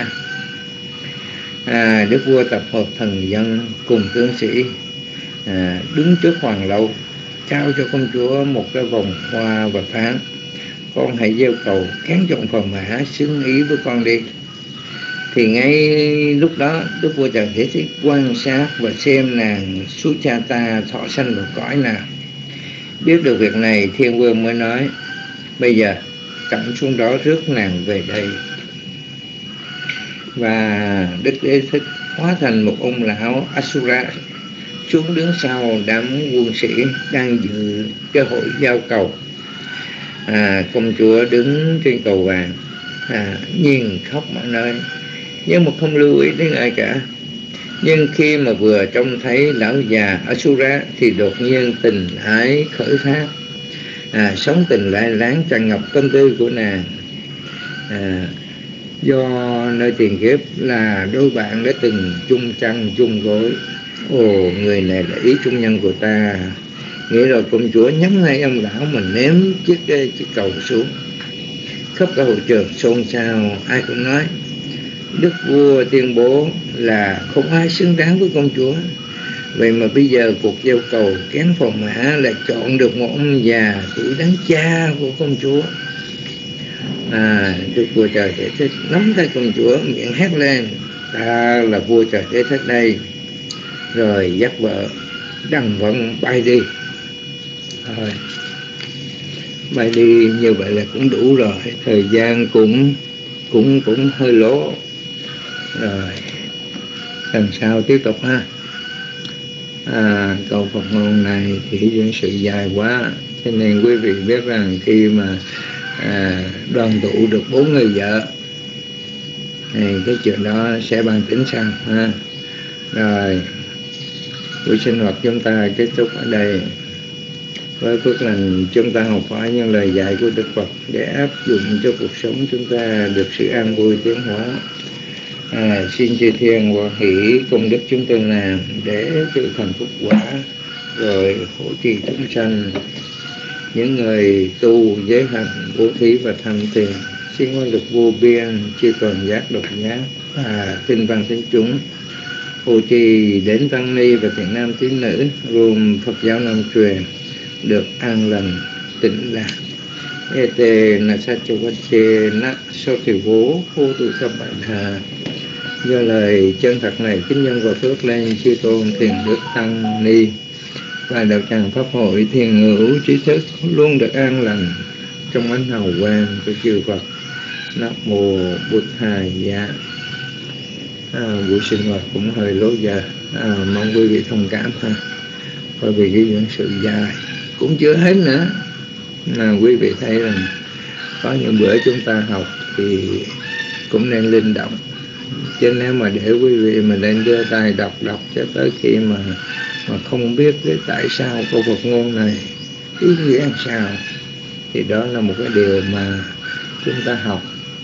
À, đức vua tập hợp thần dân cùng tướng sĩ à, đứng trước hoàng lâu, trao cho công chúa một cái vòng hoa và phán: con hãy gieo cầu kén chọn phòng mã xứng ý với con đi. Thì ngay lúc đó đức vua Trần Thế Thích quan sát và xem nàng Suchata thọ sanh vào cõi nào. Biết được việc này, Thiên Vương mới nói: bây giờ trẫm xuống đó rước nàng về đây. Và Đức Đế Thích hóa thành một ông lão Asura xuống đứng sau đám quân sĩ đang dự cái hội giao cầu. À, công chúa đứng trên cầu vàng, à, nhìn khóc mọi nơi nhưng mà không lưu ý đến ai cả. Nhưng khi mà vừa trông thấy lão già Asura thì đột nhiên tình ái khởi phát, à, sóng tình lại láng tràn ngập tâm tư của nàng. À, do nơi tiền kiếp là đôi bạn đã từng chung chăn chung gối. Ồ, người này là ý chung nhân của ta. Nghĩa rồi công chúa nhắm ngay ông lão mà ném chiếc chiếc cầu xuống. Khắp cả hội trường xôn xao, ai cũng nói đức vua tuyên bố là không ai xứng đáng với công chúa. Vậy mà bây giờ cuộc gieo cầu kén phòng mã lại chọn được một ông già tuổi đáng cha của công chúa. À, đức vua Trời Thế Thích nắm tay công chúa, miệng hét lên: ta là vua Trời Thế Thích đây. Rồi dắt vợ đằng vân bay đi. Rồi bay đi như vậy là cũng đủ rồi. Thời gian cũng cũng cũng hơi lố. Rồi lần sau tiếp tục ha. À, câu Phật ngôn này thì những sự dài quá, cho nên quý vị biết rằng khi mà à, đoàn tụ được bốn người vợ thì cái chuyện đó sẽ bàn tính sau ha. Rồi buổi sinh hoạt chúng ta kết thúc ở đây. Với phước lành chúng ta học hỏi những lời dạy của Đức Phật để áp dụng cho cuộc sống chúng ta được sự an vui tiến hóa. À, xin chư thiên hoan hỷ công đức chúng tôi làm để tự thành phúc quả, rồi hỗ trì chúng sanh. Những người tu giới hạnh bố thí và tham tiền xin quan lực vô biên chưa còn giác độc giác và tinh văn tín chúng hộ trì đến tăng ni và thiện nam tín nữ gồm Phật giáo Nam truyền được an lành tịnh lạc. Ete na sa chu vache na so thị vô vô tu sa bài thà. Do lời chân thật này kính nhân và phước lên chư tôn thiền đức tăng ni và đạo tràng pháp hội thiền hữu trí thức luôn được an lành trong ánh hào quang của chư Phật. Nam mô Bụt Thầy Dạ. À, buổi sinh hoạt cũng hơi lố giờ, à, mong quý vị thông cảm ha, bởi vì cái những sự dài cũng chưa hết nữa. Mà quý vị thấy rằng có những bữa chúng ta học thì cũng nên linh động, chứ nếu mà để quý vị mà lên đưa tay đọc đọc cho tới khi mà mà không biết cái tại sao câu Phật ngôn này ý nghĩa làm sao, thì đó là một cái điều mà chúng ta học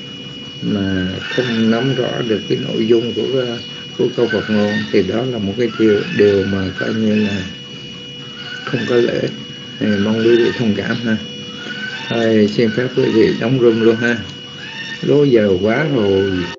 mà không nắm rõ được cái nội dung của của câu Phật ngôn, thì đó là một cái điều điều mà coi như là không có lễ. Thì mong quý vị thông cảm ha. Thôi xin phép quý vị đóng room luôn ha, lố giờ quá rồi.